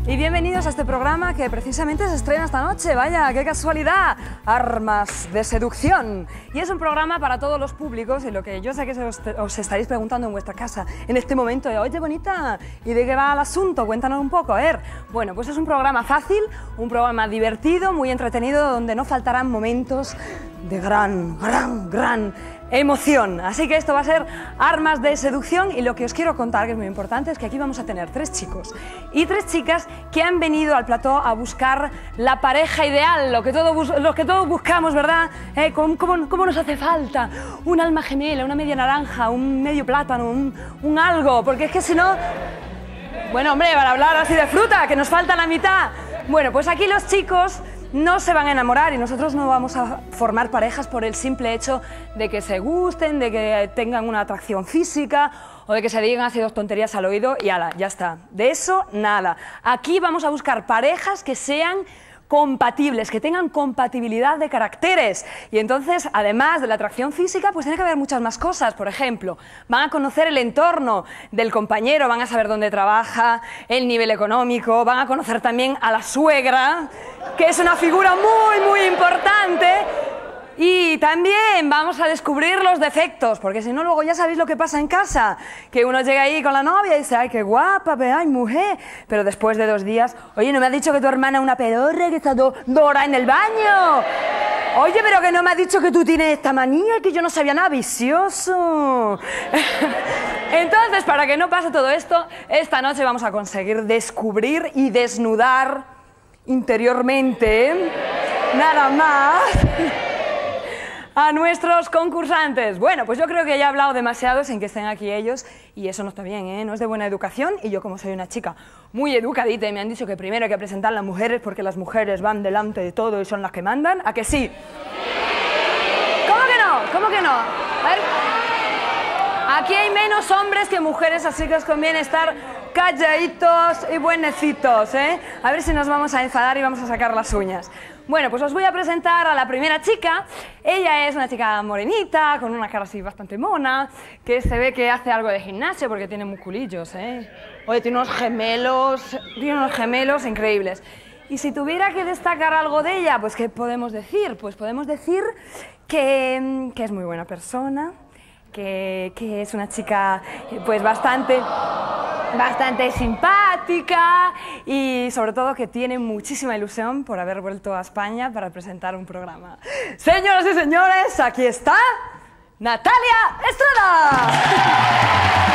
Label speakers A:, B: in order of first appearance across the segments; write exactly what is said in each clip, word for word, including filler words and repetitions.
A: y bienvenidos a este programa que precisamente se estrena esta noche. Vaya, qué casualidad. Armas de seducción. Y es un programa para todos los públicos y lo que yo sé que os, os estaréis preguntando en vuestra casa en este momento es, oye, bonita, ¿y de qué va el asunto? Cuéntanos un poco, a ver. Bueno, pues es un programa fácil, un programa divertido, muy entretenido, donde no faltarán momentos de gran, gran, gran emoción. Así que esto va a ser armas de seducción y lo que os quiero contar, que es muy importante, es que aquí vamos a tener tres chicos y tres chicas que han venido al plató a buscar la pareja ideal, lo que, todo lo que todos buscamos, ¿verdad? ¿Eh? ¿Cómo, cómo, ¿Cómo nos hace falta? Un alma gemela, una media naranja, un medio plátano, un, un algo, porque es que si no... Bueno, hombre, para hablar así de fruta, que nos falta la mitad. Bueno, pues aquí los chicos no se van a enamorar y nosotros no vamos a formar parejas por el simple hecho de que se gusten, de que tengan una atracción física o de que se digan así dos tonterías al oído y ala, ya está. De eso, nada. Aquí vamos a buscar parejas que sean compatibles, que tengan compatibilidad de caracteres. Y entonces, además de la atracción física, pues tiene que haber muchas más cosas. Por ejemplo, van a conocer el entorno del compañero, van a saber dónde trabaja, el nivel económico, van a conocer también a la suegra, que es una figura muy, muy importante. Y también vamos a descubrir los defectos, porque si no, luego ya sabéis lo que pasa en casa, que uno llega ahí con la novia y dice, ay, qué guapa, ay, mujer, pero después de dos días, oye, ¿no me has dicho que tu hermana es una pedorra, que está dos do horas en el baño? Oye, pero que no me has dicho que tú tienes esta manía, que yo no sabía nada, vicioso. Entonces, para que no pase todo esto, esta noche vamos a conseguir descubrir y desnudar interiormente, nada más, a nuestros concursantes. Bueno, pues yo creo que ya he hablado demasiado sin que estén aquí ellos y eso no está bien, ¿eh? No es de buena educación y yo, como soy una chica muy educadita y me han dicho que primero hay que presentar a las mujeres porque las mujeres van delante de todo y son las que mandan, ¿a que sí? ¿Cómo que no? ¿Cómo que no? A ver. Aquí hay menos hombres que mujeres, así que os conviene estar calladitos y buenecitos, ¿eh? A ver si nos vamos a enfadar y vamos a sacar las uñas. Bueno, pues os voy a presentar a la primera chica. Ella es una chica morenita, con una cara así bastante mona, que se ve que hace algo de gimnasio porque tiene musculillos, ¿eh? Oye, tiene unos gemelos, tiene unos gemelos increíbles. Y si tuviera que destacar algo de ella, pues ¿qué podemos decir? Pues podemos decir que, que es muy buena persona, que, que es una chica pues bastante... bastante simpática y sobre todo que tiene muchísima ilusión por haber vuelto a España para presentar un programa. Señoras y señores, aquí está Natalia Estrada.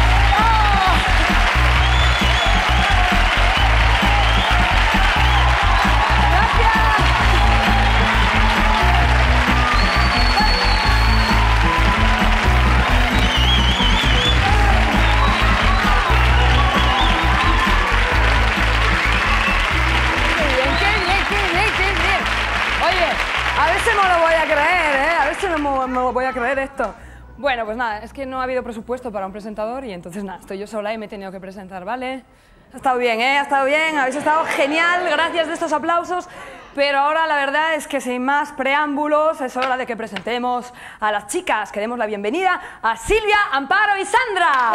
A: A ver si me lo voy a creer, ¿eh? A ver si me, me lo voy a creer esto. Bueno, pues nada, es que no ha habido presupuesto para un presentador y entonces nada, estoy yo sola y me he tenido que presentar, ¿vale? Ha estado bien, ¿eh? Ha estado bien, habéis estado genial, gracias de estos aplausos. Pero ahora la verdad es que sin más preámbulos es hora de que presentemos a las chicas. Que demos la bienvenida a Silvia, Amparo y Sandra.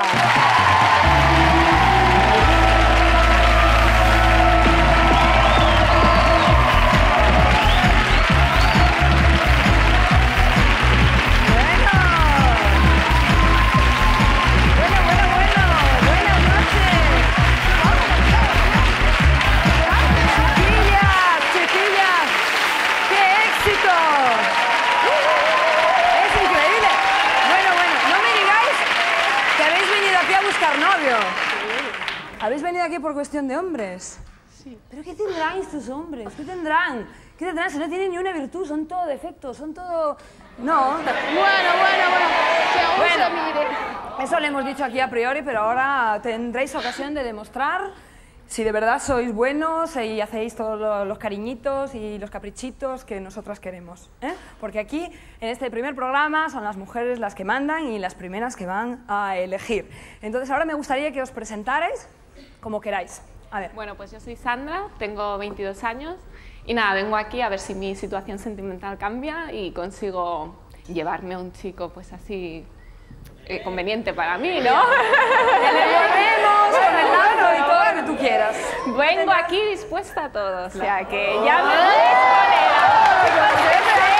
A: ¿Habéis venido aquí por cuestión de hombres? Sí. ¿Pero qué tendrán estos hombres? ¿Qué tendrán? ¿Qué tendrán? Si no tienen ni una virtud, son todo defectos, son todo... No. Bueno, bueno, bueno. Que aún bueno, se mire. Eso lo hemos dicho aquí a priori, pero ahora tendréis ocasión de demostrar si de verdad sois buenos y hacéis todos los cariñitos y los caprichitos que nosotras queremos, ¿eh? Porque aquí, en este primer programa, son las mujeres las que mandan y las primeras que van a elegir. Entonces, ahora me gustaría que os presentarais como queráis. A ver.
B: Bueno, pues yo soy Sandra, tengo veintidós años y nada, vengo aquí a ver si mi situación sentimental cambia y consigo llevarme a un chico pues así eh, conveniente para mí, ¿no?
A: Que le volvemos con el lado y todo lo que tú quieras.
B: Vengo aquí dispuesta a todo, o sea que ya me podéis poner a donde sea.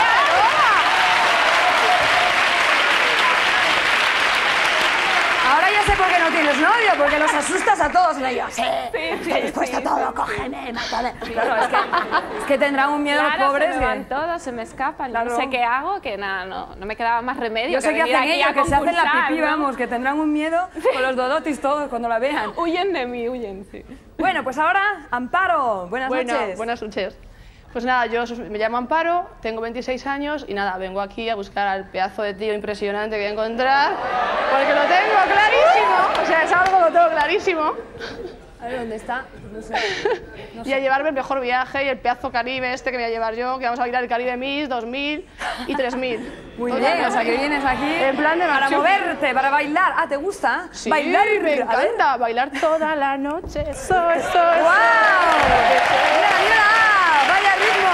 A: Ahora ya sé por qué no tienes novio, porque los asustas a todos. Le digo, sí,
B: Sí, sí,
A: estoy dispuesto
B: sí,
A: a todo,
B: sí,
A: cógeme, mátame. Claro, es que, es que tendrán un miedo
B: Claro,
A: los pobres.
B: se me van
A: que...
B: todos, se me escapan,
A: Claro.
B: no sé qué hago, que nada, no, no me quedaba más remedio.
A: Yo sé que
B: venir
A: hacen
B: aquí
A: ellos,
B: a
A: que se hacen la
B: concursar,
A: pipí,
B: ¿no?
A: vamos, que tendrán un miedo con los dodotis todos cuando la vean.
B: Huyen de mí, huyen, sí.
A: Bueno, pues ahora, Amparo, buenas
C: Bueno,
A: noches.
C: buenas noches. Pues nada, yo me llamo Amparo, tengo veintiséis años y nada, vengo aquí a buscar al pedazo de tío impresionante que voy a encontrar, porque lo tengo clarísimo, o sea, es algo que lo tengo clarísimo.
A: A ver, ¿dónde está? No sé. No
C: Y a llevarme el mejor viaje y el pedazo Caribe este que voy a llevar yo, que vamos a bailar el Caribe Miss, dos mil y tres mil.
A: Muy
C: Todo
A: bien,
C: el
A: o sea, que vienes aquí
C: En plan de
A: para
C: macho.
A: moverte, para bailar. Ah, ¿te gusta?
C: Sí,
A: bailar.
C: me
A: A ver.
C: encanta, bailar toda la noche, eso, eso, eso.
A: ¡Guau! ¡Mira, mira! ¡Vaya ritmo!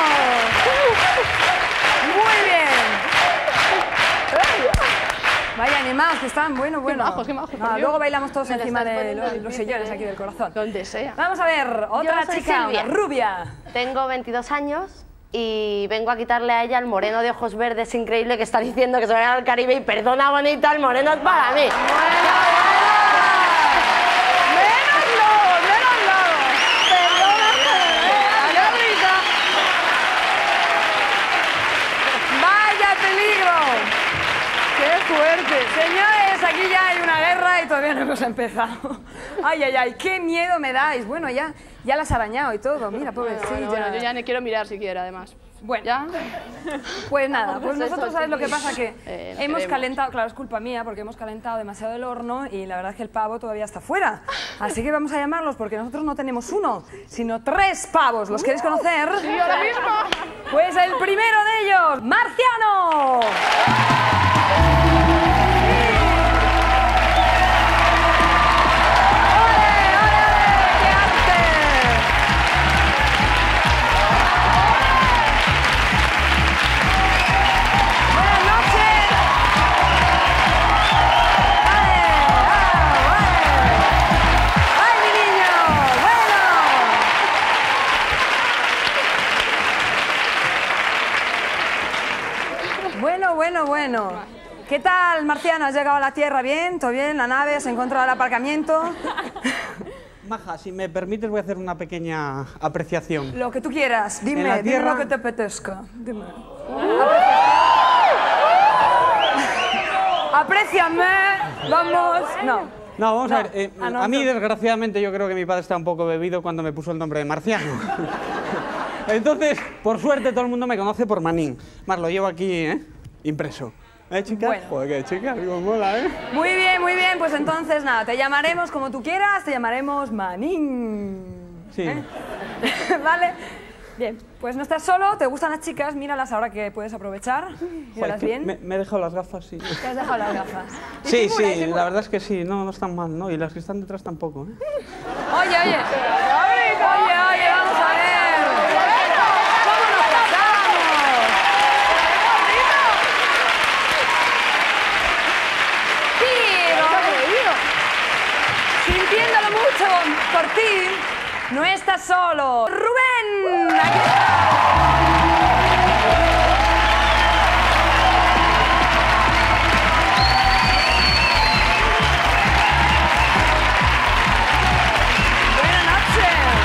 A: Muy bien. Vaya animados que están, bueno, bueno.
C: majos, qué majos, por
A: Ah,
C: Dios.
A: luego bailamos todos
C: Me lo
A: encima
C: estás
A: de
C: poniendo
A: los,
C: difícil,
A: los sillones
C: ¿eh?
A: aquí del corazón.
C: Donde sea.
A: Vamos a ver, otra
D: soy
A: chica,
D: Silvia.
A: una rubia.
D: Tengo veintidós años y vengo a quitarle a ella el moreno de ojos verdes increíble que está diciendo que se vaya al Caribe y perdona bonita, el moreno es para mí.
C: ¡Menos lobos, menos lobos! ¡Perdona, bonita!
A: ¡Vaya peligro!
C: ¡Qué fuerte!
A: Señores, aquí ya hay una guerra y todavía no hemos empezado. Ay, ay, ay, qué miedo me dais. Bueno, ya, ya las has arañado y todo. Mira, pobrecilla.
C: Bueno, bueno, yo ya ni quiero mirar siquiera, además.
A: Bueno,
C: ¿Ya?
A: pues nada, pues
C: Pues
A: nosotros
C: eso,
A: sabes lo que
C: chiquis.
A: pasa que
C: Eh,
A: hemos
C: queremos.
A: calentado, claro, es culpa mía porque hemos calentado demasiado el horno y la verdad es que el pavo todavía está fuera. Así que vamos a llamarlos porque nosotros no tenemos uno, sino tres pavos. ¿Los queréis conocer?
C: Sí, ahora mismo.
A: Pues el primero de ellos, Marciano. ¡Ole, ole, ole! ¡Qué arte! Buenas noches. ¡Vale! ¡Ah, vale! ¡Ay, mi niño! Bueno. Bueno, bueno, bueno. ¿Qué tal, Marciano? ¿Has llegado a la Tierra bien? ¿Todo bien? ¿La nave? ¿Has encontrado el aparcamiento?
E: Maja, si me permites voy a hacer una pequeña apreciación.
A: Lo que tú quieras. Dime,
E: En la
A: dime
E: Tierra-
A: lo que te apetezca. Dime. Apréciame. Vamos. No.
E: No, vamos
A: No.
E: a ver. eh,
A: Ah, no,
E: a mí,
A: no.
E: desgraciadamente, yo creo que mi padre estaba un poco bebido cuando me puso el nombre de Marciano. Entonces, por suerte, todo el mundo me conoce por Manín. Más lo llevo aquí, ¿eh? Impreso. ¿Eh, chicas?
A: Bueno.
E: Joder, qué chicas, cómo mola, ¿eh?
A: Muy bien, muy bien. Pues entonces, nada, te llamaremos como tú quieras. Te llamaremos Manín.
E: Sí.
A: ¿Eh? ¿Vale? Bien. Pues no estás solo. ¿Te gustan las chicas? Míralas ahora que puedes aprovechar.
E: Joder,
A: Míralas
E: que
A: bien.
E: me, me he dejado las gafas, sí.
A: Te has dejado las gafas.
E: Sí,
A: Disimula,
E: sí,
A: disimula.
E: la verdad es que sí. No, no están mal, ¿no? Y las que están detrás tampoco, ¿eh?
A: Oye, oye. Oye, oye, vamos a ver. ¿Cómo nos pasamos? Pero, sintiéndolo mucho por ti, no estás solo. ¡Rubén! Aquí está. Buenas noches.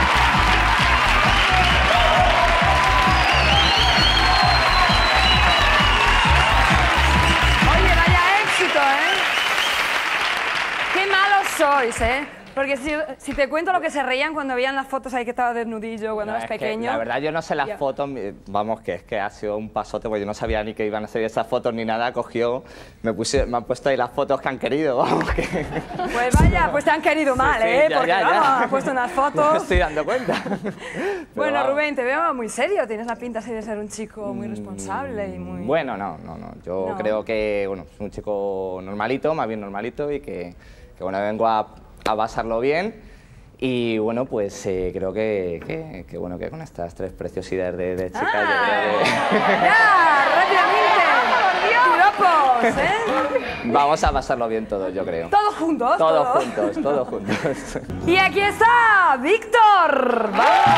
A: Oye, vaya éxito, ¿eh? Qué malos sois, ¿eh? Porque si, si te cuento lo que se reían cuando veían las fotos ahí que estaba desnudillo cuando
F: No,
A: eras
F: es que,
A: pequeño.
F: la verdad, yo no sé las
A: Ya.
F: fotos, mi- vamos, que es que ha sido un pasote, porque yo no sabía ni que iban a ser esas fotos ni nada. Cogió, me, puse, me han puesto ahí las fotos que han querido, vamos, que...
A: Pues vaya, pues te han querido mal,
F: Sí,
A: ¿eh?
F: ya,
A: Porque
F: ya, ya.
A: vamos, han puesto unas
F: Me
A: fotos.
F: estoy dando cuenta. Pero
A: Bueno,
F: vamos.
A: Rubén, te veo muy serio. Tienes la pinta así de ser un chico muy responsable y muy...
F: Bueno, no, no, no. Yo
A: No.
F: creo que, bueno, es un chico normalito, más bien normalito, y que, que bueno, vengo a, a pasarlo bien. Y bueno, pues eh, creo que, que, que, bueno, que con estas tres preciosidades de, de chicas, yo creo que...
A: ¡Ya! ¡Rápidamente! ¡Piropos! ¿eh?
F: Vamos a pasarlo bien todos, yo creo.
A: Todos juntos.
F: Todos juntos, todos juntos.
A: Y aquí está Víctor. Víctor.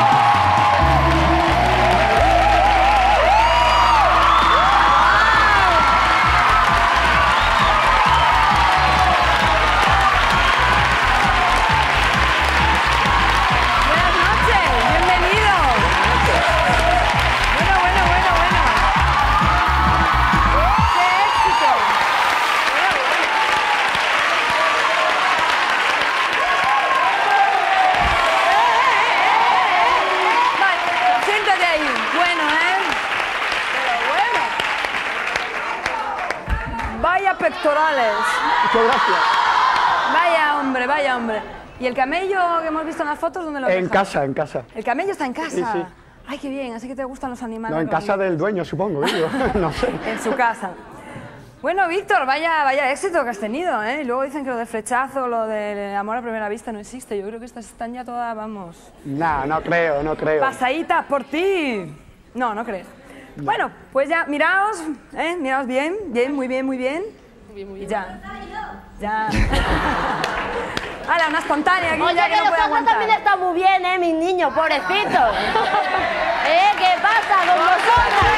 A: Buenas noches, bienvenido. Bueno, bueno, bueno, bueno. ¡Qué éxito! Vale, siéntate ahí. Bueno, ¿eh? Pero bueno. Vaya pectorales.
G: Muchas gracias.
A: Vaya hombre, vaya hombre. ¿Y el camello que hemos visto en las fotos, dónde lo has
G: En
A: dejado?
G: casa, en casa.
A: ¿El camello está en casa?
G: Sí, sí.
A: Ay, qué bien, así que te gustan los animales.
G: No, en casa
A: bonitos.
G: del dueño, supongo, digo. No sé.
A: En su casa. Bueno, Víctor, vaya, vaya éxito que has tenido, ¿eh? Y luego dicen que lo del flechazo, lo del amor a primera vista no existe. Yo creo que estas están ya todas, vamos,
G: No, no creo, no creo.
A: pasaditas por ti. No, no crees. Bueno, pues ya, miraos, ¿eh? Miraos bien, bien, muy bien, muy bien. Y ya. Ya. ¡Hala, una espontánea aquí!
D: Oye,
A: ya
D: que
A: no
D: los
A: puede
D: ojos
A: aguantar.
D: también están muy bien, ¿eh, mis niños? Pobrecitos. ¿Eh? ¿Qué pasa con vosotros?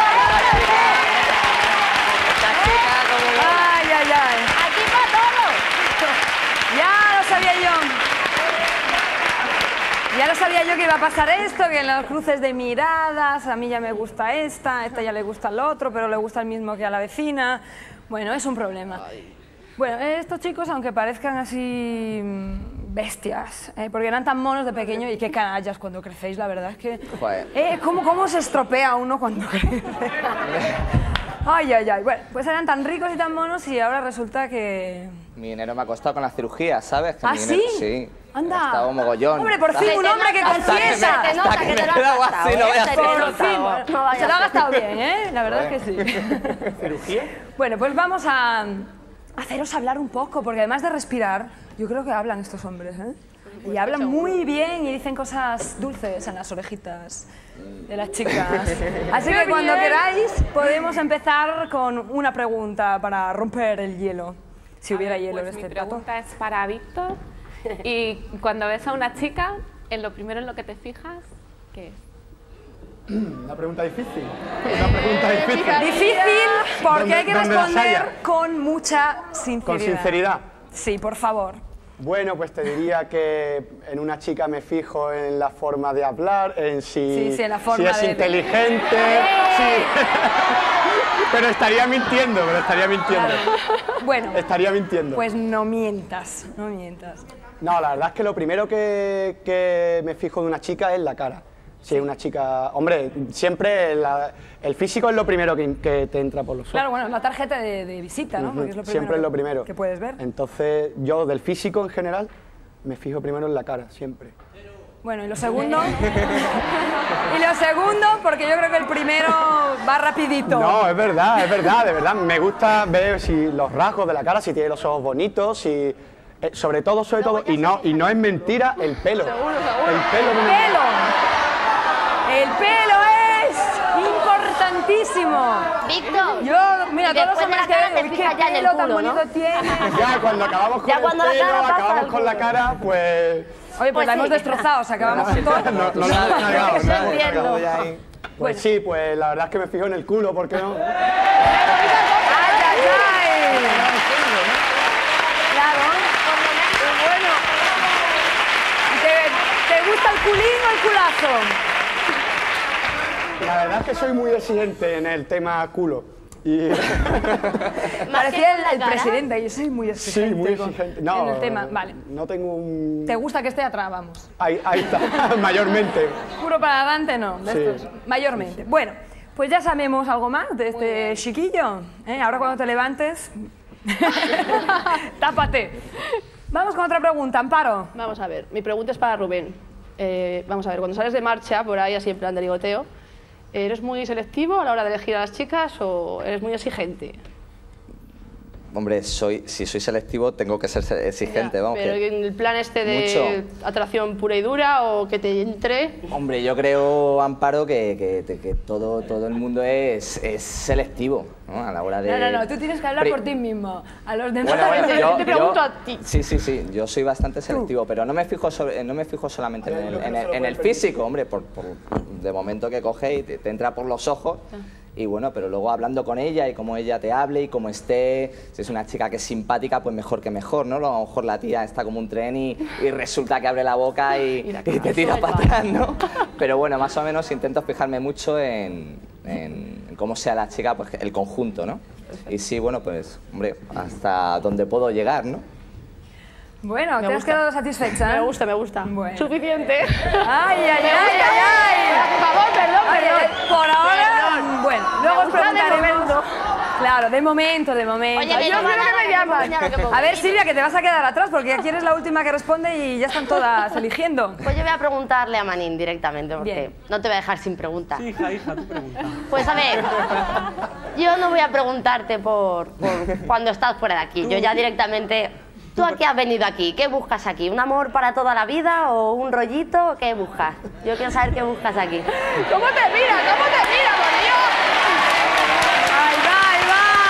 A: ¡Ay, ay, ay!
D: Aquí para todos.
A: Ya lo sabía yo. Ya lo sabía yo que iba a pasar esto, que en los cruces de miradas, a mí ya me gusta esta, a esta ya le gusta el otro, pero le gusta el mismo que a la vecina. Bueno, es un problema. Bueno, estos chicos, aunque parezcan así mm, bestias, ¿eh? Porque eran tan monos de pequeño y qué canallas cuando crecéis, la verdad es que...
F: Joder.
A: ¿Eh? ¿Cómo, ¿Cómo se estropea uno cuando crece? Ay, ay, ay. Bueno, pues eran tan ricos y tan monos y ahora resulta que...
F: Mi dinero me ha costado con la cirugía, ¿sabes? Que
A: ¿Ah,
F: mi dinero-
A: sí?
F: Sí.
A: Anda.
F: He gastado mogollón.
A: Hombre, por fin un hombre que
F: Hasta
A: confiesa.
F: que me- hasta que me queda algo así, no voy a hacer
A: Por
F: eso.
A: fin, bueno,
D: No vaya
A: se lo ha
D: a ser.
A: gastado bien, ¿eh? La verdad es que sí.
G: ¿Cirugía?
A: Bueno, pues vamos a haceros hablar un poco, porque además de respirar, yo creo que hablan estos hombres, ¿eh? Y hablan muy bien y dicen cosas dulces en las orejitas de las chicas. Así que cuando queráis podemos empezar con una pregunta para romper el hielo, si
B: A
A: hubiera
B: ver,
A: hielo
B: pues
A: en este
B: mi
A: plato.
B: pregunta es para Víctor. Y cuando ves a una chica, en lo primero en lo que te fijas, ¿qué es?
G: Una pregunta difícil. Una pregunta difícil.
A: Difícil porque
G: ¿Dónde-
A: hay que
G: dónde las
A: responder
G: haya?
A: con mucha sinceridad.
G: Con sinceridad.
A: Sí, por favor.
G: Bueno, pues te diría que en una chica me fijo en la forma de hablar, en si,
A: Sí, sí, en la forma
G: si es
A: de-
G: inteligente. Sí. Pero estaría mintiendo, pero estaría mintiendo.
A: Bueno,
G: Estaría mintiendo.
A: pues no mientas, no mientas.
G: No, la verdad es que lo primero que, que me fijo de una chica es la cara. Si es una chica... Hombre, siempre la- el físico es lo primero que, que te entra por los ojos.
A: Claro, bueno, es la tarjeta de, de visita, ¿no? Porque es lo primero
G: Siempre es lo
A: que-
G: primero.
A: que puedes ver.
G: Entonces, yo del físico en general me fijo primero en la cara, siempre.
A: Bueno, y lo segundo... y lo segundo, porque yo creo que el primero va rapidito.
G: No, es verdad, es verdad, de verdad. Me gusta ver si los rasgos de la cara, si tiene los ojos bonitos, si... eh, sobre todo, sobre todo, y no, y no es mentira, el pelo. El pelo. que me-
A: ¡Pelo! ¡El pelo es importantísimo!
D: Víctor.
A: Yo, mira,
D: Y
A: todos los
D: después de
A: hombres
D: la
A: que
D: cara
A: veo,
D: te
A: uy, qué
D: fijas ya en el
A: pelo tan
D: culo, ¿no?
A: bonito tiene.
G: Ya cuando acabamos con
D: Ya
G: el
D: cuando la
G: pelo,
D: cara pasa
G: acabamos
D: al
G: con la
D: culo.
G: cara, pues...
A: Oye, pues,
D: Pues
A: la
D: sí.
A: hemos destrozado, o sea, acabamos con todo.
G: No, no, no
F: Tú
G: la
F: sabes,
G: hemos cargado,
F: tú
G: no la
F: sabes,
G: hemos
D: entiendo.
G: cargado.
F: voy ahí.
G: Pues
A: Bueno.
G: sí, pues la verdad es que me fijo en el culo, ¿por qué no?
A: ¡Ay, ay, ay! Claro. Bueno. ¿Te, ¿Te gusta el culín o el culazo?
G: La verdad es que soy muy exigente en el tema culo. Y...
A: Parecía el,
D: con la
A: el
D: cara.
A: presidente, yo soy muy
G: sí,
A: exigente,
G: muy
A: con-
G: exigente. No,
A: en el tema. Vale.
G: no tengo un...
A: ¿Te gusta que esté atrás? Vamos.
G: Ahí, ahí está, mayormente.
A: Puro para adelante, no. De
G: Sí.
A: estos, mayormente. Bueno, pues ya sabemos algo más de este chiquillo. ¿eh? Ahora cuando te levantes, tápate. Vamos con otra pregunta, Amparo.
C: Vamos a ver, mi pregunta es para Rubén. Eh, vamos a ver, cuando sales de marcha, por ahí así en plan de ligoteo, ¿eres muy selectivo a la hora de elegir a las chicas o eres muy exigente?
F: hombre, soy, si soy selectivo tengo que ser exigente,
C: Ya,
F: vamos.
C: pero
F: que
C: en el plan este de
F: mucho.
C: atracción pura y dura o que te entre...
F: Hombre, yo creo, Amparo, que, que, que todo, todo el mundo es, es selectivo, ¿no? A la hora de...
A: No, no, no, tú tienes que hablar
F: Pri-
A: por ti mismo. A los demás...
F: Bueno, bueno,
C: Te-
F: yo,
C: te pregunto
F: yo-
C: a ti.
F: Sí, sí, sí, yo soy bastante selectivo, pero no me fijo, sobre- no me fijo solamente en el, en el- en el físico, hombre, por, por- de momento que coge y te, te entra por los ojos. Y bueno, pero luego hablando con ella y cómo ella te hable y cómo esté, si es una chica que es simpática, pues mejor que mejor, ¿no? A lo mejor la tía está como un tren y, y resulta que abre la boca y,
C: la
F: y te tira para atrás, ¿no? Pero bueno, más o menos intento fijarme mucho en, en- en cómo sea la chica, pues el conjunto, ¿no? Y sí, bueno, pues, hombre, hasta donde puedo llegar, ¿no?
A: Bueno,
C: Me
A: ¿te has
C: gusta.
A: quedado satisfecha?
C: Me gusta, me gusta.
A: Bueno.
C: Suficiente.
A: ¡Ay, ay, ay,
C: Me
A: ay,
C: gusta.
A: ay!
C: Por favor, perdón,
A: Ay,
C: perdón.
A: ay, por ahora, bueno, luego os
C: gusta de
A: preguntaremos...
C: momento.
A: Claro, de momento, de momento.
D: Oye,
C: Ay,
D: que
C: yo
D: no
C: quiero
D: va
C: que
D: nada,
C: me llaman.
D: que me llaman, que
A: A ver,
D: me-
A: Silvia, que te vas a quedar atrás porque aquí eres la última que responde y ya están todas eligiendo.
D: Pues yo voy a preguntarle a Manín directamente, porque
A: Bien.
D: no te voy a dejar sin preguntar.
E: Sí, hija, hija, tú pregunta.
D: Pues a ver, yo no voy a preguntarte por, por cuando estás fuera de aquí. Yo ya directamente... ¿Tú a qué has venido aquí? ¿Qué buscas aquí? ¿Un amor para toda la vida o un rollito? ¿Qué buscas? Yo quiero saber qué buscas aquí.
C: ¿Cómo te mira? ¿Cómo te mira, por Dios?
A: ¡Ahí va, ahí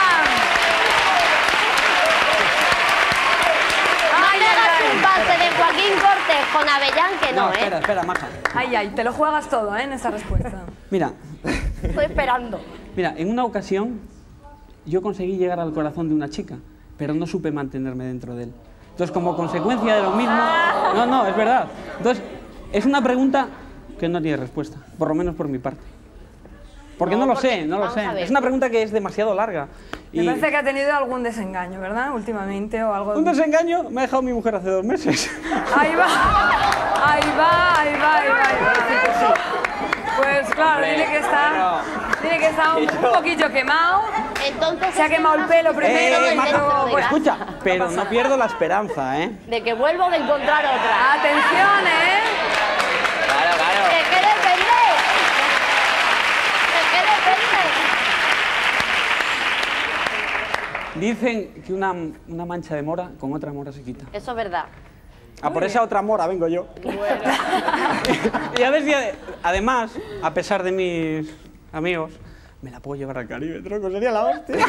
A: va!
D: No
A: ¡Ay,
D: me hagas
A: ay,
D: un pase de Joaquín Cortés con Avellán, que no,
E: No, espera,
D: ¿eh?
E: espera, maja.
A: ay! Ay, te lo juegas todo, ¿eh? En esta respuesta.
E: Mira,
D: Estoy esperando.
E: mira, en una ocasión yo conseguí llegar al corazón de una chica, pero no supe mantenerme dentro de él. Entonces, como consecuencia de lo mismo... No, no, es verdad. Entonces, es una pregunta que no tiene respuesta, por lo menos por mi parte. Porque no,
D: No,
E: lo
D: porque-
E: sé, no lo
D: vamos
E: sé.
D: a ver.
E: Es una pregunta que es demasiado larga.
A: Me
E: Y
A: parece que ha tenido algún desengaño, ¿verdad? Últimamente o algo...
E: un desengaño me ha dejado mi mujer hace dos meses.
A: Ahí va, ahí va, ahí va, ahí va. Ahí va. Pues claro, tiene que estar, tiene que estar un, un poquillo quemado.
D: Entonces,
A: Se ha
D: este
A: quemado el
D: más
A: pelo
D: primero
A: primero
D: del
A: y
E: Maja,
D: dentro de
A: luego...
D: casa.
E: escucha, pero no pierdo la esperanza, ¿eh?
D: De que vuelvo de encontrar otra.
A: Atención, ¿eh?
F: Claro, claro.
D: ¿De qué depende? ¿De qué depende?
E: Dicen que una, una mancha de mora con otra mora se quita.
D: Eso es verdad.
E: A por esa otra mora vengo yo. Y a ver si, ade- además, a pesar de mis amigos, me la puedo llevar al Caribe, tronco, sería la hostia.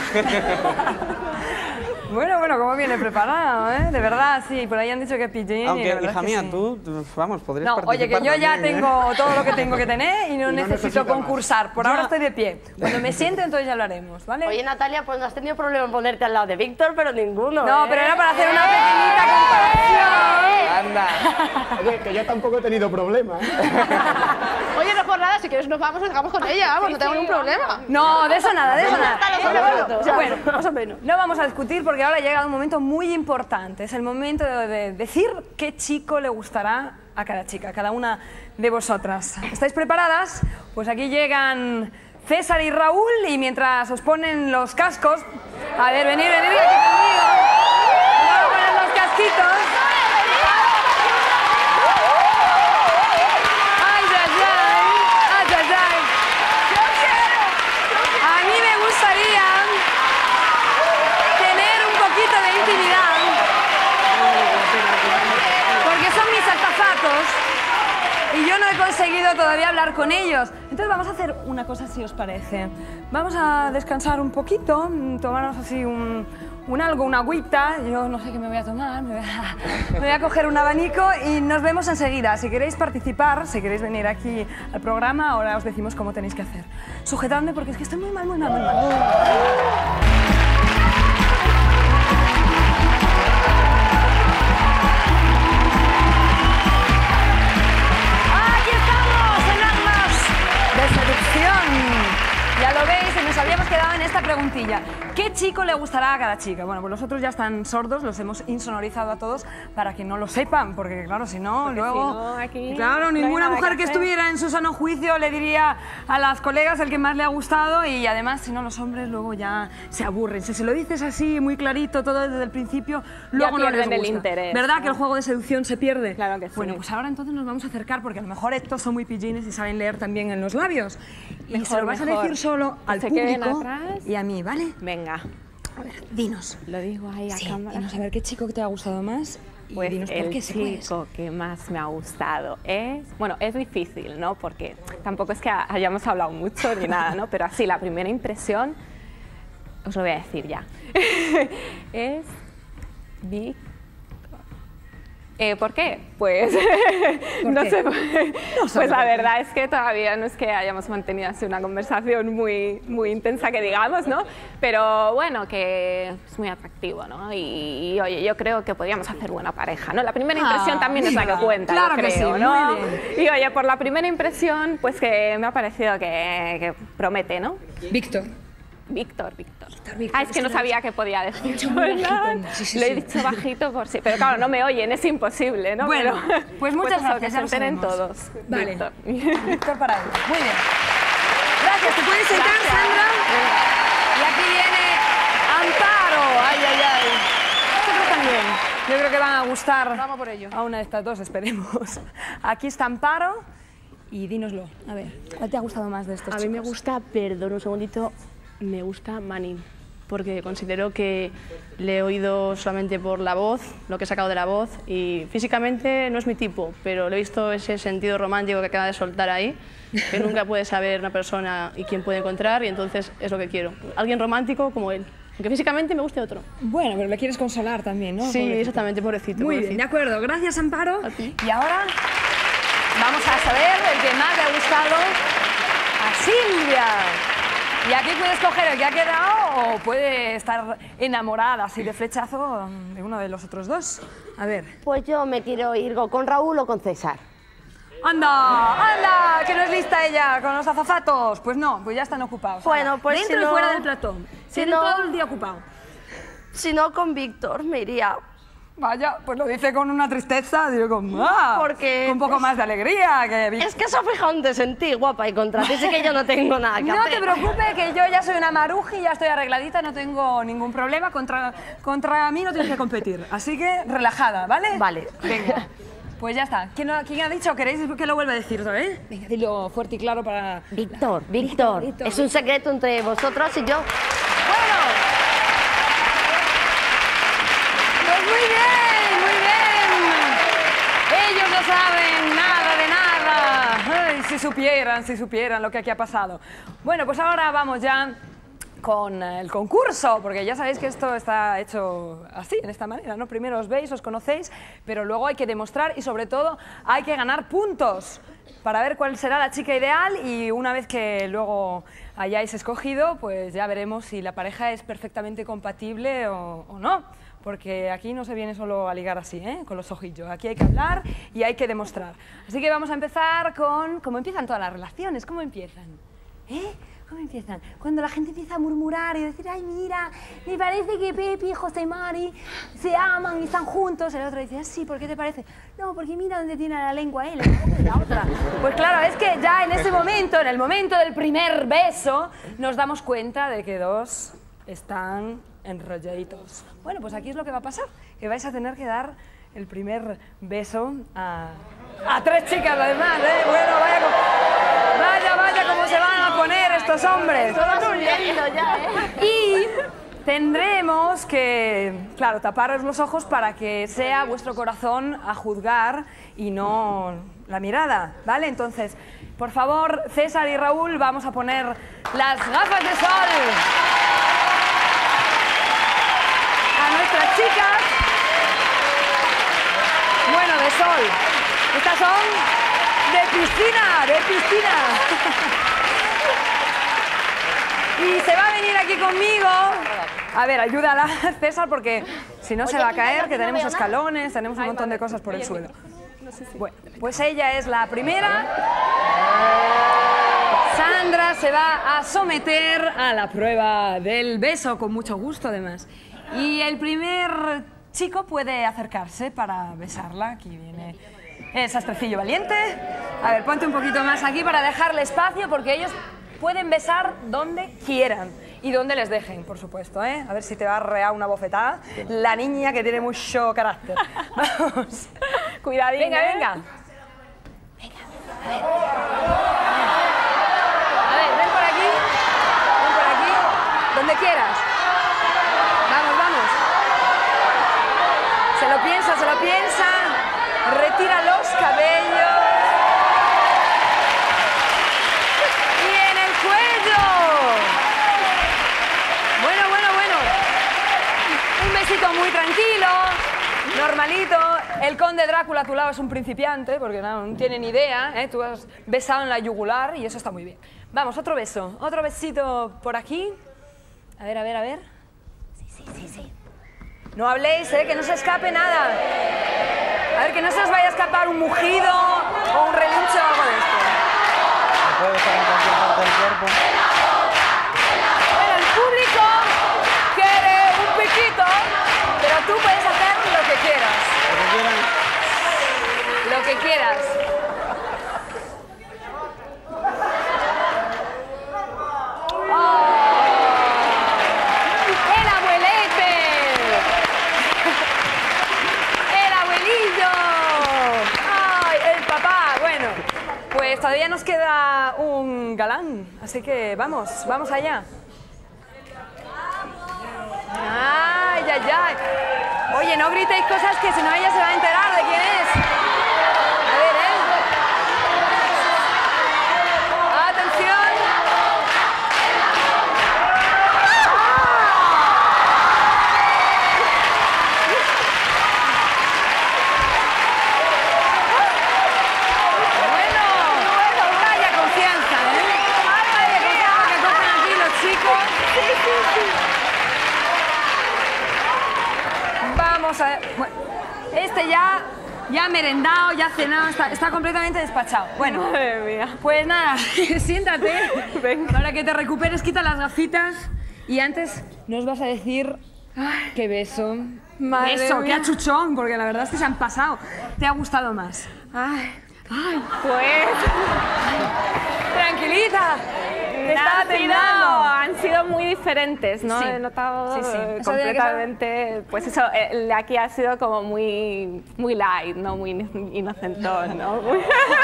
A: Bueno, bueno, cómo viene preparado, ¿eh? De verdad, sí. Por ahí han dicho que pillín. y la
E: Aunque,
A: verdad
E: hija
A: es que
E: mía,
A: sí.
E: tú, tú, vamos, podrías
A: No, oye, que
E: participar
A: yo ya
E: también, ¿eh?
A: tengo todo lo que tengo que tener y no,
G: no
A: necesito
G: necesita más.
A: concursar. Por ahora estoy de pie. Cuando me siente, entonces ya hablaremos, ¿vale?
D: Oye, Natalia, pues no has tenido problema en ponerte al lado de Víctor, pero ninguno.
A: no,
D: ¿eh?
A: pero era para hacer una pequeñita comparación.
F: Anda.
G: Oye, que yo tampoco he tenido problemas. ¿eh?
C: Oye, no por nada, si quieres nos vamos, nos dejamos con ella, vamos, no tengo ningún problema.
A: No, de eso nada, de eso nada.
C: Bueno,
A: O sea,
C: bueno, más o menos.
A: No vamos a discutir porque ahora llega un momento muy importante. Es el momento de, de decir qué chico le gustará a cada chica, a cada una de vosotras. ¿Estáis preparadas? Pues aquí llegan César y Raúl y mientras os ponen los cascos... A ver, venid, venid aquí conmigo. Vamos a poner los casquitos. Ay, ay, ay, ay, ay, ay. A mí me gustaría tener un poquito de intimidad, porque son mis artefactos y yo no he conseguido todavía hablar con ellos. Entonces vamos a hacer una cosa, si os parece. Vamos a descansar un poquito, mm, tomarnos así un, un algo, una agüita. Yo no sé qué me voy a tomar, me voy a, me voy a coger un abanico y nos vemos enseguida. Si queréis participar, si queréis venir aquí al programa, ahora os decimos cómo tenéis que hacer. Sujetadme porque es que estoy muy mal, muy mal, muy mal. Aquí estamos en Armas de Seducción. Ya lo veis, y nos habíamos quedado en esta preguntilla. ¿Qué chico le gustará a cada chica? Bueno, pues los otros ya están sordos, los hemos insonorizado a todos para que no lo sepan, porque claro, si no,
B: Porque
A: luego...
B: si no, aquí
A: claro,
B: no hay
A: ninguna
B: nada
A: mujer
B: que
A: que
B: hacer.
A: estuviera en su sano juicio le diría a las colegas el que más le ha gustado y además, si no, los hombres luego ya se aburren. Si se lo dices así, muy clarito, todo desde el principio, luego no les
B: pierden el
A: gusta.
B: interés,
A: ¿Verdad
B: ¿no?
A: que el juego de seducción se pierde?
B: Claro que sí.
A: Bueno, pues ahora entonces nos vamos a acercar porque a lo mejor estos son muy pillines y saben leer también en los labios. Y
B: Mejor,
A: se lo vas a
B: mejor.
A: decir solo
B: Que
A: al
B: se queden
A: público
B: atrás.
A: y a mí, ¿vale?
B: Venga.
A: A ver, dinos.
B: Lo digo ahí a
A: Sí,
B: cámara.
A: dinos a ver qué chico te ha gustado más y
B: Pues
A: dinos por
B: el
A: qué, si puedes.
B: chico que más me ha gustado es... Bueno, es difícil, ¿no? Porque tampoco es que hayamos hablado mucho ni nada, ¿no? Pero así, la primera impresión, os lo voy a decir ya. Es... Vic... Eh, ¿Por qué? Pues
A: ¿Por
B: no
A: qué?
B: sé.
A: No
B: Pues
A: sabe
B: la
A: por qué.
B: verdad es que todavía no es que hayamos mantenido así una conversación muy, muy intensa que digamos, ¿no? Pero bueno, que es muy atractivo, ¿no? Y, y, oye, yo creo que podríamos hacer buena pareja, ¿no? La primera impresión
A: Ah,
B: también es la
A: mira,
B: que cuenta,
A: claro
B: yo
A: que
B: creo,
A: sí,
B: ¿no?
A: muy bien.
B: Y oye, por la primera impresión, pues que me ha parecido que, que promete, ¿no?
A: Víctor.
B: Víctor, Víctor.
A: Víctor,
B: Ah, es que no
A: es que lo
B: sabía que podía decir.
A: dicho muy bajito. Sí, sí,
B: Lo he
A: sí.
B: dicho bajito por sí. Pero claro, no me oyen, es imposible, ¿no?
A: Bueno,
B: Pero-
A: pues muchas
B: eso,
A: gracias,
B: que
A: ya
B: se
A: lo
B: enteren
A: sabemos.
B: todos.
A: Vale.
B: Víctor.
A: Víctor para él. Muy bien. Gracias, te puedes sentar,
B: Gracias.
A: Sandra. Y aquí viene Amparo. Ay, ay, ay. Nosotros también. Yo creo que van a gustar
C: Vamos por ello.
A: a una de estas dos, esperemos. Aquí está Amparo y dínoslo. A ver, ¿cuál te ha gustado más de estos
C: A mí me
A: chicos?
C: gusta, perdón un segundito, me gusta Mani, porque considero que le he oído solamente por la voz, lo que he sacado de la voz, y físicamente no es mi tipo, pero le he visto ese sentido romántico que acaba de soltar ahí, que nunca puede saber una persona y quién puede encontrar, y entonces es lo que quiero. Alguien romántico como él, aunque físicamente me guste otro.
A: Bueno, pero le quieres consolar también, ¿no?
C: Sí,
A: Pobrecito.
C: exactamente, pobrecito.
A: Muy
C: pobrecito.
A: bien, de acuerdo. Gracias, Amparo.
C: A ti.
A: Y ahora vamos a saber el que más le ha gustado a Silvia. Y aquí puedes coger el que ha quedado o puede estar enamorada así de flechazo de uno de los otros dos. A ver.
D: Pues yo me quiero ir o con Raúl o con César.
A: ¡Anda! ¡Anda! Que no es lista ella con los azafatos. Pues no, pues ya están ocupados.
D: Bueno,
A: Anda,
D: pues
A: dentro
D: si
A: y
D: no-
A: fuera del platón.
D: si
A: Tienen
D: no-
A: todo el día ocupado.
D: Si no, con Víctor me iría.
A: Vaya, pues lo dice con una tristeza, digo, con, ah,
D: Porque,
A: con un poco
D: pues,
A: más de alegría. Que Vic-
D: Es que se ha fijado antes en ti, guapa, y contra ti sí que yo no tengo nada que
A: No
D: hacer.
A: te preocupes, que yo ya soy una maruji, ya estoy arregladita, no tengo ningún problema. Contra, contra mí no tienes que competir. Así que relajada, ¿vale?
D: Vale.
A: Venga. Pues ya está. ¿Quién, ha- quién ha dicho? ¿Queréis que lo vuelva a decir otra vez? Venga, dilo fuerte y claro para...
D: Víctor, Víctor,
A: Víctor.
D: es un secreto entre vosotros y yo.
A: ¡Bueno! Pues muy bien, muy bien. Ellos no saben nada de nada. Ay, si supieran, si supieran lo que aquí ha pasado. Bueno, pues ahora vamos ya con el concurso, porque ya sabéis que esto está hecho así, en esta manera, ¿no? Primero os veis, os conocéis, pero luego hay que demostrar y sobre todo hay que ganar puntos para ver cuál será la chica ideal y una vez que luego hayáis escogido, pues ya veremos si la pareja es perfectamente compatible o, o no. Porque aquí no se viene solo a ligar así, ¿eh? Con los ojillos. Aquí hay que hablar y hay que demostrar. Así que vamos a empezar con cómo empiezan todas las relaciones. ¿Cómo empiezan? ¿Eh? ¿Cómo empiezan? Cuando la gente empieza a murmurar y decir, ay, mira, me parece que Pepe y José y Mari se aman y están juntos. El otro dice, ah, sí, ¿por qué te parece? No, porque mira dónde tiene la lengua él, el ojo de la otra. Pues claro, es que ya en ese momento, en el momento del primer beso, nos damos cuenta de que dos están enrolladitos. Bueno, pues aquí es lo que va a pasar, que vais a tener que dar el primer beso a, a tres chicas además, ¿eh? Bueno, vaya, co- vaya, vaya cómo se van a poner estos hombres. Y tendremos que, claro, taparos los ojos para que sea vuestro corazón a juzgar y no la mirada, ¿vale? Entonces, por favor, César y Raúl, vamos a poner las gafas de sol a nuestras chicas. Bueno, de sol. Estas son de piscina, de piscina. Y se va a venir aquí conmigo. A ver, ayúdala, César, porque si no se va a caer, que tenemos escalones, tenemos un montón de cosas por el suelo. Bueno, pues ella es la primera. Sandra se va a someter a la prueba del beso, con mucho gusto además. Y el primer chico puede acercarse para besarla. Aquí viene el sastrecillo valiente. A ver, ponte un poquito más aquí para dejarle espacio, porque ellos pueden besar donde quieran y donde les dejen, por supuesto, ¿eh? A ver si te va a rear una bofetada la niña que tiene mucho carácter. Vamos.
B: Cuidadín,
A: Venga,
B: ¿eh?
A: venga. A ver, ven por aquí, ven por aquí, donde quieras. normalito. El conde Drácula a tu lado es un principiante, porque no, no tiene ni idea, ¿eh? Tú has besado en la yugular y eso está muy bien. Vamos, otro beso. Otro besito por aquí. A ver, a ver, a ver. Sí, sí, sí, sí. No habléis, ¿eh? Que no se escape nada. A ver, que no se os vaya a escapar un mugido o un relincho o algo de esto.
H: Se puede estar en cualquier parte del cuerpo.
A: Bueno, el público quiere un piquito, pero tú puedes hacer lo que quieras. Lo que quieras. ¡El abuelete! ¡El abuelillo! ¡Ay, el papá! Bueno, pues todavía nos queda un galán, así que vamos, vamos allá. ¡Ay, ay, ay! Oye, no gritéis cosas que si no ella se va a enterar de quién es. A ver, ¿eh? ¡Atención! Bueno, vaya confianza, ¿eh? Vaya confianza que cogen aquí los chicos. Vamos a ver. Bueno, este ya, ya ha merendado, ya ha cenado, está, está completamente despachado. Bueno,
B: Madre mía.
A: pues nada, siéntate.
B: Venga.
A: Para que te recuperes, quita las gafitas y antes nos vas a decir qué beso.
B: Madre
A: Beso, qué
B: mía.
A: achuchón, porque la verdad es que se han pasado. ¿Te ha gustado más?
B: Ay,
A: Ay,
B: pues...
A: tranquilita. Te estaba
B: han sido,
A: temblando.
B: han sido muy diferentes, ¿no?
A: Sí.
B: He notado
A: Sí, sí.
B: eh,
A: Eso tiene que
B: completamente, pues eso, el de aquí ha sido como muy, muy light, ¿no? Muy ino- inocentón, ¿no? Muy-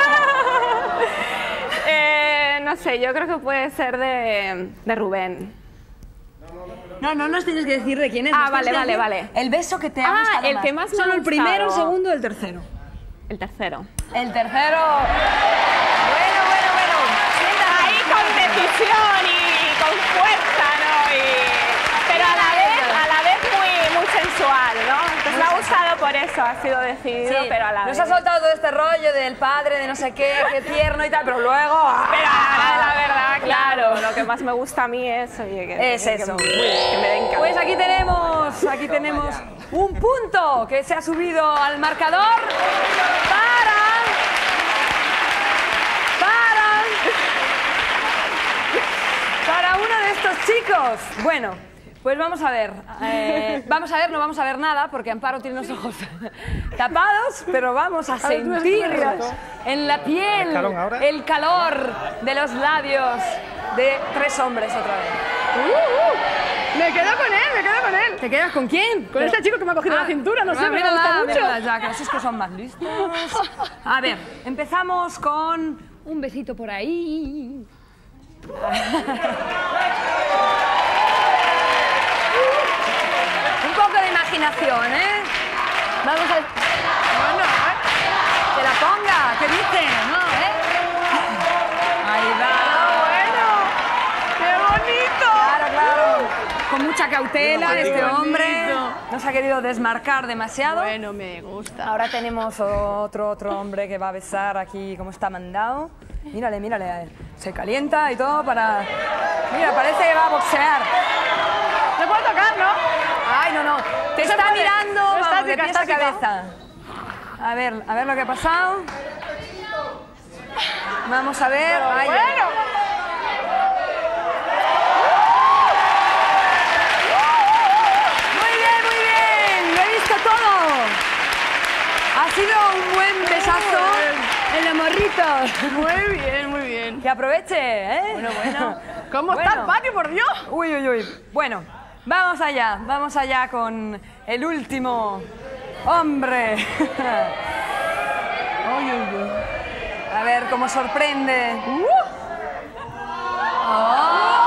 B: Eh, no sé, yo creo que puede ser de, de Rubén.
A: No, no nos tienes que decir de quién es.
B: Ah,
A: nos tienes
B: vale,
A: que
B: vale,
A: decir
B: vale.
A: El beso que te ha
B: Ah,
A: gustado
B: el
A: más.
B: que más me
A: Solo
B: ha
A: el primero, el
B: gustado.
A: segundo, el tercero.
B: El tercero.
A: El tercero. Bueno, bueno, bueno. Siéntate.
B: Ahí con decisión y con fuerza, ¿no? Y- pero a la vez, a la vez muy, muy sensual, ¿no? Entonces me ha gustado por eso, ha sido decidido,
A: Sí,
B: pero a la
A: nos
B: vez.
A: ha soltado todo este rollo del padre, de no sé qué, qué tierno y tal, pero luego... ¡ah!
B: Pero ahora, la verdad, claro, lo que más me gusta a mí es, oye, que,
A: Es
B: que-
A: eso.
B: que, que me den calor.
A: Pues aquí tenemos, aquí tenemos un punto que se ha subido al marcador para... Para... Para uno de estos chicos. Bueno, pues vamos a ver. eh, vamos a ver, no vamos a ver nada porque Amparo tiene los ojos tapados, pero vamos a sentir en la piel
H: ¿Escalón ahora?
A: el calor de los labios de tres hombres otra vez.
C: Me quedo con él, me quedo con él.
A: ¿Te quedas con quién?
C: Con este chico que me ha cogido la cintura, no sé, me
A: mírala,
C: gusta mucho.
A: mírala, ya, que así es que son más listos. A ver, empezamos con un besito por ahí. Un poco de imaginación, ¿eh? Vamos a... Bueno, ¿eh? Que la ponga, ¿qué dice? ¿No? ¿Eh? Ahí va.
C: ¡Qué bonito!
A: Claro, claro. Con mucha cautela,
C: Qué
A: este
C: bonito.
A: hombre no se ha querido desmarcar demasiado.
C: Bueno, me gusta.
A: Ahora tenemos otro, otro hombre que va a besar aquí como está mandado. Mírale, mírale, a él. Se calienta y todo para... Mira, parece que va a boxear.
C: ¿Me puedo tocar, no?
A: Ay, no, no. Te
C: se
A: está
C: puede.
A: mirando,
C: No,
A: vamos, de
C: estática,
A: pies a
C: estática.
A: cabeza. A ver, a ver lo que ha pasado. Vamos a ver. Ay,
C: Bueno.
A: Muy bien, muy bien. Lo he visto todo. Ha sido un buen besazo en los morritos.
C: Muy bien, muy bien.
A: Que aproveche, ¿eh?
C: Bueno, bueno. ¿Cómo
A: Bueno.
C: está el patio, por Dios?
A: Uy, uy, uy. Bueno, vamos allá, vamos allá con el último hombre. Uy, uy, uy. A ver cómo sorprende. ¡Oh!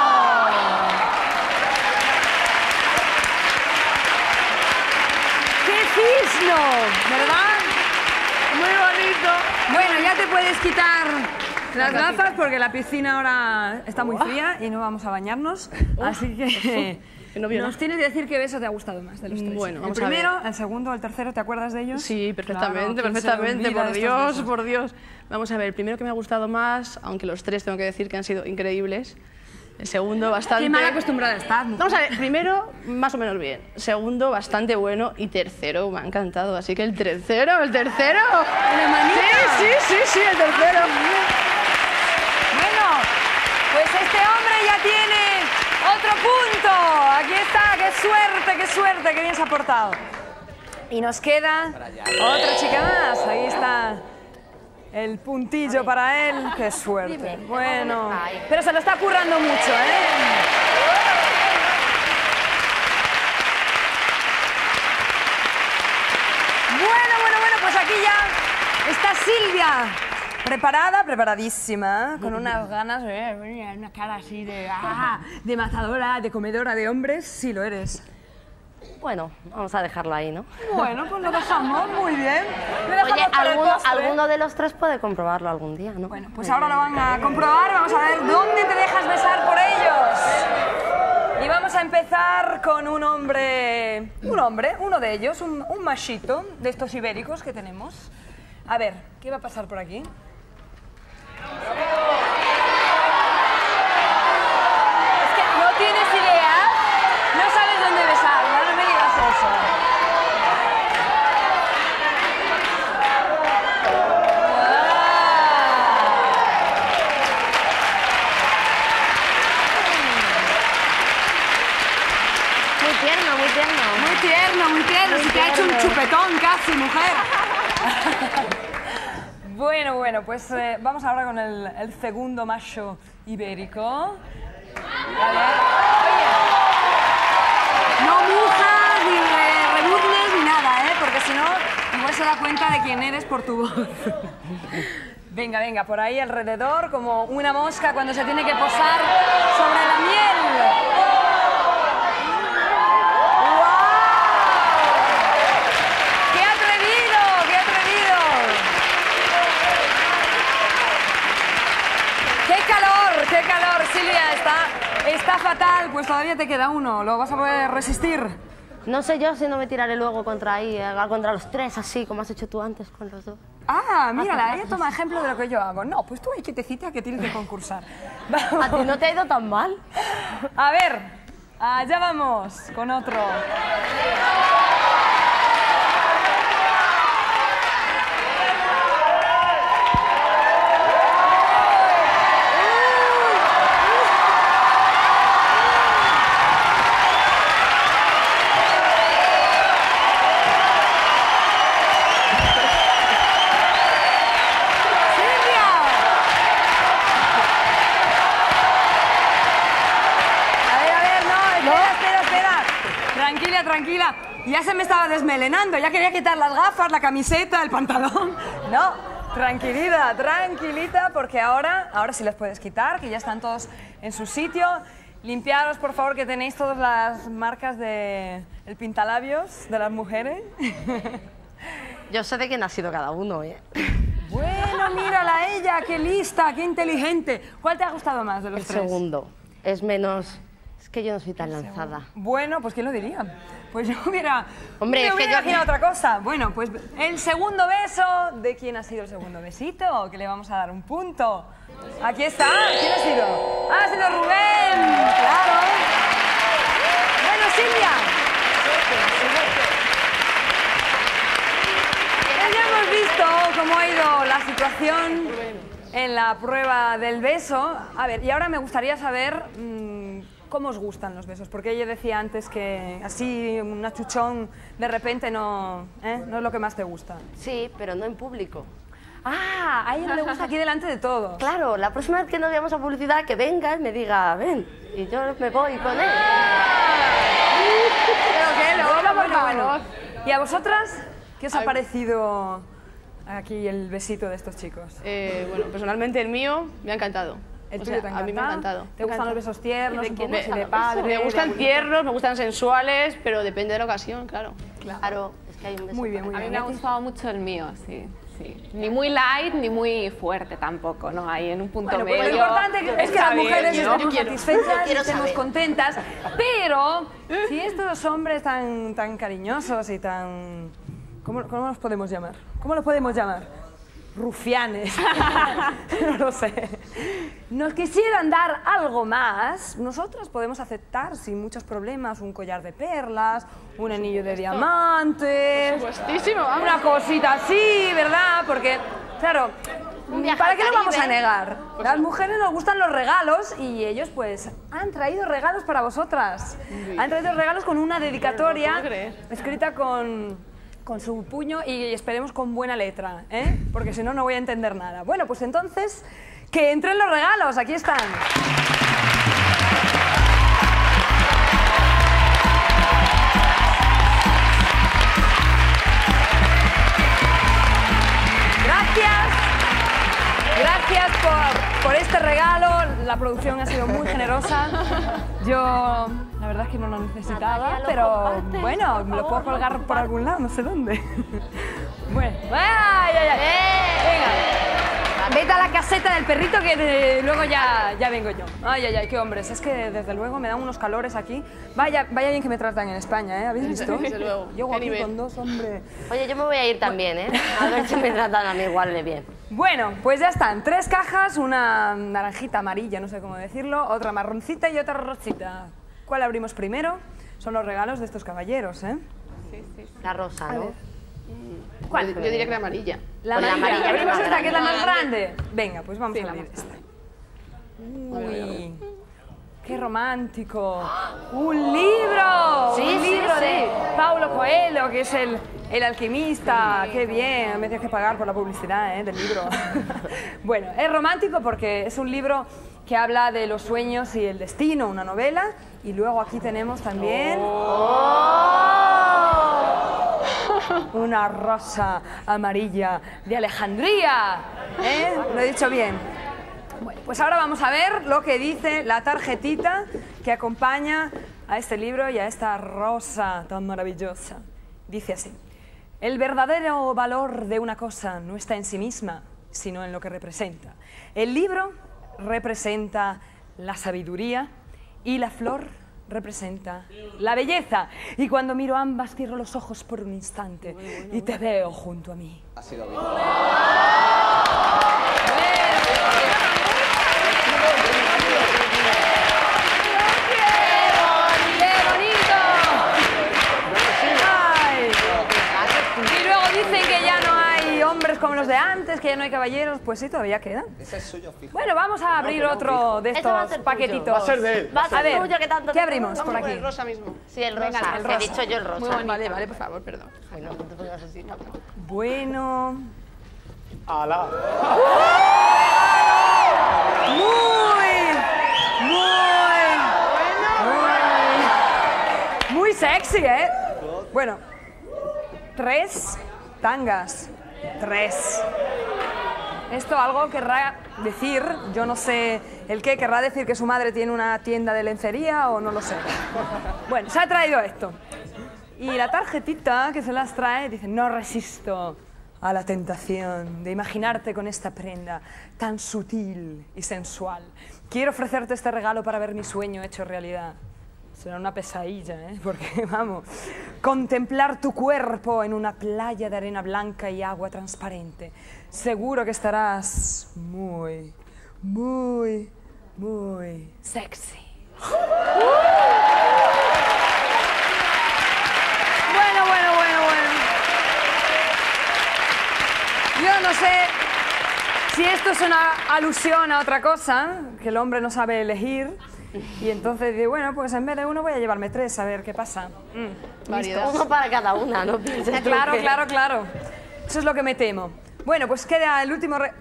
A: ¡Qué cisno! ¿Verdad?
C: Muy bonito.
A: Bueno, ya te puedes quitar Las gafas porque la piscina ahora está muy fría y no vamos a bañarnos, así que
C: no
A: nos tienes que decir qué beso te ha gustado más de los tres.
C: Bueno,
A: el
C: vamos a
A: primero,
C: ver.
A: el segundo, el tercero, ¿te acuerdas de ellos?
C: Sí, perfectamente,
A: Claro, ¿quién se
C: perfectamente,
A: olvida
C: por
A: de estos
C: Dios,
A: besos?
C: por Dios. Vamos a ver, el primero que me ha gustado más, aunque los tres tengo que decir que han sido increíbles. El segundo, bastante...
A: Qué mal acostumbrada estás, mujer.
C: Vamos a ver, primero, más o menos bien. Segundo, bastante bueno. Y tercero, me ha encantado. Así que el tercero, el tercero...
A: ¿El hermanito?
C: Sí, sí, sí, sí, el tercero.
A: Bueno, pues este hombre ya tiene otro punto. Aquí está, qué suerte, qué suerte, qué bien se ha portado. Y nos queda otra chica más. Ahí está el puntillo para él. Qué suerte. Bueno, pero se lo está currando mucho, ¿eh? Bueno, bueno, bueno, pues aquí ya está Silvia. Preparada, preparadísima, con unas ganas, eh, una cara así de, ah, de matadora, de comedora de hombres. Sí, lo eres.
D: Bueno, vamos a dejarlo ahí, ¿no?
A: Bueno, pues lo dejamos, muy bien. Lo dejamos
D: Oye,
A: para el
D: alguno,
A: postre.
D: alguno de los tres puede comprobarlo algún día, ¿no?
A: Bueno, pues ahora lo van a comprobar. Vamos a ver dónde te dejas besar por ellos. Y vamos a empezar con un hombre, un hombre, uno de ellos, un, un machito de estos ibéricos que tenemos. A ver, ¿qué va a pasar por aquí? Es que no tienes idea, no sabes dónde besar, ¿no? No me digas eso.
D: Muy tierno, muy tierno.
A: Muy tierno, muy tierno.
D: Muy
A: Se te ha hecho un
D: tierno.
A: chupetón casi, mujer. Bueno, bueno, pues eh, vamos ahora con el, el segundo macho ibérico. A ver. Oye, no mujas, ni re- rebuznes, ni nada, ¿eh? Porque si no, igual se da cuenta de quién eres por tu voz. Venga, venga, por ahí alrededor, como una mosca cuando se tiene que posar sobre la miel. ¡Qué atrevido! ¡Qué atrevido! ¡Qué calor! ¡Qué calor! Silvia, está, está fatal. Pues todavía te queda uno. ¿Lo vas a poder resistir?
D: No sé yo si no me tiraré luego contra ahí, eh, contra los tres, así como has hecho tú antes con los dos.
A: Ah, mírala, ella toma ejemplo de lo que yo hago. No, pues tú ahí quietecita que tienes que concursar. Vamos.
D: ¿A ti no te ha ido tan mal?
A: A ver, allá vamos con otro. Tranquila, tranquila. Ya se me estaba desmelenando, ya quería quitar las gafas, la camiseta, el pantalón. No, tranquilita, tranquilita, porque ahora, ahora sí las puedes quitar, que ya están todos en su sitio. Limpiaros, por favor, que tenéis todas las marcas de el pintalabios de las mujeres.
D: Yo sé de quién ha sido cada uno, ¿eh?
A: Bueno, mírala a ella, qué lista, qué inteligente. ¿Cuál te ha gustado más de los
D: El
A: tres?
D: segundo. Es menos... Es que yo no soy tan lanzada.
A: Bueno, pues ¿quién lo diría? Pues yo hubiera,
D: Hombre,
A: me
D: es que
A: hubiera
D: yo-
A: imaginado otra cosa. Bueno, pues el segundo beso, ¿de quién ha sido el segundo besito? Que le vamos a dar un punto. Aquí está, ¿quién ha sido? ¡Ha sido Rubén! ¡Claro! Bueno, Silvia. Ya hemos visto cómo ha ido la situación en la prueba del beso. A ver, y ahora me gustaría saber mmm, cómo os gustan los besos, porque ella decía antes que así un achuchón de repente no, ¿eh? no es lo que más te gusta.
D: Sí, pero no en público.
A: Ah, a ella no le gusta aquí delante de todos.
D: Claro, la próxima vez que nos veamos a publicidad, que venga y me diga, ven, y yo me voy con él.
C: Pero que no,
A: Bueno,
C: por
A: bueno,
C: favor.
A: bueno. ¿Y a vosotras qué os ha
C: Ay.
A: parecido aquí el besito de estos chicos?
C: Eh, bueno, personalmente el mío me ha encantado.
A: ¿El
C: O
A: tuyo
C: sea,
A: te ha
C: a mí me ha
A: encantado?
C: encantado.
A: ¿Te gustan los besos tiernos,
D: ¿Y de
A: un
D: quién
A: poco
D: es
A: así de
D: cada beso?
A: padre?
C: Me
A: de
C: gustan
A: abuelito?
C: tiernos, me gustan sensuales, pero depende de la ocasión, claro.
D: Claro, es que hay un beso
A: Muy bien,
D: para
A: muy
B: A mí
A: bien.
B: me ha gustado mucho el mío, sí. Sí. Ni muy light ni muy fuerte tampoco, ¿no? Ahí en un punto
A: Bueno, pues
B: medio.
A: lo importante es que
B: está
A: las mujeres
B: bien, ¿no?
A: estemos satisfechas,
D: quiero
A: estemos
D: saber.
A: contentas, pero si estos hombres tan, tan cariñosos y tan... ¿Cómo, ¿Cómo los podemos llamar? ¿Cómo los podemos llamar? Rufianes. No lo sé. Nos quisieran dar algo más, nosotras podemos aceptar sin muchos problemas un collar de perlas, un anillo de diamantes,
C: Por supuestísimo, vamos.
A: una cosita así, ¿verdad? Porque, claro,
D: Un viaje
A: ¿para
D: al
A: qué lo vamos a
D: Caribe.
A: negar? Las mujeres nos gustan los regalos y ellos pues han traído regalos para vosotras. Han traído regalos con una dedicatoria
C: puedo creer.
A: escrita con, con su puño y esperemos con buena letra, ¿eh? Porque si no, no voy a entender nada. Bueno, pues entonces, que entren los regalos, aquí están. Gracias. Gracias por, por este regalo. La producción ha sido muy generosa. Yo, la verdad es que no lo necesitaba,
D: Natalia, lo
A: pero
D: compartes,
A: bueno,
D: por
A: me lo
D: favor,
A: puedo colgar
D: lo
A: por
D: compartes.
A: algún lado, no sé dónde. Bueno, ¡ay, ay, ay!
D: ¡Eh!
A: Venga, vete a la caseta del perrito que eh, luego ya, ya vengo yo. Ay, ay, ay, qué hombres. Es que desde luego me dan unos calores aquí. Vaya, vaya bien que me tratan en España, ¿eh? ¿Habéis visto?
C: Desde luego.
A: Yo
C: Qué
A: aquí
C: nivel.
A: con dos, hombre.
D: Oye, yo me voy a ir también, ¿eh? A ver si me tratan a mí igual de bien.
A: Bueno, pues ya están. Tres cajas, una naranjita amarilla, no sé cómo decirlo, otra marroncita y otra rosita. ¿Cuál abrimos primero? Son los regalos de estos caballeros, ¿eh?
D: La rosa, ¿no?
C: ¿Cuál? Yo diría que la amarilla.
A: La
D: Pues la
A: amarilla.
D: amarilla,
A: Abrimos
D: que es
A: esta,
D: más
A: que es la más
C: grande.
A: grande. Venga, pues vamos
C: Sí,
A: a
C: la
A: abrir
C: más
A: esta. Uy, qué romántico. ¡Un libro!
D: Sí,
A: Un
D: sí,
A: libro
D: sí.
A: de Paulo Coelho, que es el, el alquimista. ¡Qué bien! Me tienes que pagar por la publicidad, ¿eh? Del libro. Bueno, es romántico porque es un libro que habla de los sueños y el destino, una novela. Y luego aquí tenemos también... Una rosa amarilla de Alejandría. ¿Eh? Lo he dicho bien. Bueno, pues ahora vamos a ver lo que dice la tarjetita que acompaña a este libro y a esta rosa tan maravillosa. Dice así: el verdadero valor de una cosa no está en sí misma, sino en lo que representa. El libro representa la sabiduría y la flor representa la belleza. Y cuando miro ambas, cierro los ojos por un instante y te veo junto a mí.
F: Ha sido bien.
A: ¡Qué bonito! ¡Ay! Y luego dicen que ya no hay hombres como los de antes, que ya no hay caballeros. Pues sí, todavía quedan.
F: Ese es suyo, fijo.
A: Bueno, vamos a abrir otro de
D: Ese va a
A: estos
D: ser tuyo.
A: paquetitos.
G: Va a ser de él.
D: Va a ser
A: A ver,
D: tuyo, que tanto
A: ¿qué
D: te-
A: abrimos
C: Vamos
A: por
C: por
A: aquí?
C: el rosa mismo.
D: Sí, el rosa.
A: Venga, el
D: que he
A: rosa.
D: dicho yo el rosa.
C: Muy bonito. Vale, vale, por favor, perdón.
D: Ay, no, no te pongas así, no.
A: Bueno,
G: ¡Hala!
A: muy, muy, muy, muy sexy, ¿eh? Bueno, tres tangas, tres. Esto algo querrá decir, yo no sé el qué, querrá decir que su madre tiene una tienda de lencería o no lo sé. Bueno, se ha traído esto. Y la tarjetita que se las trae dice: no resisto a la tentación de imaginarte con esta prenda tan sutil y sensual. Quiero ofrecerte este regalo para ver mi sueño hecho realidad. Será una pesadilla, ¿eh? Porque, vamos, contemplar tu cuerpo en una playa de arena blanca y agua transparente. Seguro que estarás muy, muy, muy sexy. Bueno, bueno, bueno, bueno. Yo no sé si esto es una alusión a otra cosa, que el hombre no sabe elegir, y entonces dice, bueno, pues en vez de uno voy a llevarme tres, a ver qué pasa. Mm.
C: Variedad.
D: Uno para cada una, no pienses tú
A: Claro,
D: que-
A: claro, claro. Eso es lo que me temo. Bueno, pues queda el último... Re...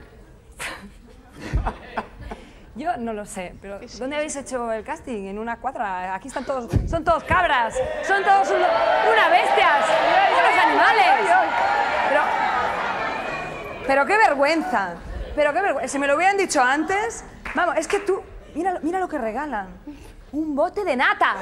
A: Yo no lo sé, pero ¿dónde habéis hecho el casting? En una cuadra. Aquí están todos... Son todos cabras. Son todos uno- unas bestias. Unos animales. Pero... Pero qué vergüenza. Pero qué vergüenza. Si me lo hubieran dicho antes... Vamos, es que tú... Mira, mira lo que regalan. Un bote de nata.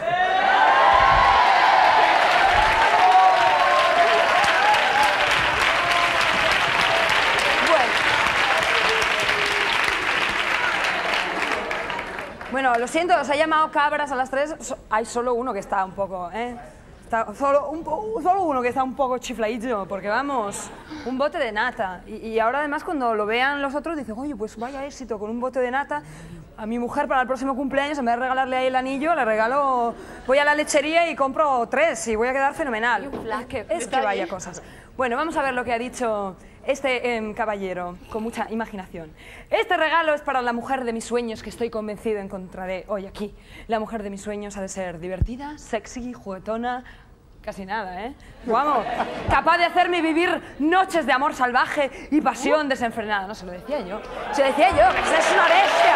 A: Bueno, lo siento, os he llamado cabras a las tres. So- hay solo uno que está un poco, ¿eh? Está solo, un po- solo uno que está un poco chifladillo, porque vamos, un bote de nata. Y, y ahora además cuando lo vean los otros dicen, oye, pues vaya éxito con un bote de nata. A mi mujer para el próximo cumpleaños, en vez de regalarle ahí el anillo, le regalo, voy a la lechería y compro tres y voy a quedar fenomenal. Es que, es que vaya cosas. Bueno, vamos a ver lo que ha dicho este em, caballero, con mucha imaginación. Este regalo es para la mujer de mis sueños que estoy convencido encontraré hoy aquí. La mujer de mis sueños ha de ser divertida, sexy, juguetona, casi nada, ¿eh? Vamos, capaz de hacerme vivir noches de amor salvaje y pasión desenfrenada. No, se lo decía yo, se lo decía yo, que es una bestia.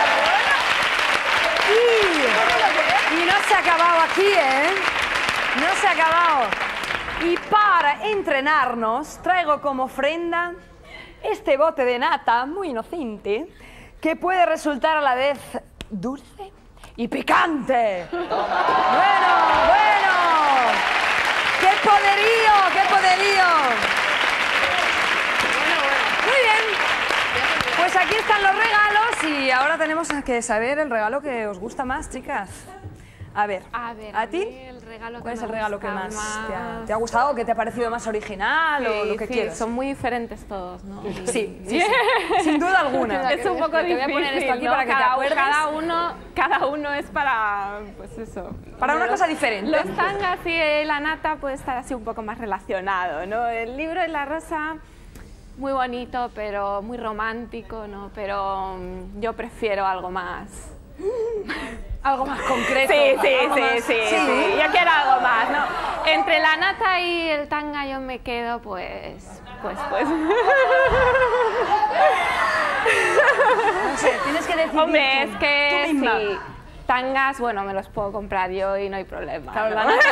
A: Y, y no se ha acabado aquí, ¿eh? No se ha acabado. Y para entrenarnos traigo como ofrenda este bote de nata muy inocente que puede resultar a la vez dulce y picante. Bueno, bueno. ¡Qué poderío! ¡Qué poderío! Muy bien. Pues aquí están los regalos y ahora tenemos que saber el regalo que os gusta más, chicas. A ver,
B: A ver,
A: ¿a
B: a
A: ti?
B: mí el regalo que
A: ¿Cuál es
B: me
A: el regalo que
B: gusta
A: más,
B: más?
A: Te, ha, te ha gustado? ¿Que te ha parecido más original o
B: Sí,
A: lo que
B: sí,
A: quieras?
B: son muy diferentes todos, ¿no?
A: Sí, sí, sí. Sin duda alguna.
B: Es un poco
A: Te
B: difícil,
A: voy a poner esto aquí
B: ¿no?
A: para que
B: cada,
A: te acuerdes.
B: Cada uno, cada uno es para, pues eso.
A: Para una
B: Los-
A: cosa diferente.
B: Los tangas y la nata puede estar así un poco más relacionado, ¿no? El libro y la rosa, muy bonito, pero muy romántico, ¿no? Pero mm, yo prefiero algo más...
A: Algo más concreto.
B: Sí, sí,
A: algo
B: sí,
A: más-
B: sí, sí, yo quiero algo más, ¿no? Entre la nata y el tanga yo me quedo, pues, pues, pues...
A: No sé, tienes que decidir
B: Hombre,
A: tú,
B: es que
A: tú misma.
B: sí, tangas, bueno, me los puedo comprar yo y no hay problema.
A: Claro,
B: ¿no?
A: la nata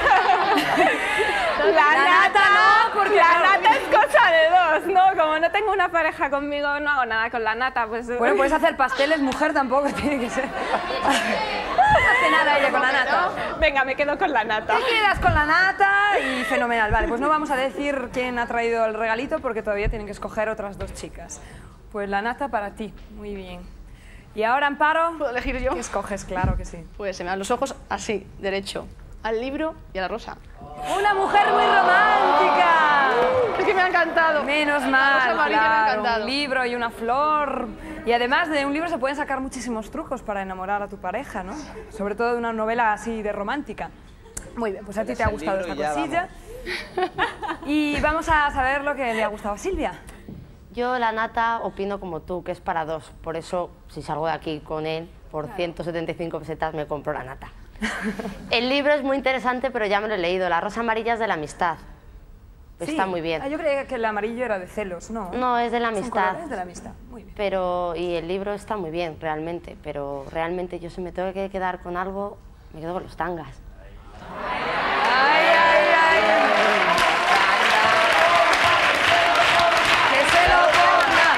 B: La,
A: La
B: nata
A: nata no, porque
B: la
A: claro.
B: nata es cosa de dos, ¿no? Como no tengo una pareja conmigo, no hago nada con la nata, pues...
A: Bueno, puedes hacer pasteles, mujer, tampoco tiene que ser. No hace nada ella con la nata.
B: Venga, me quedo con la nata.
A: Te quedas con la nata y fenomenal. Vale, pues no vamos a decir quién ha traído el regalito porque todavía tienen que escoger otras dos chicas. Pues la nata para ti, muy bien. Y ahora, Amparo,
C: ¿Puedo elegir yo?
A: ¿qué escoges? Claro que sí.
C: Pues se me dan los ojos así, derecho. Al libro y a la rosa.
A: ¡Una mujer muy romántica!
C: Es que me ha encantado.
A: Menos
C: La
A: mal,
C: rosa amarilla me ha
A: claro,
C: encantado.
A: un libro y una flor. Y además de un libro se pueden sacar muchísimos trucos para enamorar a tu pareja, ¿no? Sobre todo de una novela así de romántica. Muy bien, pues a ti te ha
H: el
A: gustado
H: libro
A: esta
H: y ya
A: cosilla. Y vamos a saber lo que le ha gustado a Silvia.
D: Yo la nata opino como tú, que es para dos. Por eso, si salgo de aquí con él, por ciento setenta y cinco pesetas me compro la nata. El libro es muy interesante, pero ya me lo he leído. La rosa amarilla es de la amistad. Está
A: Sí.
D: muy bien.
A: Ah, yo creía que el amarillo era de celos, ¿no?
D: No, es de la
A: Son
D: amistad.
A: colores de la amistad. Muy bien.
D: Pero, y el libro está muy bien, realmente. Pero realmente yo si me tengo que quedar con algo, me quedo con los tangas.
A: ¡Ay, ay, ay! ¡Que se lo ponga!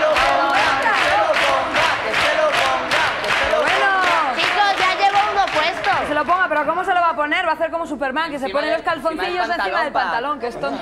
A: Pero bueno,
D: Chicos, ya llevo uno
A: que se
D: puesto.
A: lo ponga, pero ¿cómo se lo va a poner? Va a hacer como Superman, que se
F: Encima
A: pone
F: del-
A: los calzoncillos
F: encima del
A: encima del
F: pantalón,
A: pantalón, que es tonto.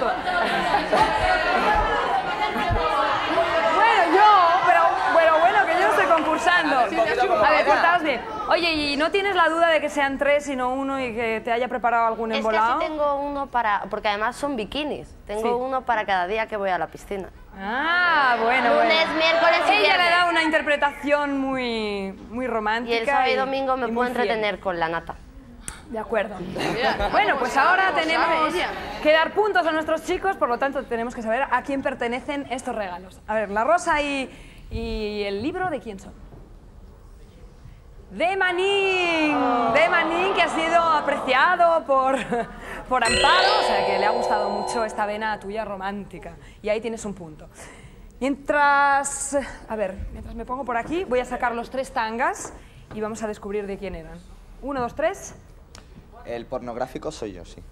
A: Bueno, yo, pero bueno, bueno, que yo estoy concursando. A ver, portaos bien. Oye, ¿y no tienes la duda de que sean tres y no uno y que te haya preparado algún
D: Es que
A: embolado?
D: así tengo uno para... Porque además son bikinis. Tengo
A: Sí.
D: uno para cada día que voy a la piscina.
A: Ah, bueno,
D: Lunes,
A: bueno.
D: miércoles y
A: Ella
D: viernes.
A: le da una interpretación muy, muy
D: Y
A: romántica.
D: el sábado y domingo me
A: y
D: puedo
A: muy fiel.
D: entretener con la nata.
A: De acuerdo. Bueno, pues ahora tenemos que dar puntos a nuestros chicos, por lo tanto tenemos que saber a quién pertenecen estos regalos. A ver, la rosa y, y el libro, ¿de quién son? De Manín, de Manín, que ha sido apreciado por, por Amparo, o sea que le ha gustado mucho esta vena tuya romántica. Y ahí tienes un punto. Mientras, a ver, mientras me pongo por aquí, voy a sacar los tres tangas y vamos a descubrir de quién eran. Uno, dos, tres.
F: El pornográfico soy yo, sí.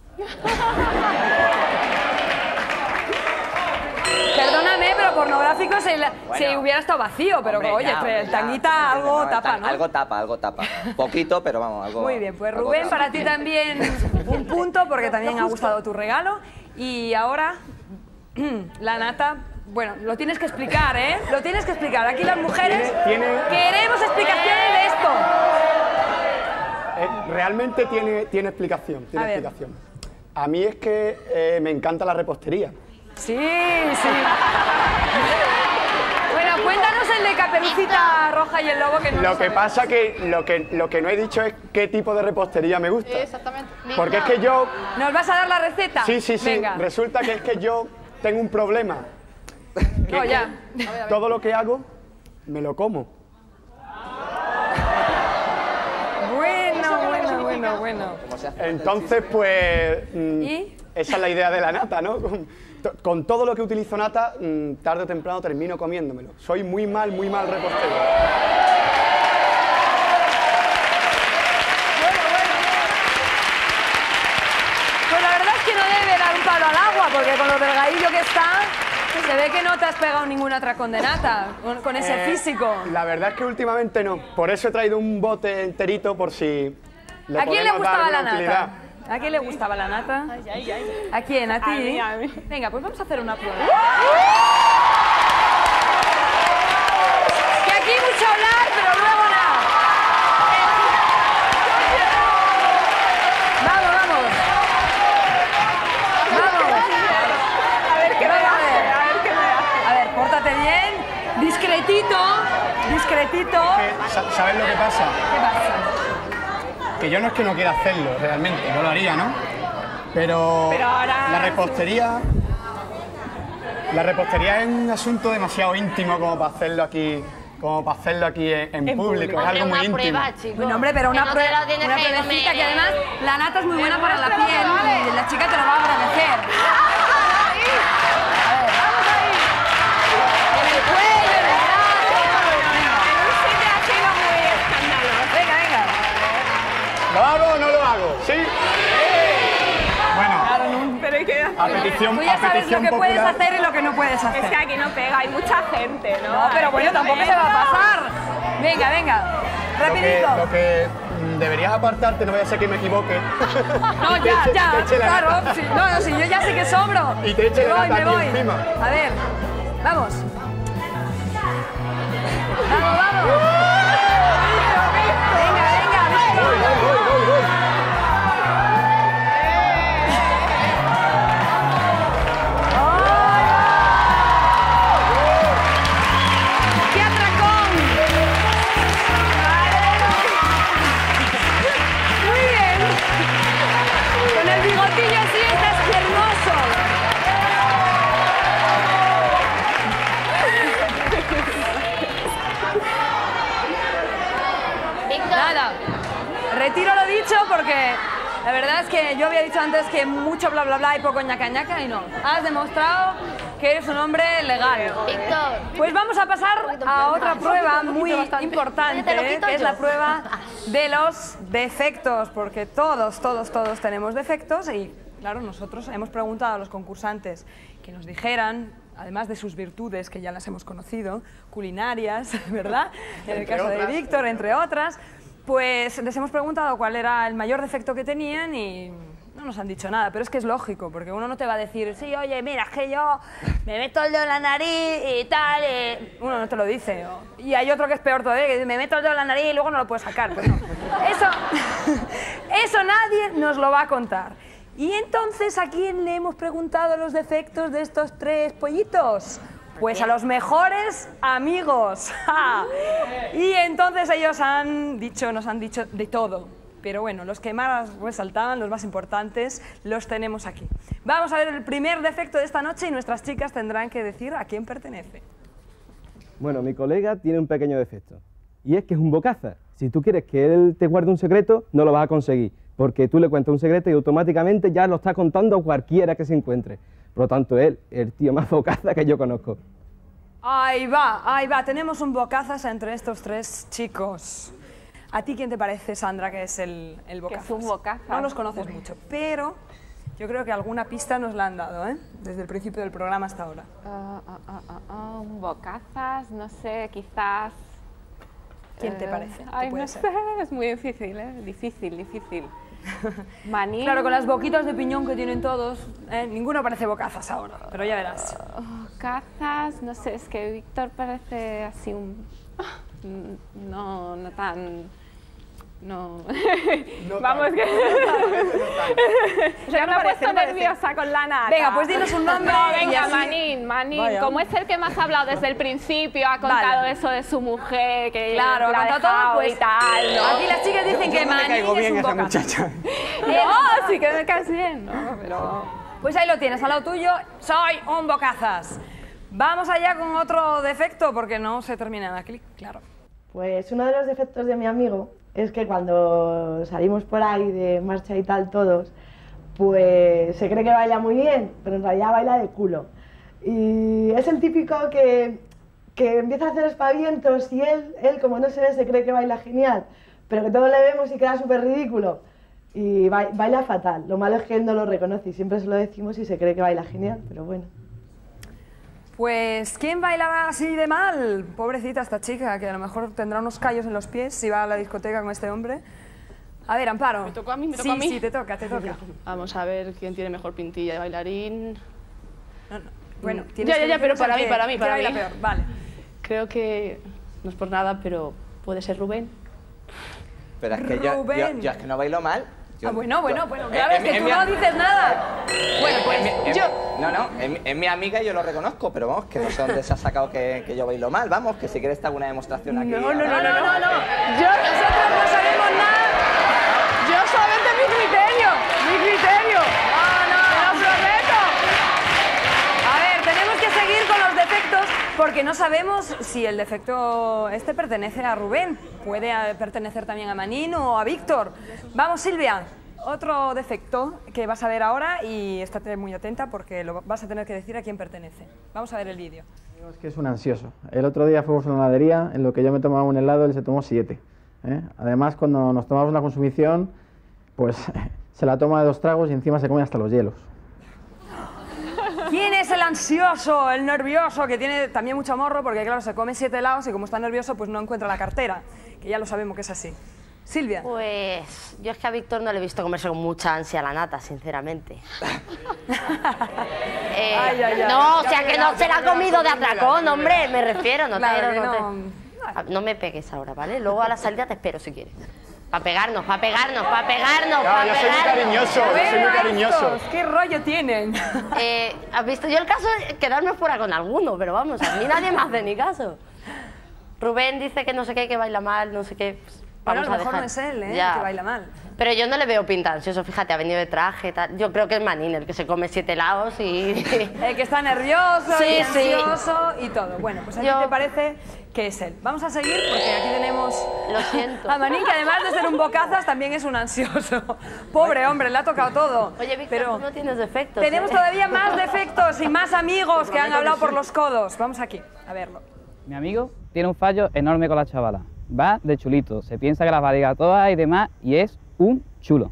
A: Perdóname, pero pornográfico se, la-
F: Bueno.
A: se hubiera estado vacío, pero
F: Hombre,
A: oye,
F: ya, hombre,
A: el
F: ya.
A: tanguita algo
F: el
A: tapa,
F: tan-
A: ¿no?
F: Algo tapa, algo tapa. Poquito, pero vamos, algo...
A: Muy bien, pues
F: algo
A: Rubén,
F: tapa.
A: para ti también un punto, porque también ha gustado tu regalo. Y ahora, la nata, bueno, lo tienes que explicar, ¿eh? Lo tienes que explicar. Aquí las mujeres
G: Tiene- tiene-
A: queremos explicaciones de este explico.
G: Eh, realmente tiene, tiene explicación, tiene
A: A ver.
G: explicación. A mí es que eh, me encanta la repostería.
A: Sí, sí. Bueno, cuéntanos el de Caperucita Roja y el Lobo, que no
G: Lo
A: lo
G: que
A: sabemos.
G: pasa que lo, que lo que no he dicho es qué tipo de repostería me gusta.
C: Exactamente.
G: Porque es que yo...
A: ¿Nos vas a dar la receta?
G: Sí, sí, sí.
A: Venga.
G: Resulta que es que yo tengo un problema.
A: No, ya.
G: Todo lo que hago, me lo como.
A: Bueno, bueno, bueno, bueno.
G: Entonces, pues... mm,
A: ¿Y?
G: esa es la idea de la nata, ¿no? Con, to- con todo lo que utilizo nata, mm, tarde o temprano termino comiéndomelo. Soy muy mal, muy mal repostero.
A: Pues la verdad es que no debe dar un palo al agua, porque con lo delgadillo que está, se ve que no te has pegado ninguna atracón de nata, con, con ese
G: Eh,
A: físico.
G: La verdad es que últimamente no. Por eso he traído un bote enterito por si le
A: ¿A quién le
G: podemos dar
A: gustaba la
G: una utilidad.
A: nata? ¿A quién le gustaba la nata? ¿A quién? ¿A ti?
B: A mí, a mí.
A: Venga, pues vamos a hacer una prueba. Que aquí hay mucho hablar, pero luego nada. Vamos, vamos. Vamos.
B: A ver qué me
A: Vamos a
B: hace,
A: ver.
B: a ver qué me hace.
A: A ver, pórtate bien. Discretito. Discretito.
G: Que, sa- ¿Sabes lo que pasa?
A: ¿Qué pasa?
G: Que yo no es que no quiera hacerlo, realmente, no lo haría, ¿no? Pero,
B: Pero ahora-
G: la repostería... La repostería es un asunto demasiado íntimo como para hacerlo aquí, como para hacerlo aquí en, en
B: En
G: público,
B: público.
G: es algo muy
D: una
G: íntimo.
D: prueba, chicos.
A: Bueno, hombre, pero
D: Que
A: una
D: no te
A: prueba,
D: lo tienes
A: una
D: que
A: pruebecita
D: comer,
A: que además
D: ¿eh?
A: la nata es muy buena para la
B: Demuéstralo,
A: piel
B: vale.
A: y la chica te lo va a agradecer. A ver. En el cuello, en el brazo.
B: En un sitio así no muy escandaloso.
A: Venga, venga.
G: ¿Lo hago o no lo hago? ¿Sí? Bueno,
B: Pero hay que
G: a petición,
A: Tú ya
G: a
A: sabes lo
G: petición
A: que puedes
G: popular...
A: hacer y lo que no puedes hacer.
B: Es que aquí no pega, hay mucha gente, ¿no?
A: No, pero bueno, tampoco se va a pasar. Venga, venga.
G: Lo que,
A: Rapidito.
G: lo que mm, deberías apartarte, no vaya a ser que me equivoque.
A: No,
G: Y te
A: ya,
G: eche-
A: ya,
G: te eche la
A: claro.
G: nata.
A: Sí, no, no, sí, yo ya sé que sobro.
G: Y te eche
A: me
G: la
A: voy,
G: nata
A: me
G: aquí
A: voy.
G: encima.
A: A ver, vamos. Vamos, vamos. Venga, venga,
G: Voy,
A: Víctor.
G: voy, voy, voy, voy.
A: ¡Qué atracón! Muy bien. Con el bigotillo así estás hermoso.
D: Víctor,
A: Nada, retiro lo dicho porque la verdad es que yo había dicho antes que mucho bla bla bla y poco ñaca ñaca y no. Has demostrado que eres un hombre legal.
D: Víctor.
A: Pues vamos a pasar a otra prueba muy
D: Oye, te lo
A: importante,
D: quito
A: que es
D: yo.
A: la prueba de los defectos, porque todos, todos, todos tenemos defectos y, claro, nosotros hemos preguntado a los concursantes que nos dijeran, además de sus virtudes, que ya las hemos conocido, culinarias, ¿verdad? En el caso de
G: otras.
A: Víctor, entre otras, pues les hemos preguntado cuál era el mayor defecto que tenían y no nos han dicho nada, pero es que es lógico, porque uno no te va a decir, sí, oye, mira, es que yo me meto el dedo en la nariz y tal, y... uno no te lo dice. o- Y hay otro que es peor todavía, que dice, me meto el dedo en la nariz y luego no lo puedes sacar. Pues no. Eso, eso nadie nos lo va a contar. Y entonces, ¿a quién le hemos preguntado los defectos de estos tres pollitos? Pues a los mejores amigos. ¡Ja! Y entonces ellos han dicho, nos han dicho de todo. Pero bueno, los que más resaltaban, los más importantes, los tenemos aquí. Vamos a ver el primer defecto de esta noche y nuestras chicas tendrán que decir a quién pertenece.
I: Bueno, mi colega tiene un pequeño defecto, y es que es un bocaza. Si tú quieres que él te guarde un secreto, no lo vas a conseguir, porque tú le cuentas un secreto y automáticamente ya lo está contando a cualquiera que se encuentre. Por lo tanto, él es el tío más bocaza que yo conozco.
A: Ahí va, ahí va, tenemos un bocazas entre estos tres chicos. ¿A ti quién te parece, Sandra, que es el, el bocazas?
B: es un bocazas?
A: No los conoces mucho, pero yo creo que alguna pista nos la han dado, ¿eh? Desde el principio del programa hasta ahora.
B: Ah, ah, ah, ah, ah, un bocazas, no sé, quizás...
A: ¿Quién te
B: eh,
A: parece? que
B: Ay,
A: puede
B: no
A: ser?
B: sé, es muy difícil, ¿eh? Difícil, difícil. Maní...
A: Claro, con las boquitas de piñón que tienen todos, ¿eh? Ninguno parece bocazas ahora, pero ya verás.
B: Bocazas, no sé, es que Víctor parece así un... mm, no, no tan... No.
G: No
B: Vamos,
G: tan.
B: que...
A: O sea,
B: Ya
A: ¿qué
B: me he
A: parece?
B: puesto
A: ¿Qué parece?
B: nerviosa con la nata.
A: Venga, pues dinos un nombre
B: No,
A: y
B: venga,
A: así-
B: Manín, Manín.
E: Vaya.
B: Como es el que más ha hablado desde el principio, ha contado
A: Vale.
B: eso de su mujer, que
A: Claro,
B: la
A: ha
B: ha
A: contado todo,
B: dejado
A: pues,
B: y tal, ¿no?
A: Aquí las chicas dicen
E: Yo
A: que
E: no le
A: Manín
E: caigo
A: es
E: bien
A: un
E: a esa
A: bocaza.
E: muchacha.
B: No, sí que me caes bien, ¿no? Pero...
A: Pues ahí lo tienes, al lado tuyo, soy un bocazas. Vamos allá con otro defecto, porque no se termina en clic, claro.
J: Pues uno de los defectos de mi amigo es que cuando salimos por ahí de marcha y tal todos, pues se cree que baila muy bien, pero en realidad baila de culo. Y es el típico que, que empieza a hacer espavientos y él, él, como no se ve, se cree que baila genial, pero que todos le vemos y queda súper ridículo. Y ba- baila fatal. Lo malo es que él no lo reconoce y siempre se lo decimos y se cree que baila genial, pero bueno.
A: Pues, ¿quién bailaba así de mal? Pobrecita esta chica, que a lo mejor tendrá unos callos en los pies si va a la discoteca con este hombre. A ver, Amparo.
C: ¿Me tocó a mí? ¿Me
A: sí,
C: tocó a mí?
A: Sí, te toca, te toca.
C: Vamos a ver quién tiene mejor pintilla de bailarín.
A: No, no. Bueno,
C: Mm.
A: tienes
C: Ya,
A: que
C: ya, ya, pero
A: decirnos
C: para
A: el
C: mí,
A: que-
C: para mí,
A: que
C: para
A: baila
C: mí.
A: peor. Vale.
C: Creo que, no es por nada, pero puede ser Rubén.
F: Pero es que yo, yo,
A: Rubén.
F: yo es que no bailo mal. Yo-
A: Ah, bueno, bueno,
F: yo-
A: bueno,
F: eh,
A: claro, es
F: mi-
A: que tú
F: mi-
A: no dices nada. Bueno, pues
F: es mi- es
A: yo...
F: mi- No, no, es mi, es mi amiga y yo lo reconozco, pero vamos, que no sé dónde se ha sacado que, que yo bailo mal. Vamos, que si quieres te hago una demostración aquí.
C: No, no,
F: ahora.
C: no, no, no, no.
A: Yo, nosotros no sabemos nada.
C: Yo solamente mi criterio, mi criterio.
A: No, no.
C: Te lo prometo.
A: A ver, tenemos que seguir con los defectos porque no sabemos si el defecto este pertenece a Rubén. Puede eh, pertenecer también a Manín o a Víctor. Vamos, Silvia. Otro defecto que vas a ver ahora y estate muy atenta porque lo vas a tener que decir a quién pertenece. Vamos a ver el vídeo.
K: Es que es un ansioso. El otro día fuimos a una heladería, en lo que yo me tomaba un helado, él se tomó siete. ¿eh? Además, cuando nos tomamos una consumición, pues se la toma de dos tragos y encima se come hasta los hielos.
A: ¿Quién es el ansioso, el nervioso, que tiene también mucho morro porque, claro, se come siete helados y como está nervioso, pues no encuentra la cartera? Que ya lo sabemos que es así. Silvia.
D: Pues yo es que a Víctor no le he visto comerse con mucha ansia la nata, sinceramente. Eh,
A: Ay, ay, ay.
D: no, o
A: Ya
D: sea
A: me
D: que
A: da,
D: no se
A: ya
D: la ha
A: me da,
D: comido de
A: ya me da,
D: atracón,
A: ya me
D: hombre,
A: da.
D: me refiero, no
A: Claro
D: te
A: que
D: no, te-
A: no.
D: Ah, no me pegues ahora, ¿vale? Luego a la salida te espero si quieres. Para pegarnos, para pegarnos, para pegarnos,
G: Claro,
D: para
G: yo soy muy
D: pegarnos.
G: cariñoso, yo soy muy
A: Bueno,
G: cariñoso.
A: estos, ¿qué rollo tienen?
D: Eh, ¿Has visto? Yo el caso es quedarme fuera con alguno, pero vamos, a mí nadie me hace ni caso. Rubén dice que no sé qué, que baila mal, no sé qué. pues,
A: Bueno,
D: vamos
A: a lo mejor
D: dejar.
A: no es él, ¿eh?
D: Ya.
A: Que baila mal.
D: Pero yo no le veo pinta ansioso, fíjate, ha venido de traje, tal. Yo creo que es Manín el que se come siete helados y...
A: El que está nervioso
D: Sí,
A: y
D: sí.
A: ansioso y todo. Bueno, pues a ti
D: Yo-
A: te parece que es él. Vamos a seguir porque aquí tenemos
D: Lo siento.
A: a Manín, que además de ser un bocazas también es un ansioso. Pobre hombre, le ha tocado todo.
D: Oye, Víctor,
A: Pero
D: tú no tienes defectos,
A: tenemos
D: ¿eh?
A: todavía más defectos y más amigos que han hablado por los codos. Vamos aquí, a verlo.
L: Mi amigo tiene un fallo enorme con la chavala. Va de chulito, se piensa que las va a ligar todas y demás, y es un chulo.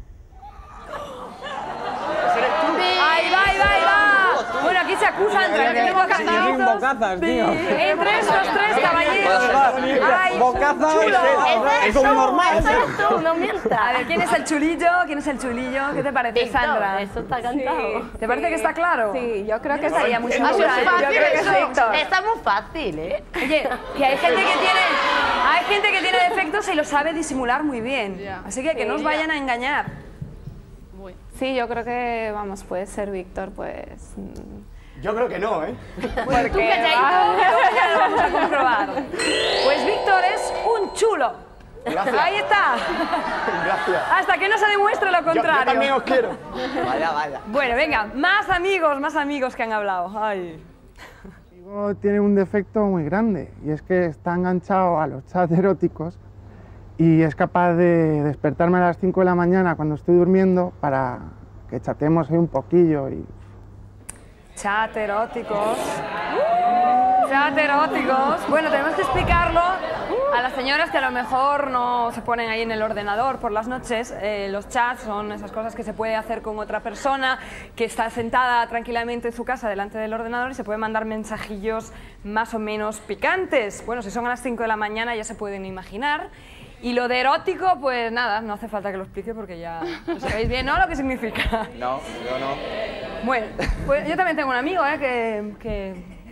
A: Ahí va, ahí va, ahí va. Bueno, aquí se acusan tranquilos,
E: Sí, yo soy un bocazas, tío.
A: entre estos tres caballeros. Ay,
E: Bocazas,
A: chulo.
E: es- es un normal.
D: Eso eres tú, no mientas.
A: A ver, ¿quién es el chulillo? ¿Quién es el chulillo? ¿Qué te parece,
D: Víctor,
A: Sandra?
D: Eso está cantado.
A: ¿Te parece que está claro?
B: Sí, yo creo que
A: estaría
B: sí.
A: muy
C: Ah,
A: segura,
C: eso es
A: ¿eh?
C: fácil,
A: Yo creo que
C: eso.
A: es Víctor.
D: Está muy fácil, ¿eh?
A: Oye, que hay gente que tiene, hay gente que tiene defectos y lo sabe disimular muy bien.
C: Ya.
A: Así que que
B: Sí,
A: no os
B: ya.
A: vayan a engañar.
C: Muy.
B: Sí, yo creo que, vamos, puede ser Víctor, pues... mm,
G: Yo creo que no, ¿eh?
A: Bueno, tú calladito, que luego ya lo vamos a comprobar. Pues Víctor es un chulo.
G: Gracias.
A: Ahí está.
G: Gracias.
A: Hasta que no se demuestre lo
G: Yo,
A: contrario.
G: yo también os quiero.
F: Vaya, vaya.
A: Bueno, venga, más amigos, más amigos que han hablado. Ay.
M: Amigo tiene un defecto muy grande y es que está enganchado a los chats eróticos y es capaz de despertarme a las cinco de la mañana cuando estoy durmiendo para que chateemos ahí un poquillo y
A: Chat eróticos. Chat eróticos. Bueno, tenemos que explicarlo a las señoras que a lo mejor no se ponen ahí en el ordenador por las noches. Eh, los chats son esas cosas que se puede hacer con otra persona que está sentada tranquilamente en su casa delante del ordenador y se puede mandar mensajillos más o menos picantes. Bueno, si son a las cinco de la mañana ya se pueden imaginar. Y lo de erótico, pues nada, no hace falta que lo explique porque ya lo sabéis bien, ¿no? Lo que significa.
F: No, yo no.
A: Bueno, pues yo también tengo un amigo, ¿eh? Que, que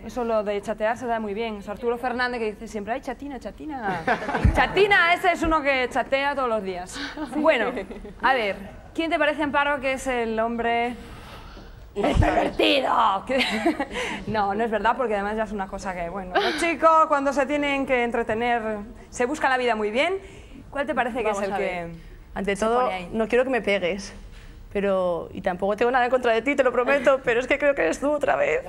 A: Eso lo de chatear se da muy bien. Es Arturo Fernández que dice siempre, ay, chatina, chatina. Chatina, ese es uno que chatea todos los días. Bueno, a ver, ¿quién te parece, Amparo, que es el hombre... ¡El pervertido! No, no es verdad, porque además ya es una cosa que, bueno, los chicos cuando se tienen que entretener se buscan la vida muy bien. ¿Cuál te parece que
C: Vamos
A: es el
C: a
A: que
C: ver. Ante
A: se
C: todo,
A: pone ahí?
C: no quiero que me pegues, pero... Y tampoco tengo nada en contra de ti, te lo prometo, pero es que creo que eres tú otra vez.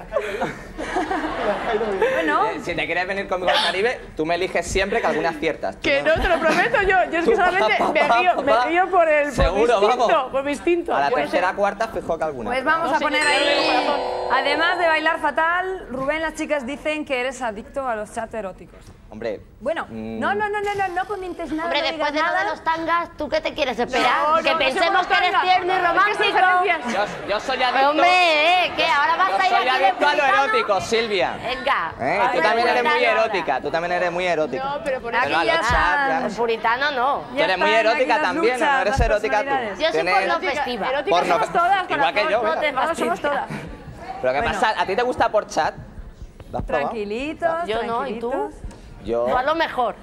A: Bueno...
F: Eh, si te quieres venir conmigo al Caribe, tú me eliges siempre que alguna aciertas. Tú
C: Que no, te lo prometo yo. Yo es que
F: Tú,
C: solamente
F: pa, pa,
C: me
F: pa,
C: guío,
F: pa,
C: me
F: pa.
C: guío por el por mi
F: Seguro,
C: instinto,
F: vamos.
C: por mi instinto.
F: A la
C: Pues,
F: tercera, cuarta, fijo que alguna.
A: Pues vamos
C: No
A: a
C: sé,
A: poner
C: yo creo
A: ahí,
C: que corazón.
A: además de bailar fatal, Rubén, las chicas dicen que eres adicto a los chats eróticos.
F: Hombre...
A: Bueno,
F: mm,
A: no, no, no, no, no, no comentes nada,
D: Hombre,
A: no
D: después
A: digas
D: de lo
A: nada.
D: de los tangas, ¿tú qué te quieres esperar?
C: No,
D: que
C: no, no
D: pensemos
C: somos
D: que eres
C: tangas.
D: tierno y
C: Es que son
D: romántico.
C: referencias.
F: Yo, yo soy adicto...
D: Hombre, ¿eh? ¿Qué? ¿Ahora vas
F: Yo
D: a ir
F: soy
D: aquí de
F: adicto a lo
D: puritano?
F: erótico, Silvia.
D: Venga.
F: Eh,
D: Ay,
F: tú también eres muy
D: puritano ahora.
F: erótica, tú también eres muy erótica.
C: No, pero por
F: Pero
C: aquí
F: a
C: ya
F: los chats, ya-
D: El puritano no.
F: Tú
A: Ya
F: eres muy
A: están aquí
F: erótica
A: las
F: también, ¿o no
A: luchas,
F: eres
A: las
F: erótica tú?
A: personalidades.
D: Yo soy
F: Tienes-
D: porno festiva.
C: Eróticas
F: Porno
C: somos
F: fe-
C: todas.
F: igual que yo,
C: No
F: venga.
C: te vamos, somos todas.
F: Pero ¿qué
A: Bueno.
F: pasa? ¿A ti te gusta por chat? ¿Lo has probado?
A: Tranquilitos,
D: Yo no, ¿y tú?
A: tranquilitos.
F: Yo...
D: Tú a lo mejor.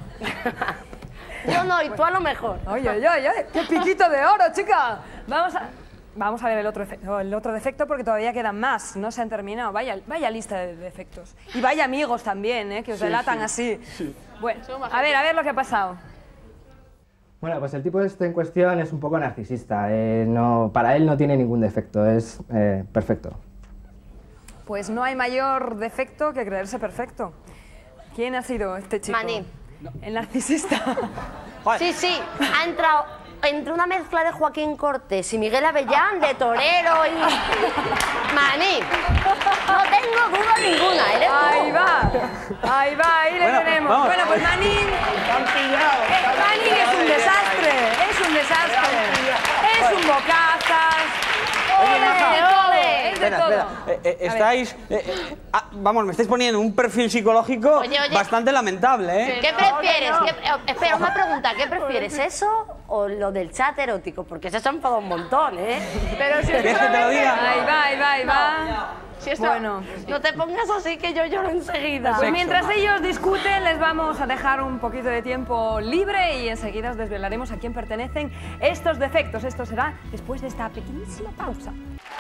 D: Yo no, y tú a lo mejor.
A: Oye, oye, oye, qué piquito de oro, chica. Vamos a, vamos a ver el otro, efecto, el otro defecto porque todavía quedan más, no se han terminado. Vaya, vaya lista de defectos. Y vaya amigos también, ¿eh? Que os
G: Sí,
A: delatan
G: sí,
A: así.
G: sí.
A: Bueno, a ver, a ver lo que ha pasado.
N: Bueno, pues el tipo este en cuestión es un poco narcisista. eh, no, para él no tiene ningún defecto, es eh, perfecto.
A: Pues no hay mayor defecto que creerse perfecto. ¿Quién ha sido este chico?
D: Maní.
A: El narcisista.
D: Sí, sí, ha entrado entre una mezcla de Joaquín Cortés y Miguel Avellán, de torero y... Maní. No tengo duda ninguna, eres tú.
A: Ahí va, ahí va, ahí le
E: Bueno,
A: tenemos.
E: vamos.
A: Bueno, pues Manín, eh, Manín es un desastre, es un desastre, es un bocazas, ole, ole, es de
E: Espera,
A: todo.
E: espera. Eh, eh,
A: A ver.
E: estáis... eh, eh, ah, vamos, me estáis poniendo un perfil psicológico
D: Oye, oye.
E: bastante lamentable, ¿eh?
D: ¿Qué prefieres? ¿Qué- eh, espera, una pregunta. ¿Qué prefieres, eso o lo del chat erótico? Porque eso se ha enfadado un montón, ¿eh?
C: Pero si
E: ¿Quieres que te lo diga?
A: Ahí va, ahí va, ahí va.
C: Si esto...
A: Bueno,
D: No te pongas así que yo lloro enseguida.
A: pues mientras ellos discuten, les vamos a dejar un poquito de tiempo libre y enseguida os desvelaremos a quién pertenecen estos defectos. Esto será después de esta pequeñísima pausa.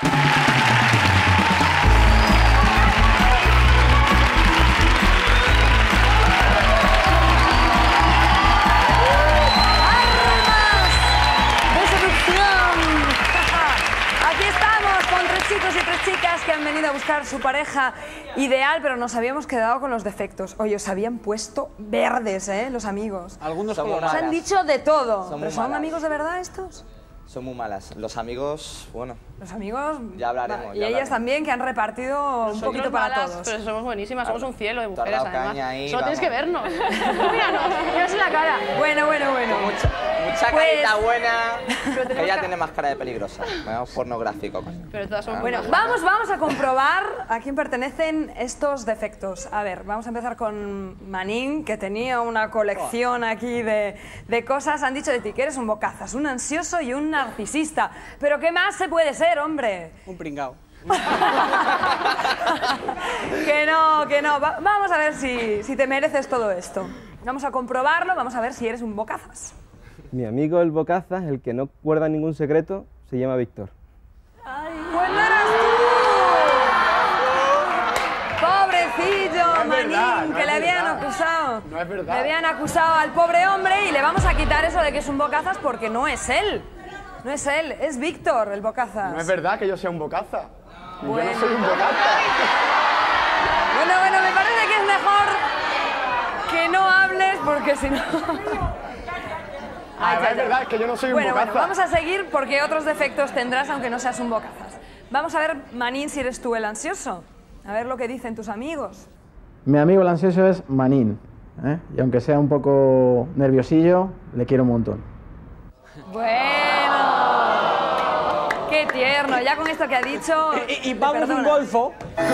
A: ¡De seducción! Aquí estamos con tres chicos y tres chicas que han venido a buscar su pareja ideal, pero nos habíamos quedado con los defectos. Oye, os habían puesto verdes, ¿eh? Los amigos.
E: Algunos
F: Son muy
A: Os
E: colorados.
A: han dicho de todo.
F: Son muy
A: ¿Pero son
F: malas.
A: amigos de verdad estos?
F: Son muy malas. Los amigos, bueno,
A: Los amigos...
F: Ya hablaremos,
A: Y
F: ya
A: ellas
F: hablaremos.
A: también, que han repartido un
C: Nosotros
A: poquito para
C: malas,
A: todos.
C: Pero somos buenísimas, somos un cielo de
F: Tú has
C: mujeres,
F: dado
C: además.
F: caña ahí,
C: Solo tienes que
F: vamos.
C: vernos. Míranos, míranos en la cara.
A: Bueno, bueno, bueno.
F: mucha, mucha
A: Pues-
F: carita buena.
C: Pero
F: Que
C: tenemos
F: ella
C: que-
F: tiene más cara de peligrosa. Vamos, pornográfico. coño.
C: Pero todas somos
A: Bueno,
C: buenas.
A: vamos, vamos a comprobar a quién pertenecen estos defectos. A ver, vamos a empezar con Manín, que tenía una colección aquí de, de cosas. Han dicho de ti que eres un bocazas, un ansioso y un narcisista. Pero ¿qué más se puede ser, hombre?
E: Un pringao.
A: Que no, que no. Va- vamos a ver si, si te mereces todo esto. Vamos a comprobarlo, vamos a ver si eres un bocazas.
I: Mi amigo el bocazas, el que no guarda ningún secreto, se llama Víctor.
A: ¡Pues no eras tú! ¡Pobrecillo,
G: No es
A: Manín,
G: verdad, no
A: que
G: es
A: le habían
G: verdad.
A: acusado!
G: No es verdad.
A: Le habían acusado al pobre hombre y le vamos a quitar eso de que es un bocazas porque no es él. No es él, es Víctor el bocazas.
G: No es verdad que yo sea un bocaza.
A: Bueno.
G: Yo no soy un bocaza.
A: Bueno, bueno, me parece que es mejor que no hables porque si no... Ay,
G: Ah,
A: ya,
G: es
A: ya.
G: verdad que yo no soy un
A: Bueno,
G: bocaza.
A: bueno, vamos a seguir porque otros defectos tendrás aunque no seas un bocazas. Vamos a ver, Manín, si eres tú el ansioso. A ver lo que dicen tus amigos.
K: Mi amigo el ansioso es Manín, ¿eh? Y aunque sea un poco nerviosillo, le quiero un montón.
A: Bueno, qué tierno. Ya con esto que ha dicho...
E: Y, y
A: me
E: vamos un
A: perdona.
E: golfo.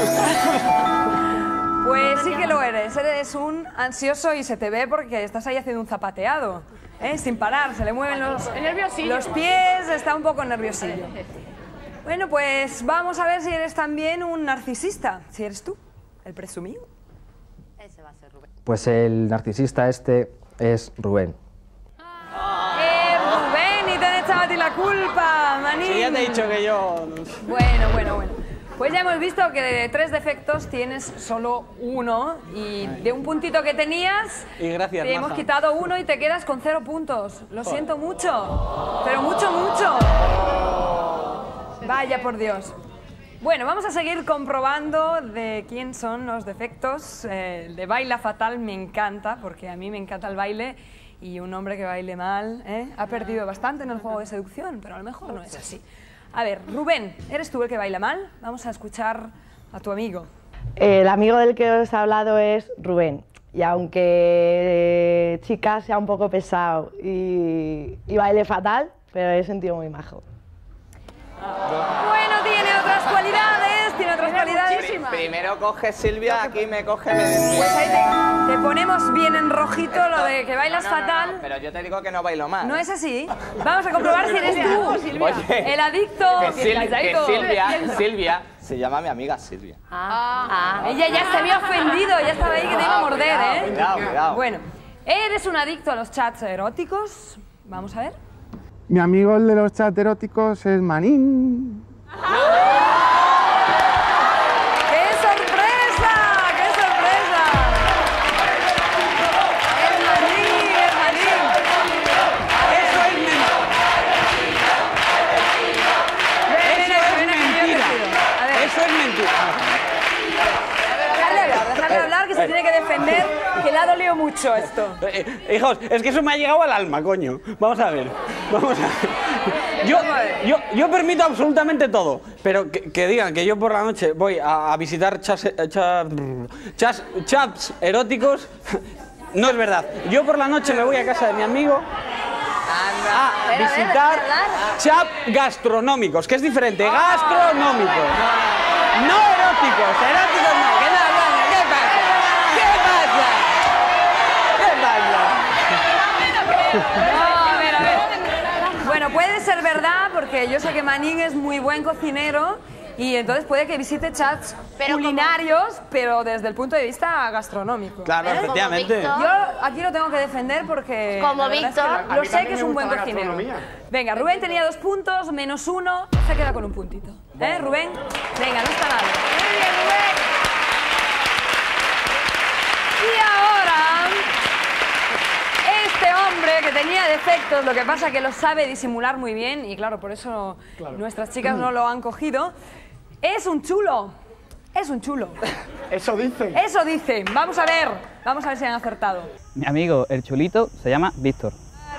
A: Pues sí que lo eres. Eres un ansioso y se te ve porque estás ahí haciendo un zapateado. ¿eh? Sin parar, se le mueven los,
C: Es nerviosillo.
A: los pies, está un poco nerviosillo. Bueno, pues vamos a ver si eres también un narcisista. Si eres tú. ¿El presumido?
D: Ese va a ser Rubén.
N: Pues el narcisista este es Rubén.
A: ¡Eh, Rubén! Y te han echado a ti la culpa, manín.
E: Sí, ya te he dicho que yo...
A: Bueno, bueno, bueno. Pues ya hemos visto que de tres defectos tienes solo uno y de un puntito que tenías
E: Y gracias,
A: te hemos
E: maja.
A: quitado uno y te quedas con cero puntos. Lo siento mucho, pero mucho, mucho. Vaya por Dios. Bueno, vamos a seguir comprobando de quién son los defectos. Eh, el de baila fatal me encanta, porque a mí me encanta el baile y un hombre que baile mal ¿eh? ha perdido bastante en el juego de seducción, pero a lo mejor no es así. A ver, Rubén, ¿eres tú el que baila mal? Vamos a escuchar a tu amigo.
J: El amigo del que os he hablado es Rubén. Y aunque eh, chica sea un poco pesado y, y baile fatal, pero es un tío muy majo.
A: Bueno, tiene otras cualidades, tiene otras cualidades.
F: Primero coge Silvia, aquí me coge...
A: Pues ahí te, te ponemos bien en rojito lo de que bailas
F: No, no, no,
A: fatal.
F: no, pero yo te digo que no bailo mal.
A: ¿No es así? Vamos a comprobar si eres tú,
F: Oye,
A: el adicto.
F: que, Sil- que Silvia, Silvia se llama mi amiga Silvia.
A: Ah, ah, ella ya se había ofendido, ya estaba ahí que te iba a morder,
F: Cuidado,
A: ¿eh?
F: cuidado, cuidado.
A: Bueno, ¿eres un adicto a los chats eróticos? Vamos a ver.
M: Mi amigo el de los chats eróticos es Manín.
A: ¡Qué sorpresa! ¡Qué sorpresa! ¡Es Manín! ¡Es Manín!
E: Eso es mentira. Eso es mentira.
A: A ver.
E: Eso es mentira.
A: Dejarle hablar, dejarle hablar, que se tiene que defender, que le ha dolido mucho esto.
E: Eh, hijos, es que eso me ha llegado al alma, coño. Vamos a ver. Vamos a ver. Yo, yo, yo permito absolutamente todo, pero que, que digan que yo por la noche voy a, a visitar chats, eh, chats, chats, chats eróticos, no es verdad. Yo por la noche me voy a casa de mi amigo a visitar chats gastronómicos, que es diferente. Gastronómicos, no eróticos. Eróticos no. ¿Qué tal, Blanca? ¿Qué pasa? ¿Qué pasa? ¿Qué pasa?
A: No, a ver, a ver. Bueno, puede ser verdad, porque yo sé que Manín es muy buen cocinero y entonces puede que visite chats culinarios, pero desde el punto de vista gastronómico.
E: Claro,
A: ¿eh?
E: efectivamente.
A: Yo aquí lo tengo que defender porque
D: Como
A: la verdad es que
D: Víctor.
A: lo-
G: A
A: lo
G: mí
A: sé
G: también
A: que es
G: me
A: un
G: gusta
A: buen
G: la
A: cocinero.
G: gastronomía.
A: Venga, Rubén tenía dos puntos, menos uno, se queda con un puntito. ¿Eh, Rubén? Venga, no está mal. Muy bien, Rubén. Y ahora, este hombre que tenía defectos, lo que pasa que lo sabe disimular muy bien, y claro, por eso nuestras chicas no lo han cogido, es un chulo. Es un chulo.
G: Eso dicen.
A: Eso dicen. Vamos a ver. Vamos a ver si han acertado.
L: Mi amigo, el chulito, se llama Víctor.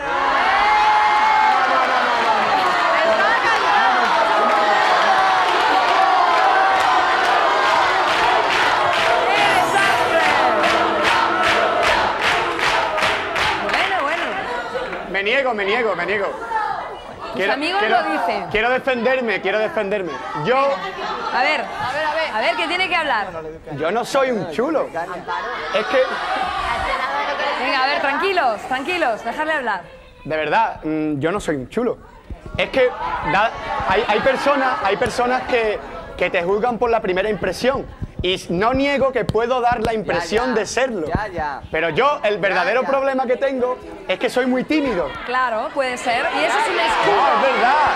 A: Bueno, bueno.
G: Me niego, me niego, me niego.
A: Tus amigos lo dicen.
G: Quiero defenderme, quiero defenderme. Yo,
A: A ver, a ver, a ver. A ver, ¿qué tiene que hablar?
G: yo no soy un chulo. Es que,
A: Venga, a ver, tranquilos, tranquilos, dejarle hablar.
G: de verdad, mm, yo no soy un chulo. Es que da- hay, hay personas, hay personas que, que te juzgan por la primera impresión. Y no niego que puedo dar la impresión
F: ya.
G: de serlo.
F: Ya, ya.
G: Pero yo, el verdadero
F: ya.
G: problema que tengo es que soy muy tímido.
A: Claro, puede ser. Y eso es un
G: No,
A: escudo.
G: es verdad.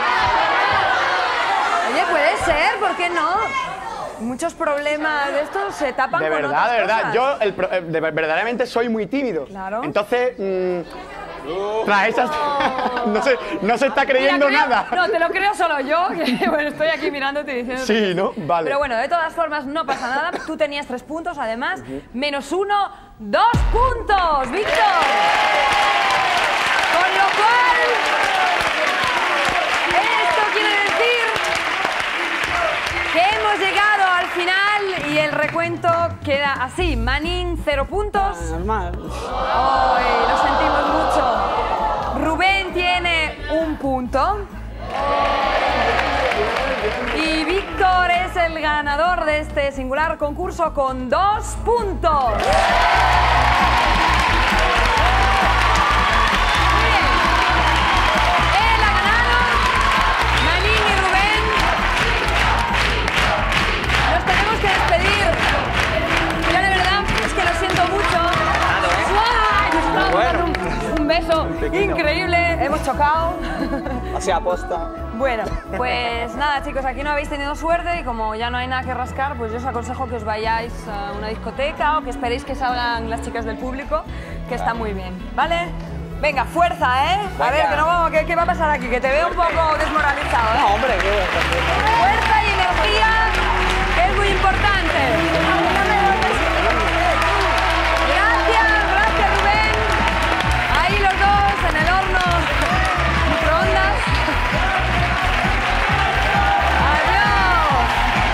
A: Oye, puede ser, ¿por qué no? Muchos problemas de estos se tapan
G: De
A: con
G: verdad,
A: otras
G: de verdad.
A: cosas.
G: Yo el pro- eh, de- verdaderamente soy muy tímido.
A: Claro.
G: Entonces, mm, tras esas... no, se, no se está creyendo
A: Mira, creo-
G: nada.
A: No, te lo creo solo yo, que bueno, estoy aquí mirándote y diciendo.
G: Sí, ¿no? Vale.
A: Pero bueno, de todas formas no pasa nada. Tú tenías tres puntos, además. Menos uno, dos puntos, Víctor. Con lo cual, esto quiere decir que hemos llegado al final y el recuento queda así. Manín, cero puntos.
E: Normal.
A: Ay, lo sentimos mucho. Rubén tiene un punto. Y Víctor es el ganador de este singular concurso con dos puntos. Bien. Él ha ganado. Manín y Rubén. Nos tenemos que despedir. sido increíble, hemos chocado.
G: Así aposta.
A: Bueno, pues nada chicos, aquí no habéis tenido suerte y como ya no hay nada que rascar, pues yo os aconsejo que os vayáis a una discoteca o que esperéis que salgan las chicas del público, que está muy bien, ¿vale? Venga, fuerza, ¿eh? A ver, que no vamos, ¿qué, ¿qué va a pasar aquí? Que te veo un poco desmoralizado, ¿eh?
G: No, hombre, qué bueno.
A: Fuerza y energía, que es muy importante. Gracias, gracias Rubén. Ahí los dos en el horno microondas. Adiós.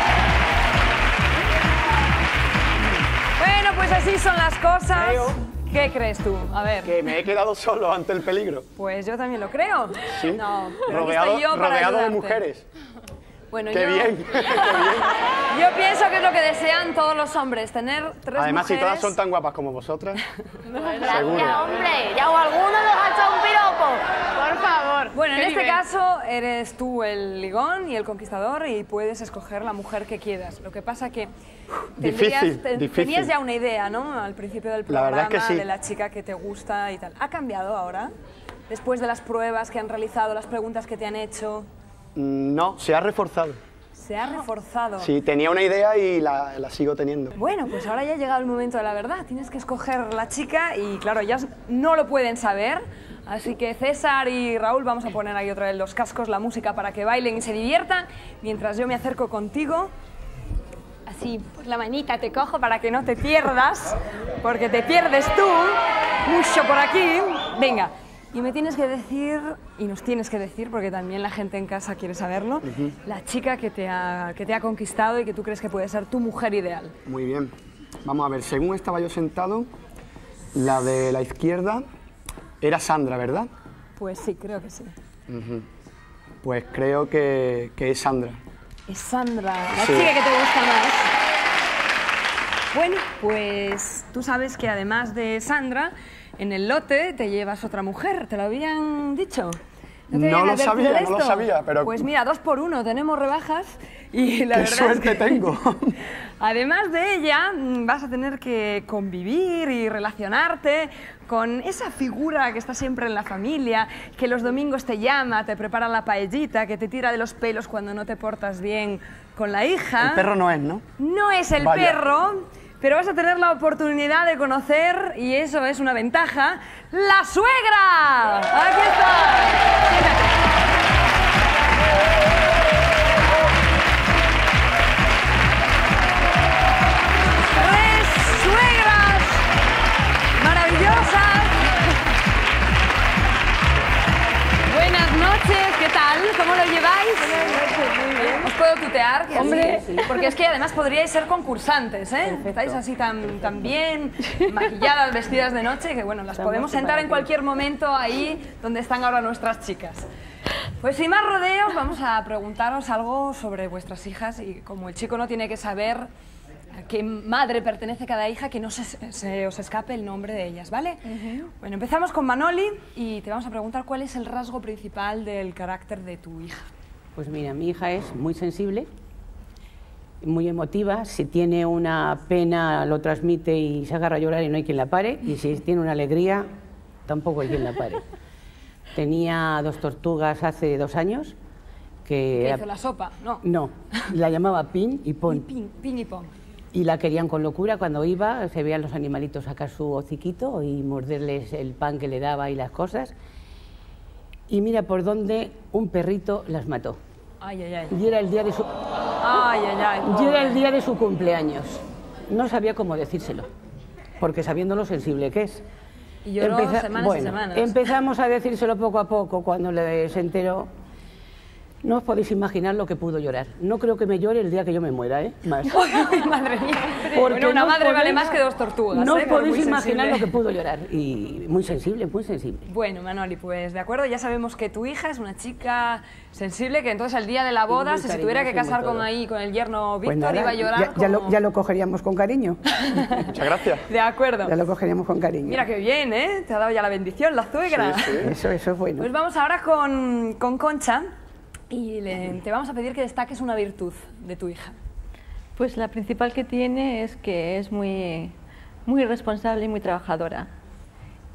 A: Bueno, pues así son las cosas. ¿Qué crees tú? A ver.
G: Que me he quedado solo ante el peligro.
A: Pues yo también lo creo.
G: Sí.
A: No, pero aquí
G: rodeado
A: estoy yo para
G: rodeado de
A: ayudarte.
G: mujeres.
A: Bueno,
G: Qué
A: yo,
G: bien, qué bien.
A: Yo pienso que es lo que desean todos los hombres, tener tres
G: Además,
A: mujeres.
G: si todas son tan guapas como vosotras,
D: Gracias,
G: seguro.
D: hombre. Ya o alguno nos ha echado un piropo.
C: Por favor.
A: Bueno, en
C: qué
A: este
C: nivel.
A: caso eres tú el ligón y el conquistador y puedes escoger la mujer que quieras. Lo que pasa que tendrías-
G: Difícil,
A: te-
G: difícil.
A: tenías ya una idea, ¿no? Al principio del
G: La
A: programa
G: verdad es que sí.
A: de la chica que te gusta y tal. ¿Ha cambiado ahora? Después de las pruebas que han realizado, las preguntas que te han hecho,
G: Mm, No, se ha reforzado.
A: se ha reforzado.
G: Sí, tenía una idea y la, la sigo teniendo.
A: Bueno, pues ahora ya ha llegado el momento de la verdad. Tienes que escoger la chica y claro, ellas no lo pueden saber. Así que César y Raúl vamos a poner ahí otra vez los cascos, la música para que bailen y se diviertan. Mientras yo me acerco contigo, así por la manita te cojo para que no te pierdas, porque te pierdes tú, mucho por aquí. Venga, y me tienes que decir, y nos tienes que decir, porque también la gente en casa quiere saberlo,
G: Ujú.
A: la chica que te, ha, que te ha conquistado y que tú crees que puede ser tu mujer ideal.
G: Muy bien. Vamos a ver, según estaba yo sentado, la de la izquierda era Sandra, ¿verdad?
A: Pues sí, creo que sí.
G: Ujú. Pues creo que, que es Sandra.
A: Es Sandra, la
G: Sí.
A: chica que te gusta más. Bueno, pues tú sabes que además de Sandra, en el lote te llevas otra mujer, ¿te lo habían dicho? te
G: No
A: habían
G: lo
A: advertido
G: sabía,
A: de
G: no lo
A: esto?
G: sabía, pero-
A: Pues mira, dos por uno, tenemos rebajas y la
G: ¡Qué
A: verdad
G: suerte
A: es que,
G: tengo!
A: además de ella, mm, vas a tener que convivir y relacionarte con esa figura que está siempre en la familia, que los domingos te llama, te prepara la paellita, que te tira de los pelos cuando no te portas bien con la hija.
G: El perro no es, ¿no?
A: No es el
G: Vaya.
A: perro, pero vas a tener la oportunidad de conocer, y eso es una ventaja, ¡la suegra! ¡Aquí está! ¡Tres suegras maravillosas! Buenas noches, ¿qué tal? ¿Cómo lo lleváis? Muy bien. ¿Os puedo tutear? Que
B: Hombre.
A: así- porque es que además podríais ser concursantes, ¿eh? Estáis así tan, tan bien, maquilladas, vestidas de noche, que bueno, las
B: Estamos
A: podemos sentar en
B: preparadas.
A: cualquier momento ahí donde están ahora nuestras chicas. Pues sin más rodeos, vamos a preguntaros algo sobre vuestras hijas y como el chico no tiene que saber a qué madre pertenece cada hija, que no se, se os escape el nombre de ellas, ¿vale? Bueno, empezamos con Manoli y te vamos a preguntar cuál es el rasgo principal del carácter de tu hija.
O: Pues mira, mi hija es muy sensible, muy emotiva. Si tiene una pena lo transmite y se agarra a llorar y no hay quien la pare. Y si tiene una alegría, tampoco hay quien la pare. Tenía dos tortugas hace dos años que...
A: ¿Qué
O: era-
A: hizo la sopa? No.
O: No, la llamaba Pin y Pon.
A: Pin, pin y pon.
O: Y la querían con locura cuando iba, se veían los animalitos sacar su hociquito y morderles el pan que le daba y las cosas. Y mira por dónde un perrito las mató.
A: Ay, ay, ay.
O: Y era el día de su,
A: Ay, ay, ay.
O: y era el día de su cumpleaños. No sabía cómo decírselo, porque sabiendo lo sensible que es.
A: Y lloró semanas y
O: bueno,
A: semanas.
O: empezamos a decírselo poco a poco cuando le, se enteró. No os podéis imaginar lo que pudo llorar. No creo que me llore el día que yo me muera, ¿eh? Más.
A: Ay, madre mía.
O: Porque
A: Bueno, una
O: no
A: madre vale
O: podéis-
A: más que dos tortugas.
O: No
A: ¿eh?
O: os
A: Por
O: podéis
A: muy
O: imaginar
A: sensible.
O: lo que pudo llorar. Y muy sensible, muy sensible.
A: Bueno, Manoli, pues de acuerdo, ya sabemos que tu hija es una chica sensible, que entonces el día de la boda,
O: muy
A: si se tuviera que
O: cariñosa y
A: casar
O: muy
A: con
O: todo.
A: ahí, con el yerno
O: Pues
A: Víctor,
O: nada,
A: iba a llorar
O: ya, ya lo,
A: como-
O: ya lo cogeríamos con cariño.
G: Muchas gracias.
A: De acuerdo.
O: Ya lo cogeríamos con cariño.
A: Mira qué bien, ¿eh? Te ha dado ya la bendición, la suegra.
O: Sí, sí. Eso, eso es bueno.
A: Pues vamos ahora con, con Concha y le- te vamos a pedir que destaques una virtud de tu hija.
P: Pues la principal que tiene es que es muy, muy responsable y muy trabajadora.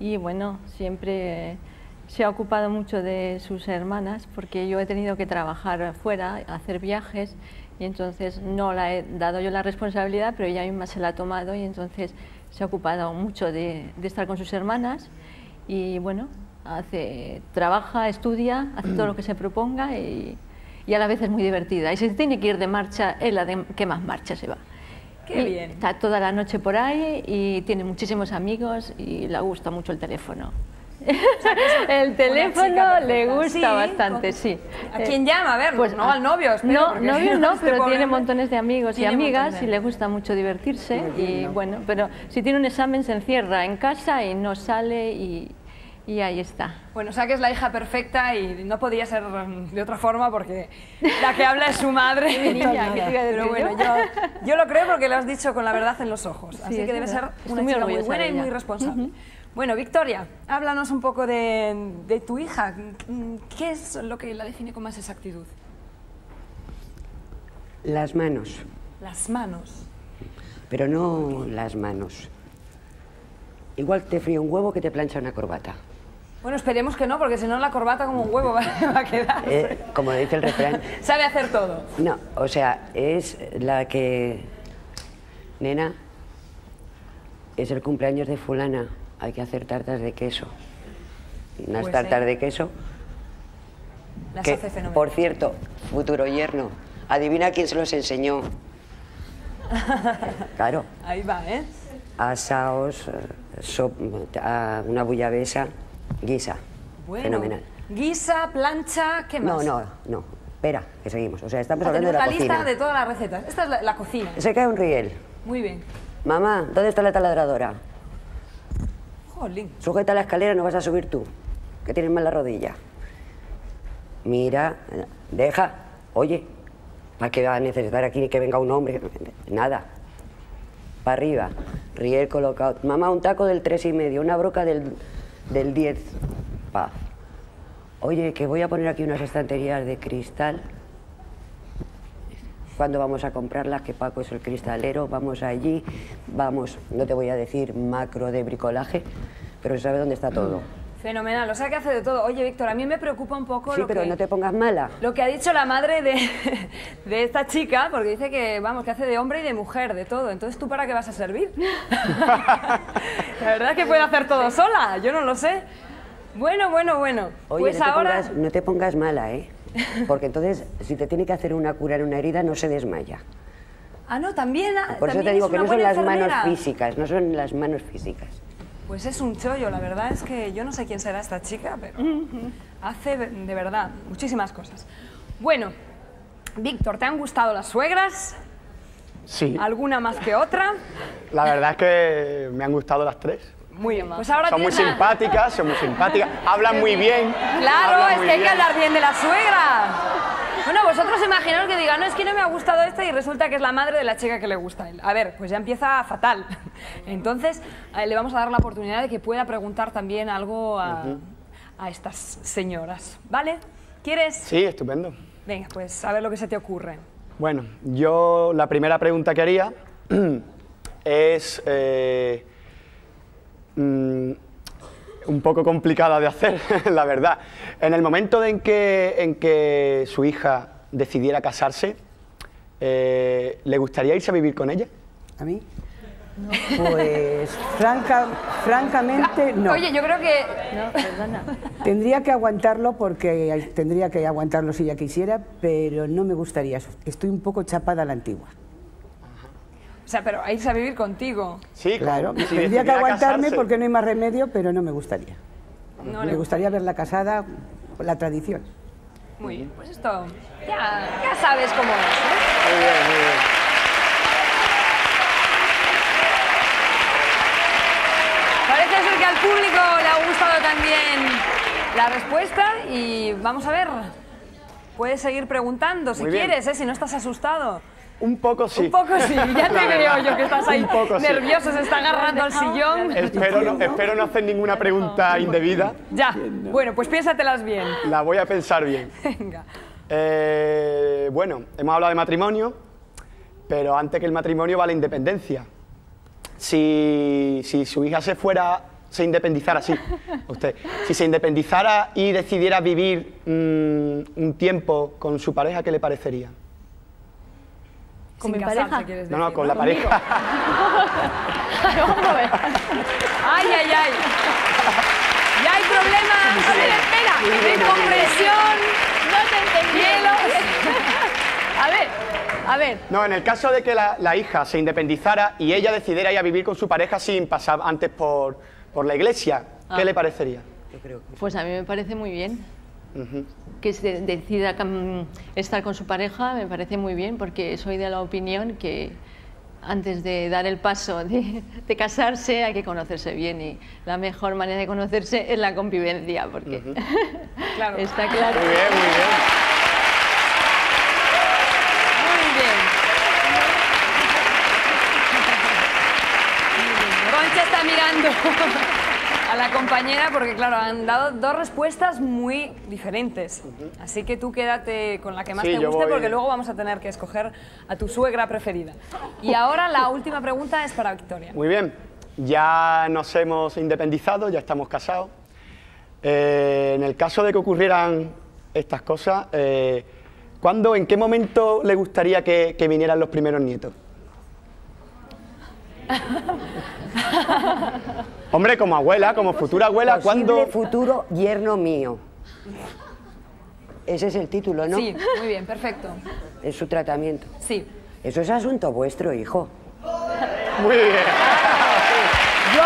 P: y bueno, siempre se ha ocupado mucho de sus hermanas porque yo he tenido que trabajar fuera, hacer viajes y entonces no la he dado yo la responsabilidad, pero ella misma se la ha tomado y entonces se ha ocupado mucho de, de estar con sus hermanas y bueno, hace, trabaja, estudia, hace todo lo que se proponga y, y a la vez es muy divertida. Y si se tiene que ir de marcha, es la de que más marcha se va.
A: Qué
P: y
A: bien.
P: Está toda la noche por ahí y tiene muchísimos amigos y le gusta mucho el teléfono. El teléfono le gusta
A: sí,
P: bastante,
A: con...
P: sí.
A: ¿A quién llama? A ver,
P: pues
A: no al novio, espero,
P: No,
A: porque
P: novio no,
A: este
P: pero
A: pobre
P: tiene
A: hombre
P: montones de amigos y
A: tiene
P: amigas
A: montones.
P: y le gusta mucho divertirse y bueno, pero si tiene un examen se encierra en casa y no sale y, y ahí está.
A: Bueno, o sea que es la hija perfecta y no podía ser de otra forma porque la que habla es su madre.
P: Mi niña, ¿qué te iba a decir
A: Pero bueno,
P: yo?
A: yo, yo lo creo porque lo has dicho con la verdad en los ojos.
P: Sí,
A: Así
P: es
A: que debe ser
P: verdad. Estoy
A: una
P: muy
A: chica muy
P: orgullosa
A: buena
P: de
A: y
P: ella.
A: muy responsable.
P: Ujú.
A: Bueno, Victoria, háblanos un poco de, de tu hija. ¿Qué es lo que la define con más exactitud?
Q: Las manos,
A: Las manos.
Q: pero no las manos. Igual te fríe un huevo que te plancha una corbata.
A: Bueno, esperemos que no, porque si no la corbata como un huevo va a quedar.
Q: Eh, como dice el refrán.
A: Sabe hacer todo.
Q: No, o sea, es la que... Nena, es el cumpleaños de fulana, hay que hacer tartas de queso. Unas
A: Pues,
Q: tartas
A: eh,
Q: de queso.
A: Las
Q: Que,
A: hace fenomenal.
Q: por cierto, futuro yerno, adivina quién se los enseñó. Claro,
A: Ahí va, ¿eh?
Q: asaos, eh, sop- a una bullabesa, guisa.
A: Bueno,
Q: Fenomenal.
A: guisa, plancha, ¿qué
Q: No,
A: más?
Q: no, no. Espera, que seguimos. O sea, estamos
A: Ah,
Q: hablando de
A: tenemos
Q: la
A: la lista
Q: cocina.
A: de todas las recetas. Esta es la, la cocina.
Q: Se cae un riel.
A: Muy bien.
Q: Mamá, ¿dónde está la taladradora?
A: Jolín.
Q: Sujeta la escalera, no vas a subir tú, que tienes mal la rodilla. Mira, deja, oye, ¿para qué va a necesitar aquí que venga un hombre? Nada. Para arriba, riel colocado. Mamá, un taco del tres y medio, una broca del, del diez. Pa. Oye, que voy a poner aquí unas estanterías de cristal. ¿Cuándo vamos a comprarlas? Que Paco es el cristalero, vamos allí, vamos, no te voy a decir macro de bricolaje, pero se sabe dónde está todo.
A: Fenomenal, o sea que hace de todo. Oye, Víctor, a mí me preocupa un poco
Q: Sí,
A: lo,
Q: pero
A: que,
Q: no te pongas mala.
A: lo que ha dicho la madre de, de esta chica, porque dice que, vamos, que hace de hombre y de mujer, de todo. Entonces, ¿tú para qué vas a servir? La verdad es que puede hacer todo sola, yo no lo sé. Bueno, bueno, bueno.
Q: Oye,
A: pues
Q: no, te
A: ahora...
Q: pongas, no te pongas mala, ¿eh? Porque entonces, si te tiene que hacer una cura en una herida, no se desmaya.
A: Ah, no, también... ah,
Q: Por eso
A: también
Q: te digo
A: es
Q: que
A: una
Q: no son
A: buena
Q: las manos
A: enfermera.
Q: físicas, no son las manos físicas.
A: Pues es un chollo, la verdad es que yo no sé quién será esta chica, pero hace de verdad muchísimas cosas. Bueno, Víctor, ¿te han gustado las suegras?
G: Sí.
A: ¿Alguna más que otra?
G: La verdad es que me han gustado las tres.
A: Muy bien, pues ahora
G: Son muy
A: tienes la-
G: simpáticas, son muy simpáticas, hablan muy bien.
A: Claro,
G: hablan
A: es
G: muy
A: que hay que
G: bien.
A: hablar bien de la suegra. Bueno, vosotros imaginaos que digan, no, es que no me ha gustado esta y resulta que es la madre de la chica que le gusta a él. A ver, pues ya empieza fatal. Entonces, eh, le vamos a dar la oportunidad de que pueda preguntar también algo a,
G: Ujú.
A: a estas señoras, ¿vale? ¿Quieres?
G: Sí, estupendo.
A: Venga, pues a ver lo que se te ocurre.
G: Bueno, yo la primera pregunta que haría es eh, mm, un poco complicada de hacer, la verdad. En el momento en que, en que su hija decidiera casarse, eh, ¿le gustaría irse a vivir con ella?
O: ¿A mí? Pues franca, francamente no.
A: Oye, yo creo que...
P: No, perdona.
O: Tendría que aguantarlo porque tendría que aguantarlo si ella quisiera, pero no me gustaría. Estoy un poco chapada a la antigua.
A: O sea, pero a irse a vivir contigo.
G: Sí,
O: Claro,
G: si
O: tendría que
G: decidiera
O: aguantarme
G: casarse.
O: porque no hay más remedio, pero no me gustaría.
A: No
O: me
A: le-
O: gustaría verla casada, la tradición.
A: Muy bien, pues esto ya, ya sabes cómo es, ¿eh?
G: Muy bien, muy bien.
A: Parece ser que al público le ha gustado también la respuesta y vamos a ver. Puedes seguir preguntando si
G: Muy bien.
A: quieres, ¿eh? Si no estás asustado.
G: Un poco sí.
A: Un poco sí, ya te
G: La
A: veo
G: verdad.
A: yo que estás ahí
G: Un poco sí.
A: nervioso, se está agarrando al sillón.
G: Espero no, espero no hacer ninguna pregunta indebida.
A: Ya, bueno, pues piénsatelas bien.
G: La voy a pensar bien.
A: Venga.
G: Eh, bueno, hemos hablado de matrimonio, pero antes que el matrimonio va la independencia. Si, si su hija se fuera se independizara, sí, usted, si se independizara y decidiera vivir mmm, un tiempo con su pareja, ¿qué le parecería?
A: ¿Con mi pareja? ¿Quieres decir?
G: No, no, con la pareja.
A: ¡Ay, ay, ay! ¡Ya hay problemas! A ver, espera, de compresión, no te entendí. A ver, a ver.
G: No, en el caso de que la, la hija se independizara y ella decidiera ir a vivir con su pareja sin pasar antes por, por la iglesia, ¿qué
P: Ah.
G: le parecería?
P: Pues a mí me parece muy bien.
G: Uh-huh.
P: Que se decida cam- estar con su pareja, me parece muy bien, porque soy de la opinión que antes de dar el paso de, de casarse hay que conocerse bien, y la mejor manera de conocerse es la convivencia, porque
G: Uh-huh.
P: claro. Está claro.
G: Muy bien, muy bien.
A: Muy bien. Concha está mirando a la compañera porque, claro, han dado dos respuestas muy diferentes. Así que tú quédate con la que más
G: Sí,
A: te
G: yo
A: guste
G: voy-
A: porque luego vamos a tener que escoger a tu suegra preferida. Y ahora la última pregunta es para Victoria.
G: Muy bien, ya nos hemos independizado, ya estamos casados. Eh, en el caso de que ocurrieran estas cosas, eh, ¿cuándo, en qué momento le gustaría que, que vinieran los primeros nietos? Hombre, como abuela, como futura abuela, ¿cuándo?
Q: Posible futuro yerno mío. Ese es el título, ¿no?
A: Sí, muy bien, perfecto.
Q: Es su tratamiento.
A: Sí.
Q: Eso es asunto vuestro, hijo.
G: Muy bien.
Q: Yo...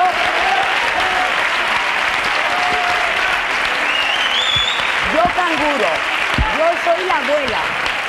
Q: Yo canguro. Yo soy la abuela.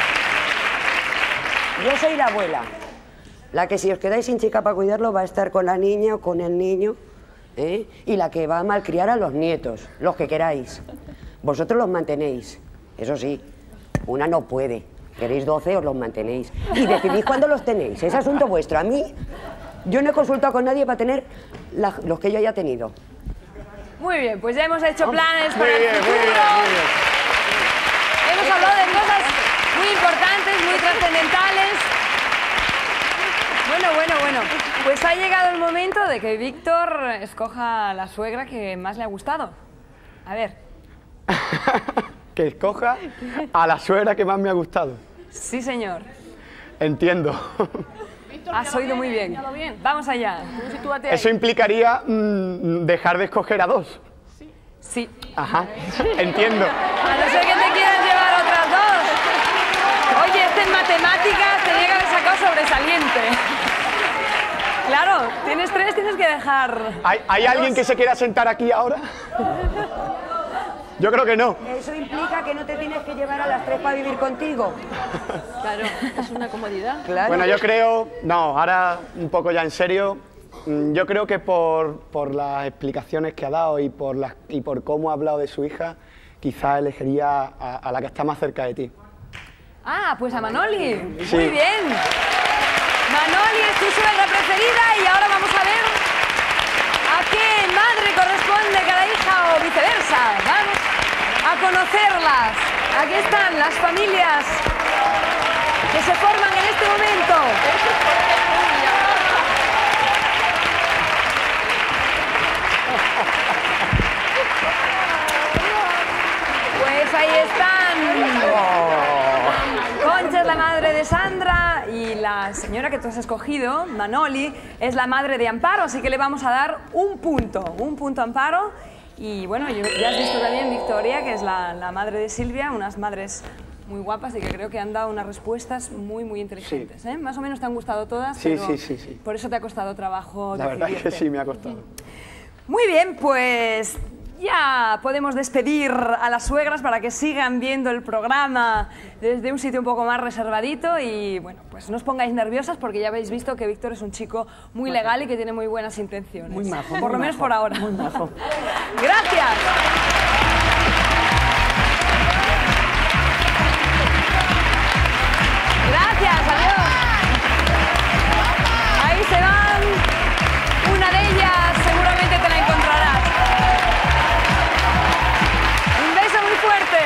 Q: Yo soy la abuela. La que si os quedáis sin chica para cuidarlo va a estar con la niña o con el niño, ¿eh? Y la que va a malcriar a los nietos, los que queráis. Vosotros los mantenéis. Eso sí, una no puede. Queréis doce, os los mantenéis. Y decidís cuándo los tenéis. Es asunto vuestro. A mí, yo no he consultado con nadie para tener la- los que yo haya tenido.
A: Muy bien, pues ya hemos hecho planes
G: Muy
A: para
G: bien,
A: el
G: muy
A: futuro.
G: bien, muy bien.
A: Hemos hablado de cosas muy importantes, muy trascendentales. Bueno, bueno, bueno. Pues ha llegado el momento de que Víctor escoja la suegra que más le ha gustado. A ver.
G: Que escoja a la suegra que más me ha gustado.
A: Sí, señor.
G: Entiendo.
A: Has oído muy bien. Vamos allá.
G: Eso implicaría mm, dejar de escoger a dos.
A: Sí.
G: Ajá, entiendo.
A: A no ser que te quieras llevar otras dos. Oye, este en matemáticas tenía que haber sacado sobresaliente. Claro, tienes tres, tienes que dejar...
G: ¿Hay, hay alguien que se quiera sentar aquí ahora? Yo creo que no.
Q: Eso implica que no te tienes que llevar a las tres para vivir contigo.
P: Claro, es una comodidad.
Q: Claro.
G: Bueno, yo creo, no, ahora un poco ya en serio, mm, yo creo que por, por las explicaciones que ha dado y por, las, y por cómo ha hablado de su hija, quizás elegiría a, a la que está más cerca de ti.
A: Ah, pues a Manoli.
G: Sí.
A: Muy bien. Manoli es tu suegra preferida y ahora vamos a ver a qué madre corresponde cada hija o viceversa. Vamos a conocerlas. Aquí están las familias que se forman en este momento. Pues ahí están. Concha es la madre de Sandra y la señora que tú has escogido, Manoli, es la madre de Amparo, así que le vamos a dar un punto, un punto a Amparo. Y bueno, yo- ya has visto también Victoria, que es la, la madre de Silvia, unas madres muy guapas y que creo que han dado unas respuestas muy, muy inteligentes. ¿eh? Más o menos te han gustado todas,
G: Sí,
A: pero
G: sí, sí, sí.
A: por eso te ha costado trabajo
G: La verdad es que
A: decidirte.
G: sí me ha costado.
A: Muy bien, pues ya podemos despedir a las suegras para que sigan viendo el programa desde un sitio un poco más reservadito y bueno, pues no os pongáis nerviosas porque ya habéis visto que Víctor es un chico muy legal y que tiene muy buenas intenciones.
O: Muy majo,
A: Por
O: muy
A: lo menos
O: majo,
A: por ahora.
O: muy majo.
A: Gracias. Gracias, adiós. Ahí se van. Una de ellas seguramente te la encontrarás. Un beso muy fuerte.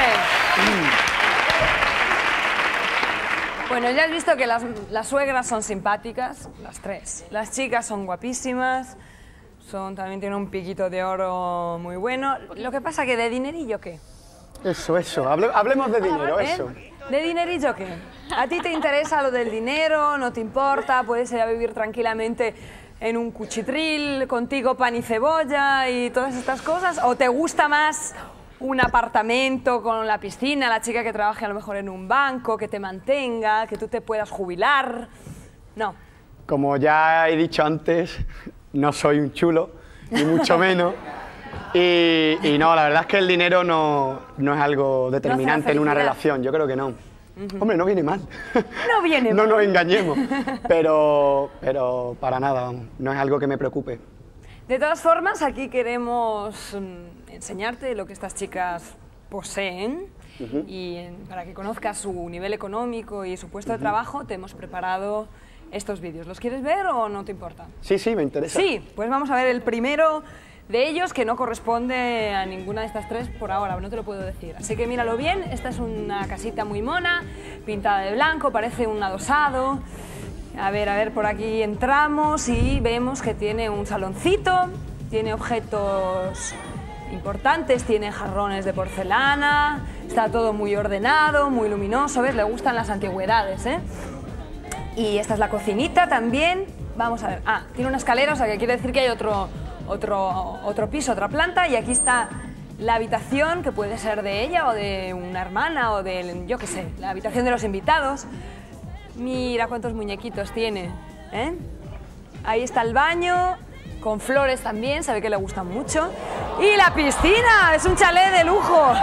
A: Bueno, ya has visto que las, las suegras son simpáticas, las tres. Las chicas son guapísimas, Son, también tiene un piquito de oro muy bueno. Lo que pasa que de dinerillo, ¿qué?
G: Eso, eso. Hable, hablemos de dinero,
A: ¿Eh?
G: eso.
A: ¿De dinerillo qué? ¿A ti te interesa lo del dinero? ¿No te importa? ¿Puedes ir a vivir tranquilamente en un cuchitril, contigo pan y cebolla y todas estas cosas? ¿O te gusta más un apartamento con la piscina, la chica que trabaje a lo mejor en un banco, que te mantenga, que tú te puedas jubilar? No.
G: Como ya he dicho antes, no soy un chulo, ni mucho menos. Y, y no, la verdad es que el dinero no, no es algo determinante
A: no
G: en una
A: felicidad.
G: relación, yo creo que no. Uh-huh. Hombre, no viene mal.
A: No viene
G: no
A: mal.
G: No nos engañemos, pero, pero para nada, vamos, no es algo que me preocupe.
A: De todas formas, aquí queremos mm, enseñarte lo que estas chicas poseen. Uh-huh. Y en, para que conozcas su nivel económico y su puesto uh-huh. de trabajo, te hemos preparado estos vídeos. ¿Los quieres ver o no te importa?
G: Sí, sí, me interesa.
A: Sí, pues vamos a ver el primero de ellos, que no corresponde a ninguna de estas tres por ahora, no te lo puedo decir. Así que míralo bien, esta es una casita muy mona, pintada de blanco, parece un adosado. A ver, a ver, por aquí entramos y vemos que tiene un saloncito, tiene objetos importantes, tiene jarrones de porcelana, está todo muy ordenado, muy luminoso, ¿ves? Le gustan las antigüedades, ¿eh? Y esta es la cocinita también. Vamos a ver, ah, tiene una escalera, o sea que quiere decir que hay otro... Otro, otro piso, otra planta, y aquí está la habitación, que puede ser de ella o de una hermana o de, yo qué sé, la habitación de los invitados. Mira cuántos muñequitos tiene, ¿eh? Ahí está el baño, con flores también, sabe que le gustan mucho. ¡Y la piscina! ¡Es un chalet de lujo!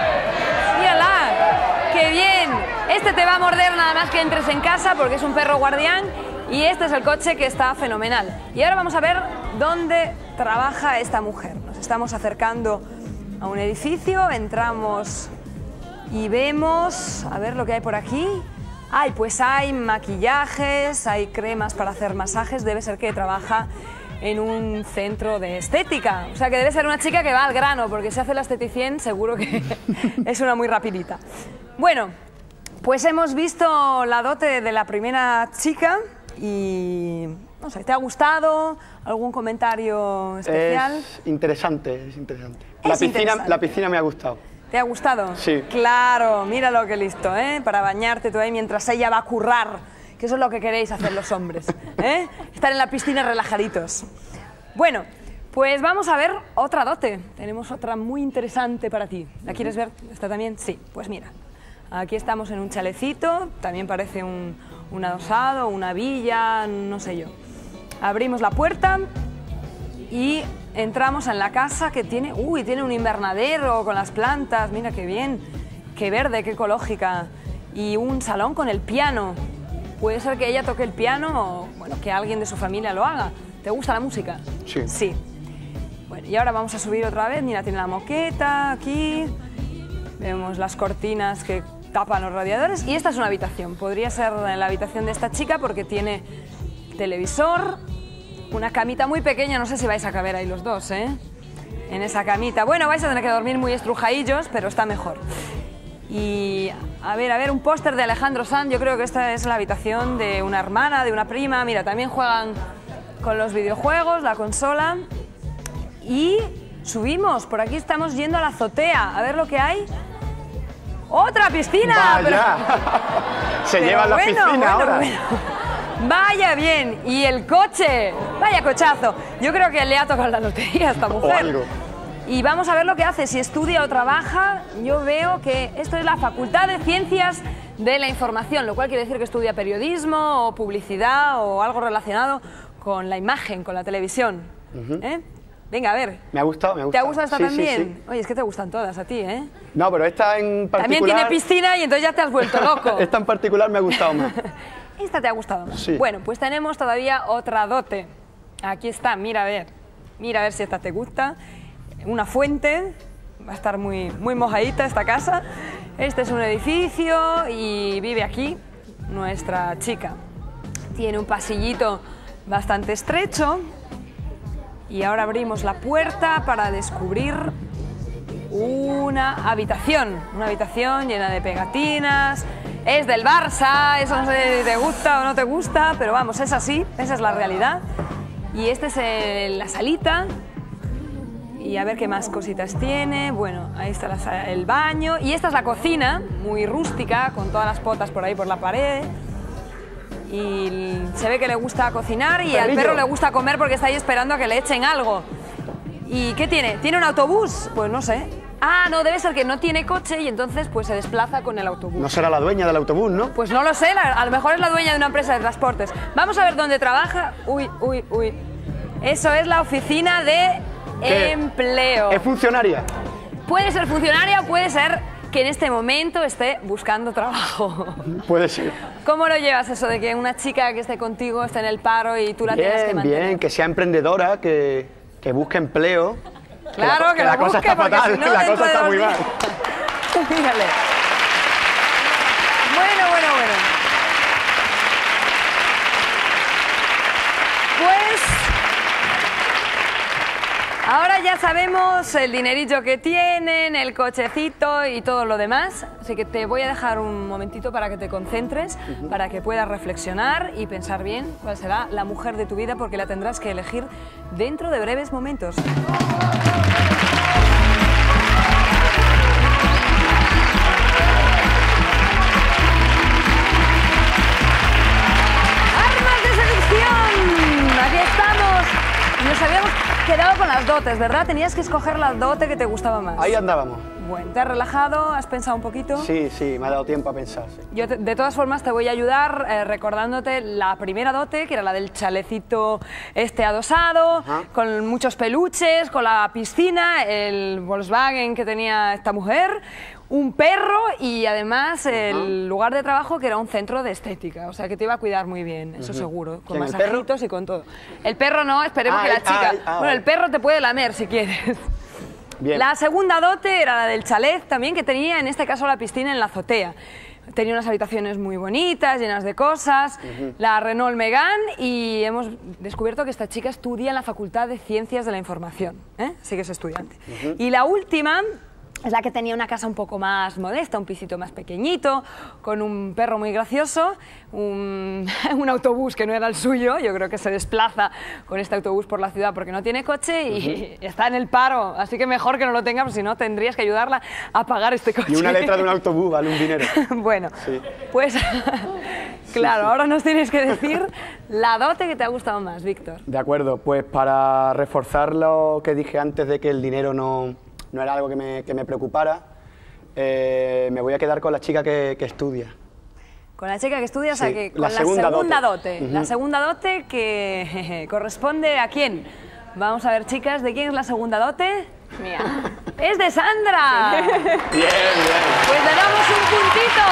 A: ¡Mírala! ¡Qué bien! Este te va a morder nada más que entres en casa porque es un perro guardián. Y este es el coche, que está fenomenal. Y ahora vamos a ver dónde trabaja esta mujer. Nos estamos acercando a un edificio, entramos y vemos, a ver lo que hay por aquí. Ay, pues hay maquillajes, hay cremas para hacer masajes, debe ser que trabaja en un centro de estética. O sea que debe ser una chica que va al grano, porque si hace la esteticien seguro que es una muy rapidita. Bueno, pues hemos visto la dote de la primera chica. Y no sé, ¿te ha gustado? ¿Algún comentario especial?
G: Es interesante, es interesante.
A: Es
G: la, piscina,
A: interesante.
G: la piscina me ha gustado.
A: ¿Te ha gustado?
G: Sí.
A: Claro, míralo que listo, ¿eh? Para bañarte tú ahí mientras ella va a currar, que eso es lo que queréis hacer los hombres, ¿eh? Estar en la piscina relajaditos. Bueno, pues vamos a ver otra dote. Tenemos otra muy interesante para ti. ¿La quieres ver? ¿Esta también? Sí, pues mira. Aquí estamos en un chalecito, también parece un... un adosado, una villa, no sé yo. Abrimos la puerta y entramos en la casa, que tiene, uy, tiene un invernadero con las plantas, mira qué bien, qué verde, qué ecológica. Y un salón con el piano. Puede ser que ella toque el piano o, bueno, que alguien de su familia lo haga. ¿Te gusta la música?
G: Sí.
A: Sí. Bueno, y ahora vamos a subir otra vez, mira, tiene la moqueta aquí, vemos las cortinas que tapan los radiadores, y esta es una habitación. Podría ser la habitación de esta chica porque tiene televisor, una camita muy pequeña, no sé si vais a caber ahí los dos, ¿eh? En esa camita. Bueno, vais a tener que dormir muy estrujadillos, pero está mejor. Y a ver, a ver, un póster de Alejandro Sanz, yo creo que esta es la habitación de una hermana, de una prima. Mira, también juegan con los videojuegos, la consola. Y subimos, por aquí estamos yendo a la azotea, a ver lo que hay. ¡Otra piscina!
G: Vaya.
A: Pero...
G: Se
A: pero
G: lleva la
A: bueno,
G: piscina
A: bueno,
G: ahora.
A: Bueno. Vaya bien, y el coche, vaya cochazo. Yo creo que le ha tocado la lotería a esta mujer.
G: O algo.
A: Y vamos a ver lo que hace, si estudia o trabaja. Yo veo que esto es la Facultad de Ciencias de la Información, lo cual quiere decir que estudia periodismo o publicidad o algo relacionado con la imagen, con la televisión.
G: Uh-huh.
A: ¿Eh? Venga, a ver.
G: Me ha gustado, me ha
A: ¿Te
G: gustado.
A: ha gustado esta
G: Sí,
A: también?
G: sí, sí.
A: Oye, es que te gustan todas a ti, ¿eh?
G: No, pero esta en particular...
A: También tiene piscina y entonces ya te has vuelto loco.
G: Esta en particular me ha gustado más.
A: Esta te ha gustado más.
G: Sí.
A: Bueno, pues tenemos todavía otra dote. Aquí está, mira a ver. Mira a ver si esta te gusta. Una fuente. Va a estar muy, muy mojadita esta casa. Este es un edificio y vive aquí nuestra chica. Tiene un pasillito bastante estrecho. Y ahora abrimos la puerta para descubrir una habitación. Una habitación llena de pegatinas. Es del Barça, eso no sé si te gusta o no te gusta, pero vamos, es así, esa es la realidad. Y este es el- la salita. Y a ver qué más cositas tiene. Bueno, ahí está la sa- el baño. Y esta es la cocina, muy rústica, con todas las potas por ahí por la pared. Y se ve que le gusta cocinar y al
G: Perrillo.
A: perro le gusta comer porque está ahí esperando a que le echen algo. ¿Y qué tiene? ¿Tiene un autobús? Pues no sé. Ah, no, debe ser que no tiene coche y entonces pues se desplaza con el autobús.
G: No será la dueña del autobús, ¿no?
A: Pues no lo sé, la- a lo mejor es la dueña de una empresa de transportes. Vamos a ver dónde trabaja. Uy, uy, uy. Eso es la oficina de
G: ¿Qué?
A: empleo.
G: ¿Es funcionaria?
A: Puede ser funcionaria o puede ser que en este momento esté buscando trabajo.
G: Puede ser.
A: ¿Cómo lo llevas eso de que una chica que esté contigo esté en el paro y tú la tengas que
G: Bien,
A: mantener?
G: bien, que sea emprendedora, que, que busque empleo.
A: Claro,
G: la,
A: que,
G: la
A: la
G: cosa
A: busque,
G: está
A: porque
G: fatal,
A: si no,
G: la
A: dentro
G: cosa
A: de
G: está
A: dos
G: muy
A: días-
G: mal.
A: Mírale. Bueno, bueno, bueno. Pues ahora ya sabemos el dinerillo que tienen, el cochecito y todo lo demás. Así que te voy a dejar un momentito para que te concentres, para que puedas reflexionar y pensar bien cuál será la mujer de tu vida, porque la tendrás que elegir dentro de breves momentos. ¡Armas de seducción! Aquí estamos. Nos habíamos quedado con las dotes, ¿verdad? Tenías que escoger la dote que te gustaba más.
G: Ahí andábamos.
A: Bueno, ¿te has relajado? ¿Has pensado un poquito?
G: Sí, sí, me ha dado tiempo a pensar. Sí.
A: Yo, te- de todas formas, te voy a ayudar eh, recordándote la primera dote, que era la del chalecito este adosado, con muchos peluches, con la piscina, el Volkswagen que tenía esta mujer, un perro y además el lugar de trabajo que era un centro de estética. O sea, que te iba a cuidar muy bien, eso
G: Ujú.
A: seguro, con
G: ¿Quién, el perro?
A: masajitos y con todo. El perro no, esperemos
G: Ah,
A: que la
G: el-
A: chica...
G: ah, el- ah,
A: bueno,
G: vale.
A: el perro te puede lamer si quieres.
G: Bien.
A: La segunda dote era la del chalet también, que tenía en este caso la piscina en la azotea. Tenía unas habitaciones muy bonitas, llenas de cosas,
G: Ujú.
A: la Renault Megane, y hemos descubierto que esta chica estudia en la Facultad de Ciencias de la Información, ¿eh? Sí que es estudiante.
G: Ujú.
A: Y la última es la que tenía una casa un poco más modesta, un pisito más pequeñito, con un perro muy gracioso, un, un autobús que no era el suyo. Yo creo que se desplaza con este autobús por la ciudad porque no tiene coche y está en el paro, así que mejor que no lo tenga, porque si no tendrías que ayudarla a pagar este coche.
G: Y una letra de un autobús vale un dinero.
A: Bueno,
G: Sí.
A: pues claro,
G: sí.
A: ahora nos tienes que decir la dote que te ha gustado más, Víctor.
G: De acuerdo, pues para reforzar lo que dije antes de que el dinero no, no era algo que me, que me preocupara, eh, me voy a quedar con la chica que, que estudia.
A: Con la chica que estudia, o sea
G: Sí,
A: que con
G: la
A: la
G: segunda
A: segunda,
G: dote.
A: dote.
G: Ujú.
A: La segunda dote que jeje, corresponde a quién. Vamos a ver, chicas, ¿de quién es la segunda dote?
B: Mía.
A: ¡Es de Sandra!
G: Bien, bien.
A: Pues le damos un puntito.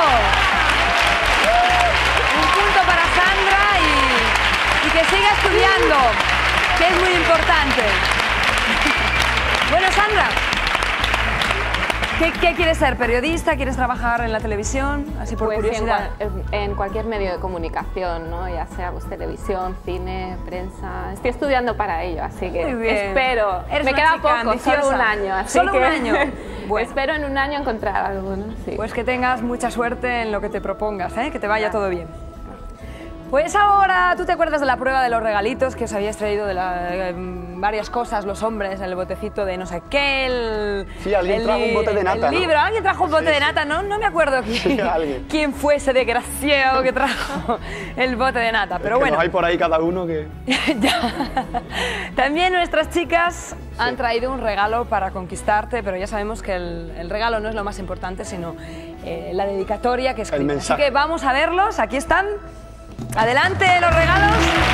A: Un punto para Sandra y, y que siga estudiando, que es muy importante. Bueno, Sandra, ¿qué, qué quieres ser? ¿Periodista? ¿Quieres trabajar en la televisión? Así por
B: Pues en,
A: curiosidad.
B: cual- en cualquier medio de comunicación, ¿no? Ya sea pues, televisión, cine, prensa. Estoy estudiando para ello, así que
A: Muy bien.
B: espero.
A: Eres
B: Me
A: una
B: queda
A: chica
B: poco,
A: ambiciosa.
B: solo un año. Así
A: ¿Solo un
B: que
A: año? Bueno.
B: Espero en un año encontrar algo, ¿no? Sí.
A: Pues que tengas mucha suerte en lo que te propongas, ¿eh? Que te vaya todo bien. Pues ahora, ¿tú te acuerdas de la prueba de los regalitos que os habíais traído de la- eh, varias cosas, los hombres, el botecito de no sé qué, el...
G: Sí, alguien
A: el
G: trajo un
A: li-
G: bote de nata,
A: El
G: ¿no?
A: libro, alguien trajo un bote
G: Sí,
A: de
G: sí.
A: nata, ¿no? No me acuerdo quién,
G: Sí, alguien.
A: quién fue ese desgraciado que trajo el bote de nata, pero
G: Es que
A: bueno.
G: los hay por ahí cada uno que...
A: También nuestras chicas han traído un regalo para conquistarte, pero ya sabemos que el, el regalo no es lo más importante, sino eh, la dedicatoria que escriben. Así
G: mensaje.
A: que vamos a verlos, aquí están. Adelante los regalos.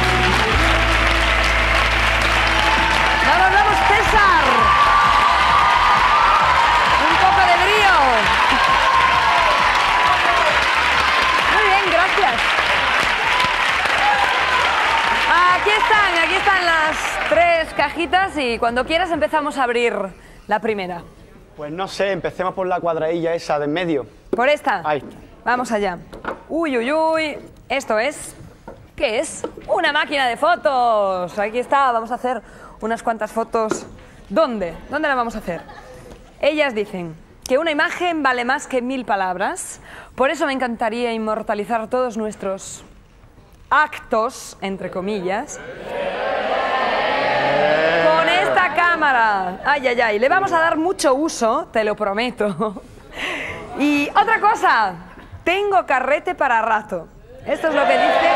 A: Vamos, vamos, César. Un poco de brío. Muy bien, gracias. Aquí están, aquí están las tres cajitas y cuando quieras empezamos a abrir la primera.
G: Pues no sé, empecemos por la cuadradilla esa de en medio.
A: ¿Por esta?
G: Ahí está.
A: Vamos allá. Uy, uy, uy. Esto es... ¿Qué es? Una máquina de fotos. Aquí está, vamos a hacer unas cuantas fotos. ¿Dónde? ¿Dónde las vamos a hacer? Ellas dicen que una imagen vale más que mil palabras. Por eso me encantaría inmortalizar todos nuestros actos, entre comillas, cámara. Ay, ay, ay. Le vamos a dar mucho uso, te lo prometo. Y otra cosa, tengo carrete para rato. Esto es lo que dice...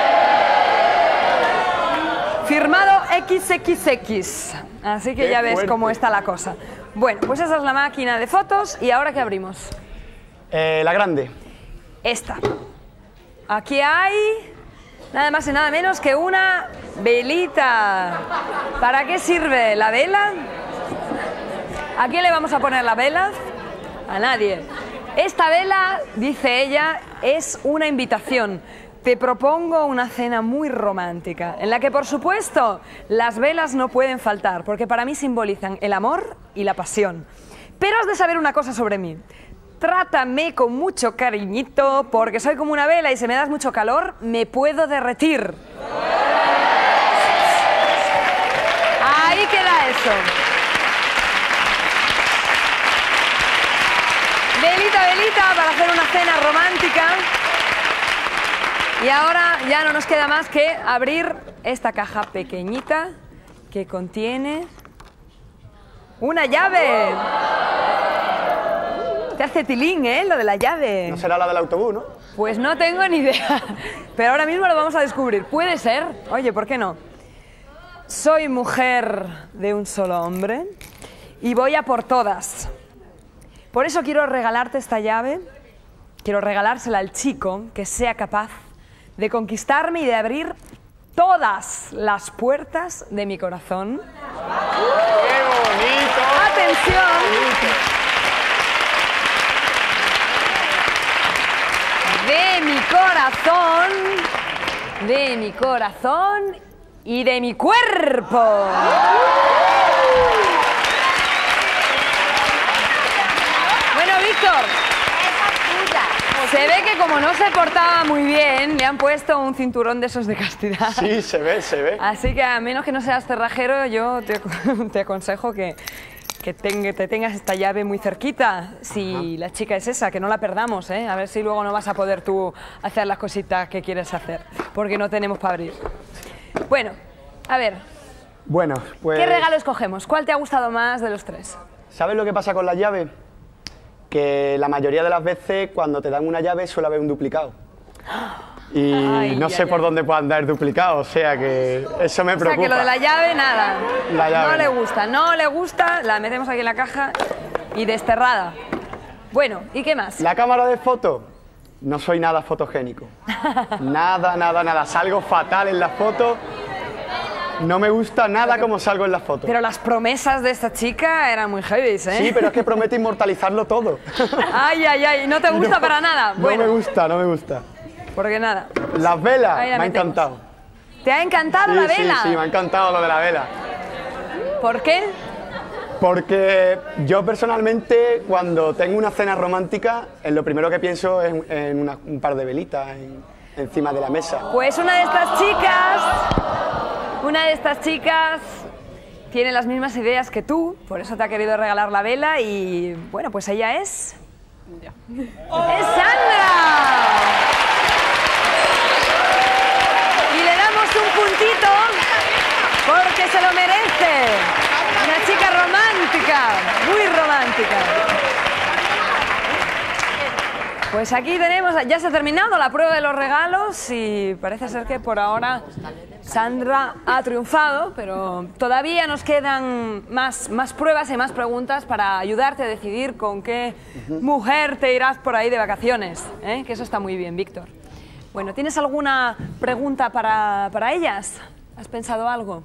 A: Firmado equis equis equis. Así que
G: Qué
A: ya ves
G: fuerte.
A: cómo está la cosa. Bueno, pues esa es la máquina de fotos. ¿Y ahora qué abrimos?
G: Eh, la grande.
A: Esta. Aquí hay nada más y nada menos que una velita. ¿Para qué sirve la vela? ¿A quién le vamos a poner la vela? A nadie. Esta vela, dice ella, es una invitación. Te propongo una cena muy romántica, en la que, por supuesto, las velas no pueden faltar, porque para mí simbolizan el amor y la pasión. Pero has de saber una cosa sobre mí. Trátame con mucho cariñito, porque soy como una vela y si me das mucho calor, me puedo derretir. Ahí queda eso. Velita, velita, para hacer una cena romántica. Y ahora ya no nos queda más que abrir esta caja pequeñita que contiene una llave. Te hace tilín, ¿eh? Lo de la llave.
G: No será la del autobús, ¿no?
A: Pues no tengo ni idea. Pero ahora mismo lo vamos a descubrir. Puede ser. Oye, ¿por qué no? Soy mujer de un solo hombre y voy a por todas. Por eso quiero regalarte esta llave. Quiero regalársela al chico que sea capaz de conquistarme y de abrir todas las puertas de mi corazón.
G: ¡Qué bonito!
A: ¡Atención! De mi corazón, de mi corazón y de mi cuerpo. Bueno, Víctor. Se ve que como no se portaba muy bien, le han puesto un cinturón de esos de castidad.
G: Sí, se ve, se ve.
A: Así que a menos que no seas cerrajero, yo te, te aconsejo que, que tenga, te tengas esta llave muy cerquita, si Ajá. la chica es esa, que no la perdamos, ¿eh? A ver si luego no vas a poder tú hacer las cositas que quieres hacer, porque no tenemos para abrir. Bueno, a ver.
G: Bueno, pues...
A: ¿Qué regalo escogemos? ¿Cuál te ha gustado más de los tres?
G: ¿Sabes lo que pasa con la llave? Que la mayoría de las veces cuando te dan una llave suele haber un duplicado. Y
A: Ay,
G: no
A: ya,
G: sé
A: ya.
G: por dónde puede andar duplicado, o sea que eso me
A: O
G: preocupa.
A: sea que lo de la llave, nada.
G: La llave
A: no le
G: no.
A: gusta, no le gusta, la metemos aquí en la caja y desterrada. Bueno, ¿y qué más?
G: La cámara de foto, no soy nada fotogénico. Nada, nada, nada. Salgo fatal en las fotos. No me gusta nada como salgo en las fotos.
A: Pero las promesas de esta chica eran muy heavy, ¿eh?
G: Sí, pero es que promete inmortalizarlo todo.
A: Ay, ay, ay, ¿no te gusta
G: No,
A: para nada?
G: No
A: Bueno,
G: me gusta, no me gusta.
A: porque nada.
G: Las velas,
A: Ahí
G: me
A: la
G: ha
A: metemos.
G: encantado.
A: ¿Te ha encantado
G: Sí,
A: la
G: sí,
A: vela?
G: sí, me ha encantado lo de la vela.
A: ¿Por qué?
G: Porque yo personalmente, cuando tengo una cena romántica, en lo primero que pienso es en una- un par de velitas en- encima de la mesa.
A: Pues una de estas chicas, una de estas chicas tiene las mismas ideas que tú, por eso te ha querido regalar la vela y, bueno, pues ella es... ¡Es Sandra! Y le damos un puntito porque se lo merece. Una chica romántica, muy romántica. Pues aquí tenemos, ya se ha terminado la prueba de los regalos y parece ser que por ahora Sandra ha triunfado, pero todavía nos quedan más, más pruebas y más preguntas para ayudarte a decidir con qué mujer te irás por ahí de vacaciones, ¿eh? Que eso está muy bien, Víctor. Bueno, ¿tienes alguna pregunta para, para ellas? ¿Has pensado algo?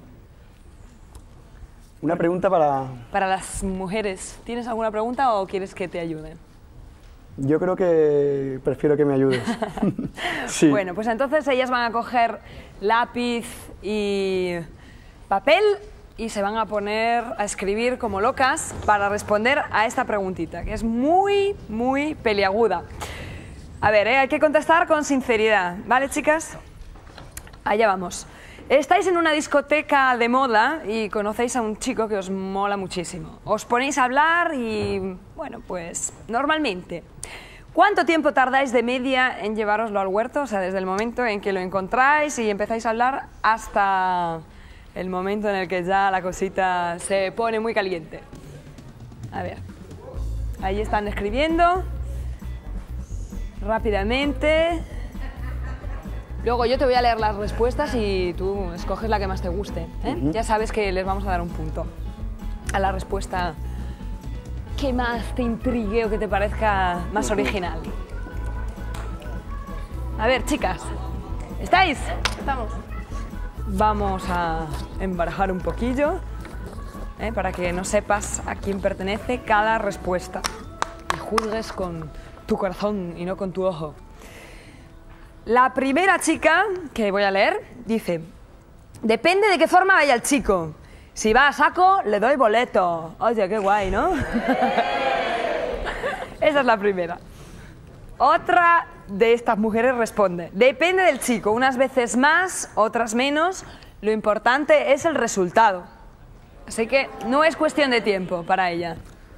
G: Una pregunta para...
A: Para las mujeres, ¿tienes alguna pregunta o quieres que te ayude?
G: Yo creo que prefiero que me ayudes. Sí.
A: Bueno, pues entonces ellas van a coger lápiz y papel y se van a poner a escribir como locas para responder a esta preguntita, que es muy, muy peliaguda. A ver, ¿eh? Hay que contestar con sinceridad, ¿vale, chicas? Allá vamos. Estáis en una discoteca de moda y conocéis a un chico que os mola muchísimo. Os ponéis a hablar y, bueno, pues normalmente. ¿Cuánto tiempo tardáis de media en llevároslo al huerto? O sea, desde el momento en que lo encontráis y empezáis a hablar hasta el momento en el que ya la cosita se pone muy caliente. A ver, ahí están escribiendo rápidamente. Luego yo te voy a leer las respuestas y tú escoges la que más te guste, ¿eh? Uh-huh. Ya sabes que les vamos a dar un punto a la respuesta que más te intrigue o que te parezca más original. A ver, chicas, ¿estáis?
C: Estamos.
A: Vamos a embarajar un poquillo, ¿eh? Para que no sepas a quién pertenece cada respuesta y juzgues con tu corazón y no con tu ojo. La primera chica que voy a leer dice: depende de qué forma vaya el chico. Si va a saco, le doy boleto. Oye, qué guay, ¿no? Esa es la primera. Otra de estas mujeres responde: depende del chico, unas veces más, otras menos. Lo importante es el resultado. Así que no es cuestión de tiempo para ella.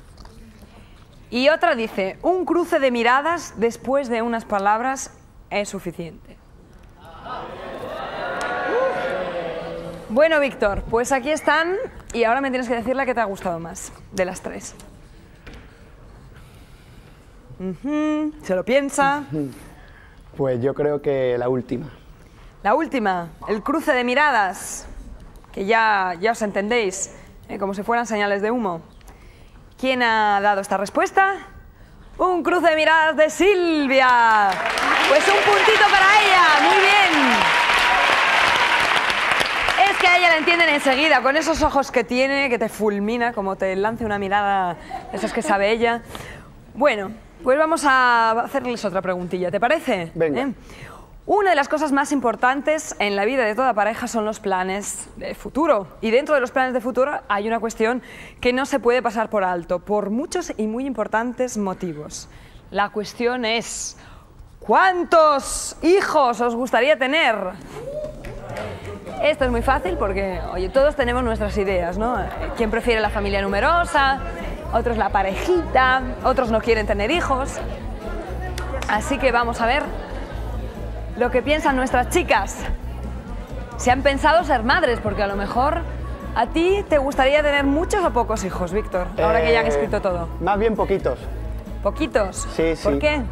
A: Y otra dice: un cruce de miradas después de unas palabras es suficiente. Bueno, Víctor, pues aquí están y ahora me tienes que decir la que te ha gustado más de las tres. Uh-huh. ¿Se lo piensa?
G: Pues yo creo que la última.
A: La última, el cruce de miradas, que ya, ya os entendéis, ¿eh? Como si fueran señales de humo. ¿Quién ha dado esta respuesta? Un cruce de miradas de Silvia. Pues un puntito para ella, muy bien. Es que a ella la entienden enseguida, con esos ojos que tiene, que te fulmina, como te lance una mirada, esas que sabe ella. Bueno, pues vamos a hacerles otra preguntilla, ¿te parece?
G: Venga.
A: ¿Eh? Una de las cosas más importantes en la vida de toda pareja son los planes de futuro. Y dentro de los planes de futuro hay una cuestión que no se puede pasar por alto, por muchos y muy importantes motivos. La cuestión es: ¿cuántos hijos os gustaría tener? Esto es muy fácil porque, oye, todos tenemos nuestras ideas, ¿no? ¿Quién prefiere la familia numerosa? Otros la parejita, otros no quieren tener hijos. Así que vamos a ver lo que piensan nuestras chicas. Si han pensado ser madres, porque a lo mejor a ti te gustaría tener muchos o pocos hijos, Víctor, ahora eh, que ya han escrito todo.
G: Más bien poquitos.
A: ¿Poquitos?
G: Sí, sí.
A: ¿Por qué?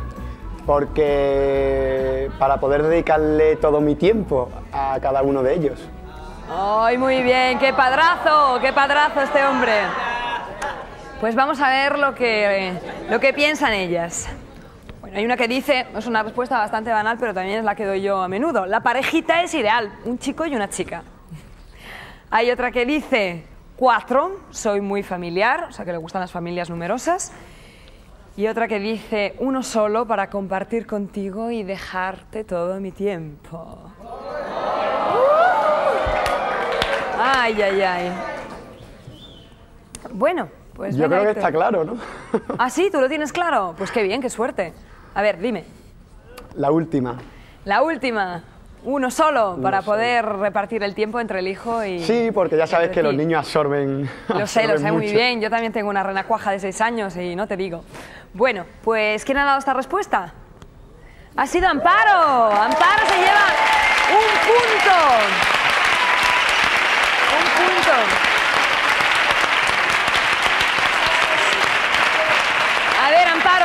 G: Porque para poder dedicarle todo mi tiempo a cada uno de ellos.
A: ¡Ay, muy bien! ¡Qué padrazo! ¡Qué padrazo este hombre! Pues vamos a ver lo que, lo que piensan ellas. Bueno, hay una que dice, es una respuesta bastante banal, pero también es la que doy yo a menudo: la parejita es ideal, un chico y una chica. Hay otra que dice: cuatro, soy muy familiar, o sea que le gustan las familias numerosas. Y otra que dice: uno solo para compartir contigo y dejarte todo mi tiempo. Ay, ay, ay. Bueno, pues
G: yo
A: venga,
G: creo que
A: Héctor.
G: está claro, ¿no?
A: ¿Ah, sí? ¿Tú lo tienes claro? Pues qué bien, qué suerte. A ver, dime.
G: La última.
A: La última. Uno solo,
G: Uno
A: para
G: solo.
A: poder repartir el tiempo entre el hijo y...
G: Sí, porque ya sabes que
A: ti.
G: los niños absorben.
A: Lo sé, lo
G: absorben
A: sé muy
G: mucho.
A: bien. Yo también tengo una renacuaja de seis años y no te digo. Bueno, pues ¿quién ha dado esta respuesta? Ha sido Amparo. Amparo se lleva un punto. Un punto. A ver, Amparo,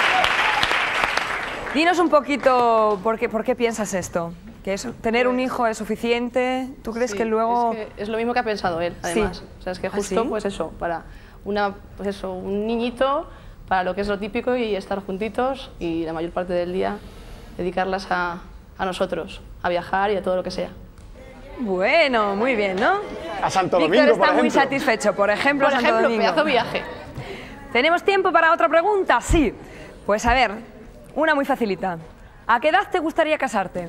A: dinos un poquito por qué, por qué piensas esto. ¿Que es, tener un hijo es suficiente? ¿Tú crees
C: Sí,
A: que luego...?
C: Es, que es lo mismo que ha pensado él, además.
A: Sí.
C: O sea, es que
A: ¿Ah,
C: justo,
A: sí?
C: pues eso, para una, pues eso, un niñito, para lo que es lo típico y estar juntitos y la mayor parte del día dedicarlas a, a nosotros, a viajar y a todo lo que sea.
A: Bueno, muy bien, ¿no?
G: A Santo
A: Víctor
G: Domingo,
A: está
G: por
A: muy
G: ejemplo.
A: satisfecho, por ejemplo,
C: Por
A: a Santo
C: ejemplo,
A: Domingo.
C: pedazo viaje.
A: ¿Tenemos tiempo para otra pregunta? Sí. Pues a ver, una muy facilita. ¿A qué edad te gustaría casarte?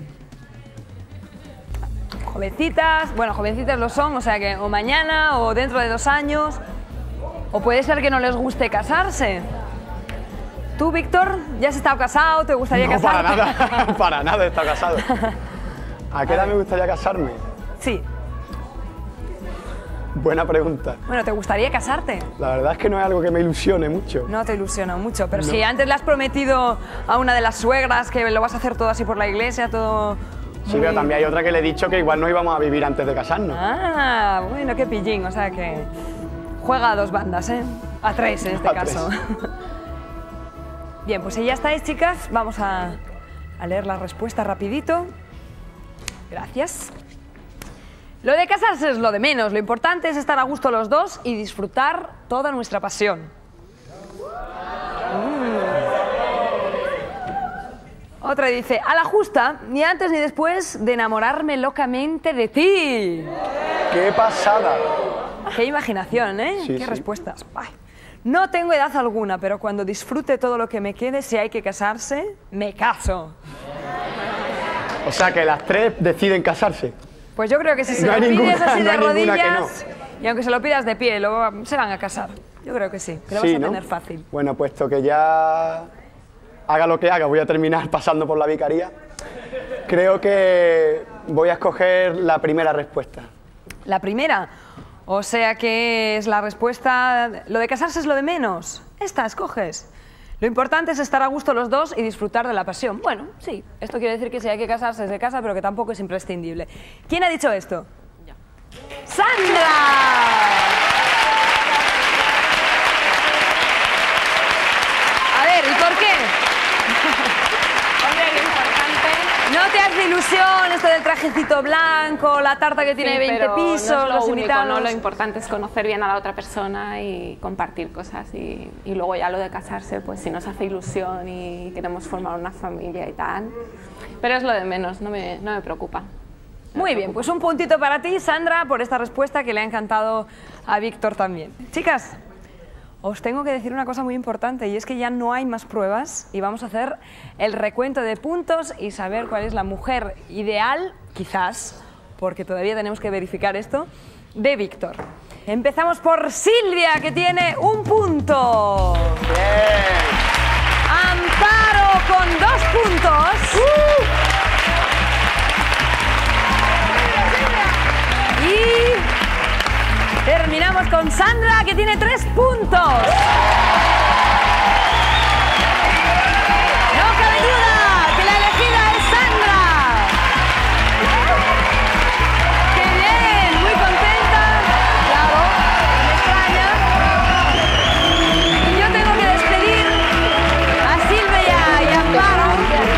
A: Jovencitas, bueno, jovencitas lo son, o sea que o mañana o dentro de dos años, o puede ser que no les guste casarse. ¿Tú, Víctor, ya has estado casado? ¿Te gustaría
G: No,
A: casarte?
G: para nada, para nada he estado casado. ¿A qué edad me gustaría casarme?
A: Sí.
G: Buena pregunta.
A: Bueno, ¿te gustaría casarte?
G: La verdad es que no es algo que me ilusione mucho.
A: No te ilusiona mucho, pero
G: No.
A: si antes le has prometido a una de las suegras que lo vas a hacer todo así por la iglesia, todo
G: Sí, pero también hay otra que le he dicho que igual no íbamos a vivir antes de casarnos.
A: Ah, bueno, qué pillín, o sea que juega a dos bandas, ¿eh? A tres en este
G: A
A: caso. Bien, pues si ya estáis, chicas, vamos a, a leer la respuesta rapidito. Gracias. Lo de casarse es lo de menos, lo importante es estar a gusto los dos y disfrutar toda nuestra pasión. Mm. Otra dice, a la justa, ni antes ni después de enamorarme locamente de ti.
G: ¡Qué pasada!
A: Qué imaginación, ¿eh?
G: Sí,
A: Qué
G: sí.
A: respuestas. Ay. No tengo edad alguna, pero cuando disfrute todo lo que me quede, si hay que casarse, me caso.
G: O sea que las tres deciden casarse.
A: Pues yo creo que si se
G: No
A: lo
G: hay
A: pides
G: ninguna-
A: así
G: no
A: de
G: hay ninguna que
A: rodillas, y aunque se lo pidas de pie, luego se van a casar. Yo creo que sí, que lo
G: Sí,
A: vas a
G: ¿no?
A: tener fácil.
G: Bueno, puesto que ya haga lo que haga, voy a terminar pasando por la vicaría. Creo que voy a escoger la primera respuesta.
A: La primera, o sea que es la respuesta, lo de casarse es lo de menos. Esta escoges. Lo importante es estar a gusto los dos y disfrutar de la pasión. Bueno, sí, esto quiere decir que si hay que casarse se casa, pero que tampoco es imprescindible. ¿Quién ha dicho esto? Yo. ¡Sandra! A ver, ¿y por qué?
B: Hombre, lo importante...
A: ¿No te hace ilusión esto del trajecito blanco, la tarta que tiene
B: Sí,
A: veinte
B: pero
A: pisos,
B: no es lo
A: los
B: único,
A: invitados?
B: ¿no? Lo importante es conocer bien a la otra persona y compartir cosas y, y luego ya lo de casarse, pues si nos hace ilusión y queremos formar una familia y tal. Pero es lo de menos, no me, no me preocupa.
A: Muy bien, pues un puntito para ti, Sandra, por esta respuesta que le ha encantado a Víctor también. Chicas, os tengo que decir una cosa muy importante y es que ya no hay más pruebas y vamos a hacer el recuento de puntos y saber cuál es la mujer ideal, quizás, porque todavía tenemos que verificar esto, de Víctor. Empezamos por Silvia, que tiene un punto.
G: Bien.
A: Amparo con dos puntos.
G: Uh.
A: Y terminamos con Sandra, que tiene tres puntos. No cabe duda que la elegida es Sandra. ¡Qué bien! Muy contenta. Claro, me extraña. Y yo tengo que despedir a Silvia y a Amparo.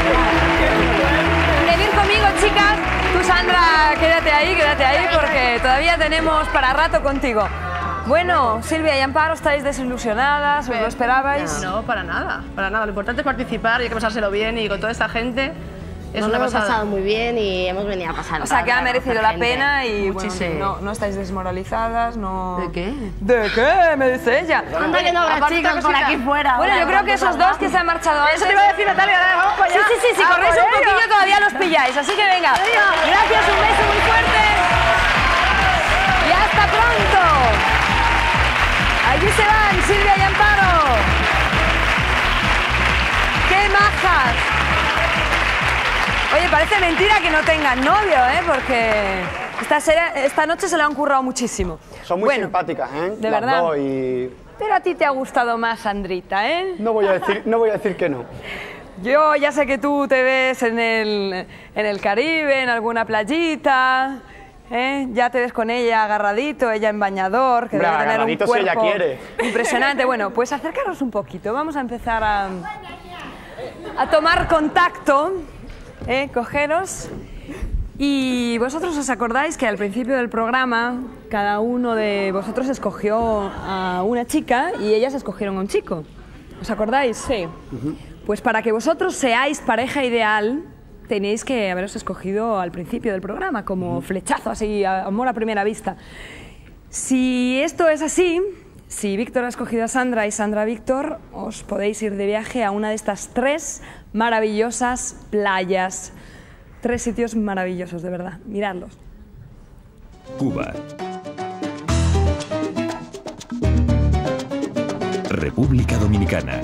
A: Venid conmigo, chicas. Tú, Sandra, quédate ahí, quédate ahí, porque todavía tenemos para rato contigo. Bueno, Silvia y Amparo, ¿estáis desilusionadas? ¿Os lo esperabais?
C: No, para nada, para nada. Lo importante es participar y hay que pasárselo bien y con toda esta gente es
D: Nos
C: una
D: lo hemos
C: pasada.
D: pasado muy bien y hemos venido a pasar.
A: O sea, que ha merecido la
D: gente.
A: pena y bueno,
C: Muchísimo.
A: no, no estáis desmoralizadas, no...
C: ¿De qué?
A: ¿De qué? Me dice ella.
D: Anda que no habrá
C: Aparte,
D: chicos
C: otra
D: por
C: cosita.
D: aquí fuera.
A: Bueno, yo creo que esos dos que se han marchado antes...
C: Eso te iba a decir, Natalia, dale, vamos para allá.
A: Sí, sí, sí, si
C: ¡A
A: corréis
C: por
A: un
C: ello!
A: poquillo todavía los pilláis, así que venga. Gracias, un beso muy fuerte. Y hasta pronto. Allí se van Silvia y Amparo. ¡Qué majas! Oye, parece mentira que no tengan novio, ¿eh? Porque esta, serie- esta noche se le han currado muchísimo.
G: Son muy
A: Bueno,
G: simpáticas, ¿eh?
A: de
G: Las
A: verdad.
G: dos y
A: pero a ti te ha gustado más Sandrita, ¿eh?
G: no voy a decir, no voy a decir que no.
A: Yo ya sé que tú te ves en el, en el Caribe, en alguna playita, ¿eh? Ya te ves con ella agarradito, ella en bañador, que
G: Hombre,
A: debe tener un
G: agarradito si ella
A: cuerpo
G: quiere.
A: impresionante. Bueno, pues acercaros un poquito, vamos a empezar a, a tomar contacto, ¿eh? Cogeros. Y vosotros os acordáis que al principio del programa cada uno de vosotros escogió a una chica y ellas escogieron a un chico. ¿Os acordáis? Sí. Pues para que vosotros seáis pareja ideal, tenéis que haberos escogido al principio del programa, como flechazo, así, a- amor a primera vista. Si esto es así, si Víctor ha escogido a Sandra y Sandra a Víctor, os podéis ir de viaje a una de estas tres maravillosas playas. Tres sitios maravillosos, de verdad. Miradlos.
R: Cuba. República Dominicana.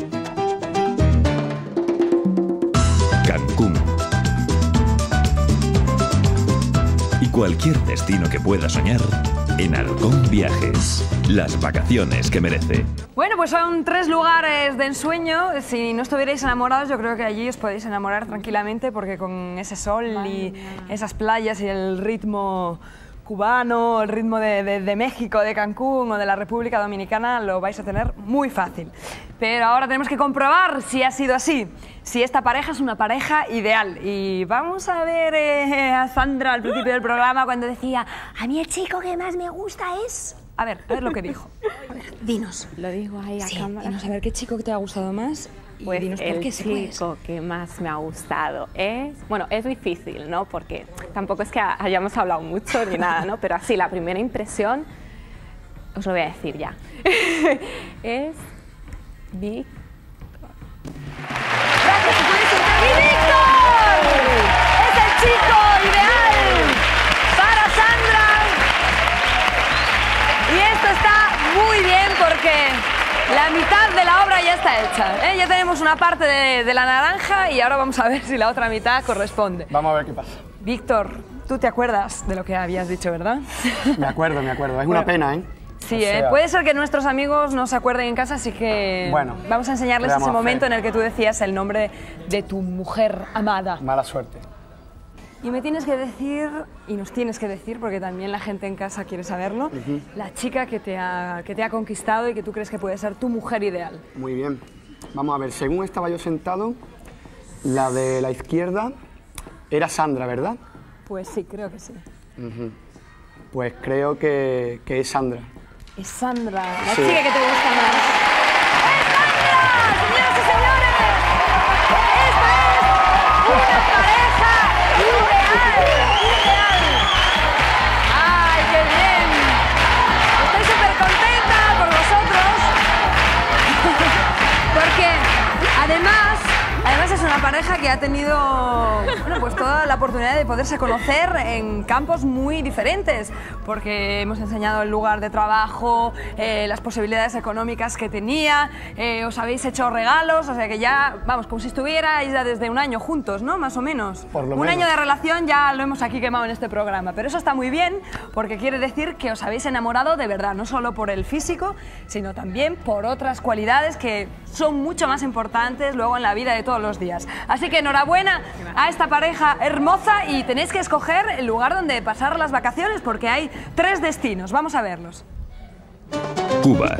R: Cancún. Y cualquier destino que pueda soñar en Halcón Viajes. Las vacaciones que merece.
A: Bueno, pues son tres lugares de ensueño. Si no estuvierais enamorados, yo creo que allí os podéis enamorar tranquilamente, porque con ese sol y esas playas y el ritmo cubano, el ritmo de, de, de México, de Cancún o de la República Dominicana, lo vais a tener muy fácil. Pero ahora tenemos que comprobar si ha sido así, si esta pareja es una pareja ideal. Y vamos a ver eh, a Sandra al principio del programa cuando decía: a mí el chico que más me gusta es... A ver, a ver lo que dijo. A ver, dinos.
B: Lo digo ahí a
A: sí,
B: cámara.
A: Dinos a ver qué chico te ha gustado más. Y
B: pues
A: dinos por
B: el
A: qué, si puedes.
B: chico que más me ha gustado es... Bueno, es difícil, ¿no? Porque tampoco es que hayamos hablado mucho ni nada, ¿no? Pero así, la primera impresión, os lo voy a decir ya. Es... Víctor.
A: ¡Gracias! ¡Y Víctor! ¡Es el chico ideal para Sandra! Y esto está muy bien porque la mitad de la obra ya está hecha, ¿eh? Ya tenemos una parte de, de la naranja y ahora vamos a ver si la otra mitad corresponde.
G: Vamos a ver qué pasa.
A: Víctor, tú te acuerdas de lo que habías dicho, ¿verdad?
G: Me acuerdo, me acuerdo. Es una pena, ¿eh?
A: Sí,
G: O sea,
A: ¿eh? Puede ser que nuestros amigos no se acuerden en casa, así que
G: bueno,
A: vamos a enseñarles
G: ¿qué vamos
A: ese
G: a
A: momento
G: hacer?
A: en el que tú decías el nombre de tu mujer amada.
G: Mala suerte.
A: Y me tienes que decir, y nos tienes que decir, porque también la gente en casa quiere saberlo,
G: Ujú.
A: la chica que te, ha, que te ha conquistado y que tú crees que puede ser tu mujer ideal.
G: Muy bien. Vamos a ver, según estaba yo sentado, la de la izquierda era Sandra, ¿verdad?
A: Pues sí, creo que sí.
G: Ujú. Pues creo que, que es Sandra.
A: Es Sandra, la
G: Sí.
A: chica que te gusta más. ¡Es Sandra! ¡Señoras y señores! ¡Esta es una pareja ideal! ¡Ideal! ¡Ay, qué bien! Estoy súper contenta por vosotros. Porque además, además es una pareja que ha tenido, bueno, pues toda la oportunidad de poderse conocer en campos muy diferentes, porque hemos enseñado el lugar de trabajo, eh, las posibilidades económicas que tenía, eh, os habéis hecho regalos, o sea que ya, vamos, como si estuvierais ya desde un año juntos, ¿no? Más o menos.
G: Por lo
A: un
G: menos.
A: año de relación ya lo hemos aquí quemado en este programa, pero eso está muy bien porque quiere decir que os habéis enamorado de verdad, no solo por el físico, sino también por otras cualidades que son mucho más importantes luego en la vida de todos los días. Así que enhorabuena a esta pareja hermosa y tenéis que escoger el lugar donde pasar las vacaciones porque hay tres destinos. Vamos a verlos.
R: Cuba.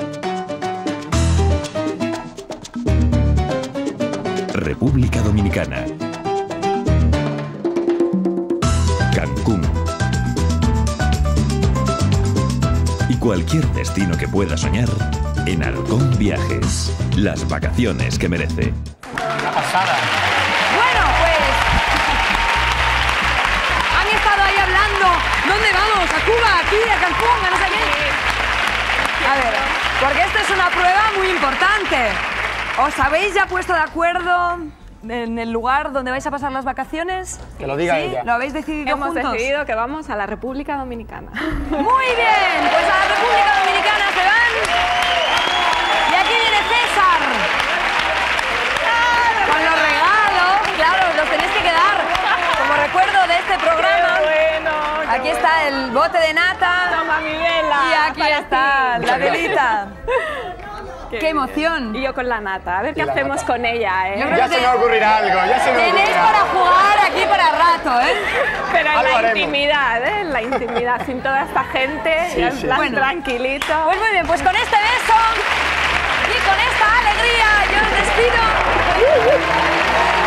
R: República Dominicana. Cancún. Y cualquier destino que pueda soñar en Halcón Viajes. Las vacaciones que merece.
G: Una pasada.
A: Bueno, pues han estado ahí hablando. ¿Dónde vamos? ¿A Cuba? ¿Aquí? ¿A Cancún? ¿A no sé qué? A ver, porque esta es una prueba muy importante. ¿Os habéis ya puesto de acuerdo en el lugar donde vais a pasar las vacaciones?
G: Que lo diga
A: ¿Sí?
G: ella.
A: ¿Lo habéis decidido
B: Hemos
A: juntos?
B: decidido que vamos a la República Dominicana.
A: Muy bien, pues a la República Dominicana se van. Y aquí viene César. Con los regalos, claro, los tenéis que quedar como recuerdo de este programa.
B: bueno,
A: Aquí está el bote de nata.
B: Toma mi vela.
A: Y aquí
B: para
A: está
B: ti.
A: la velita.
B: Qué,
A: ¡Qué emoción!
B: Y yo con la nata, a ver
G: Y
B: qué
G: la
B: hacemos
G: nata.
B: con ella, ¿eh?
A: Yo creo
G: Ya
A: que
G: se me ocurrirá algo, ya se me
A: tenéis
G: ocurrirá
A: para
G: algo.
A: jugar aquí para rato, ¿eh?
B: Pero en
G: Algo
B: la
G: haremos.
B: intimidad, ¿eh? En la intimidad, sin toda esta gente,
G: Sí,
B: y en
G: sí.
B: plan
A: Bueno.
B: tranquilito.
A: Pues muy bien, pues con este beso y con esta alegría yo os despido.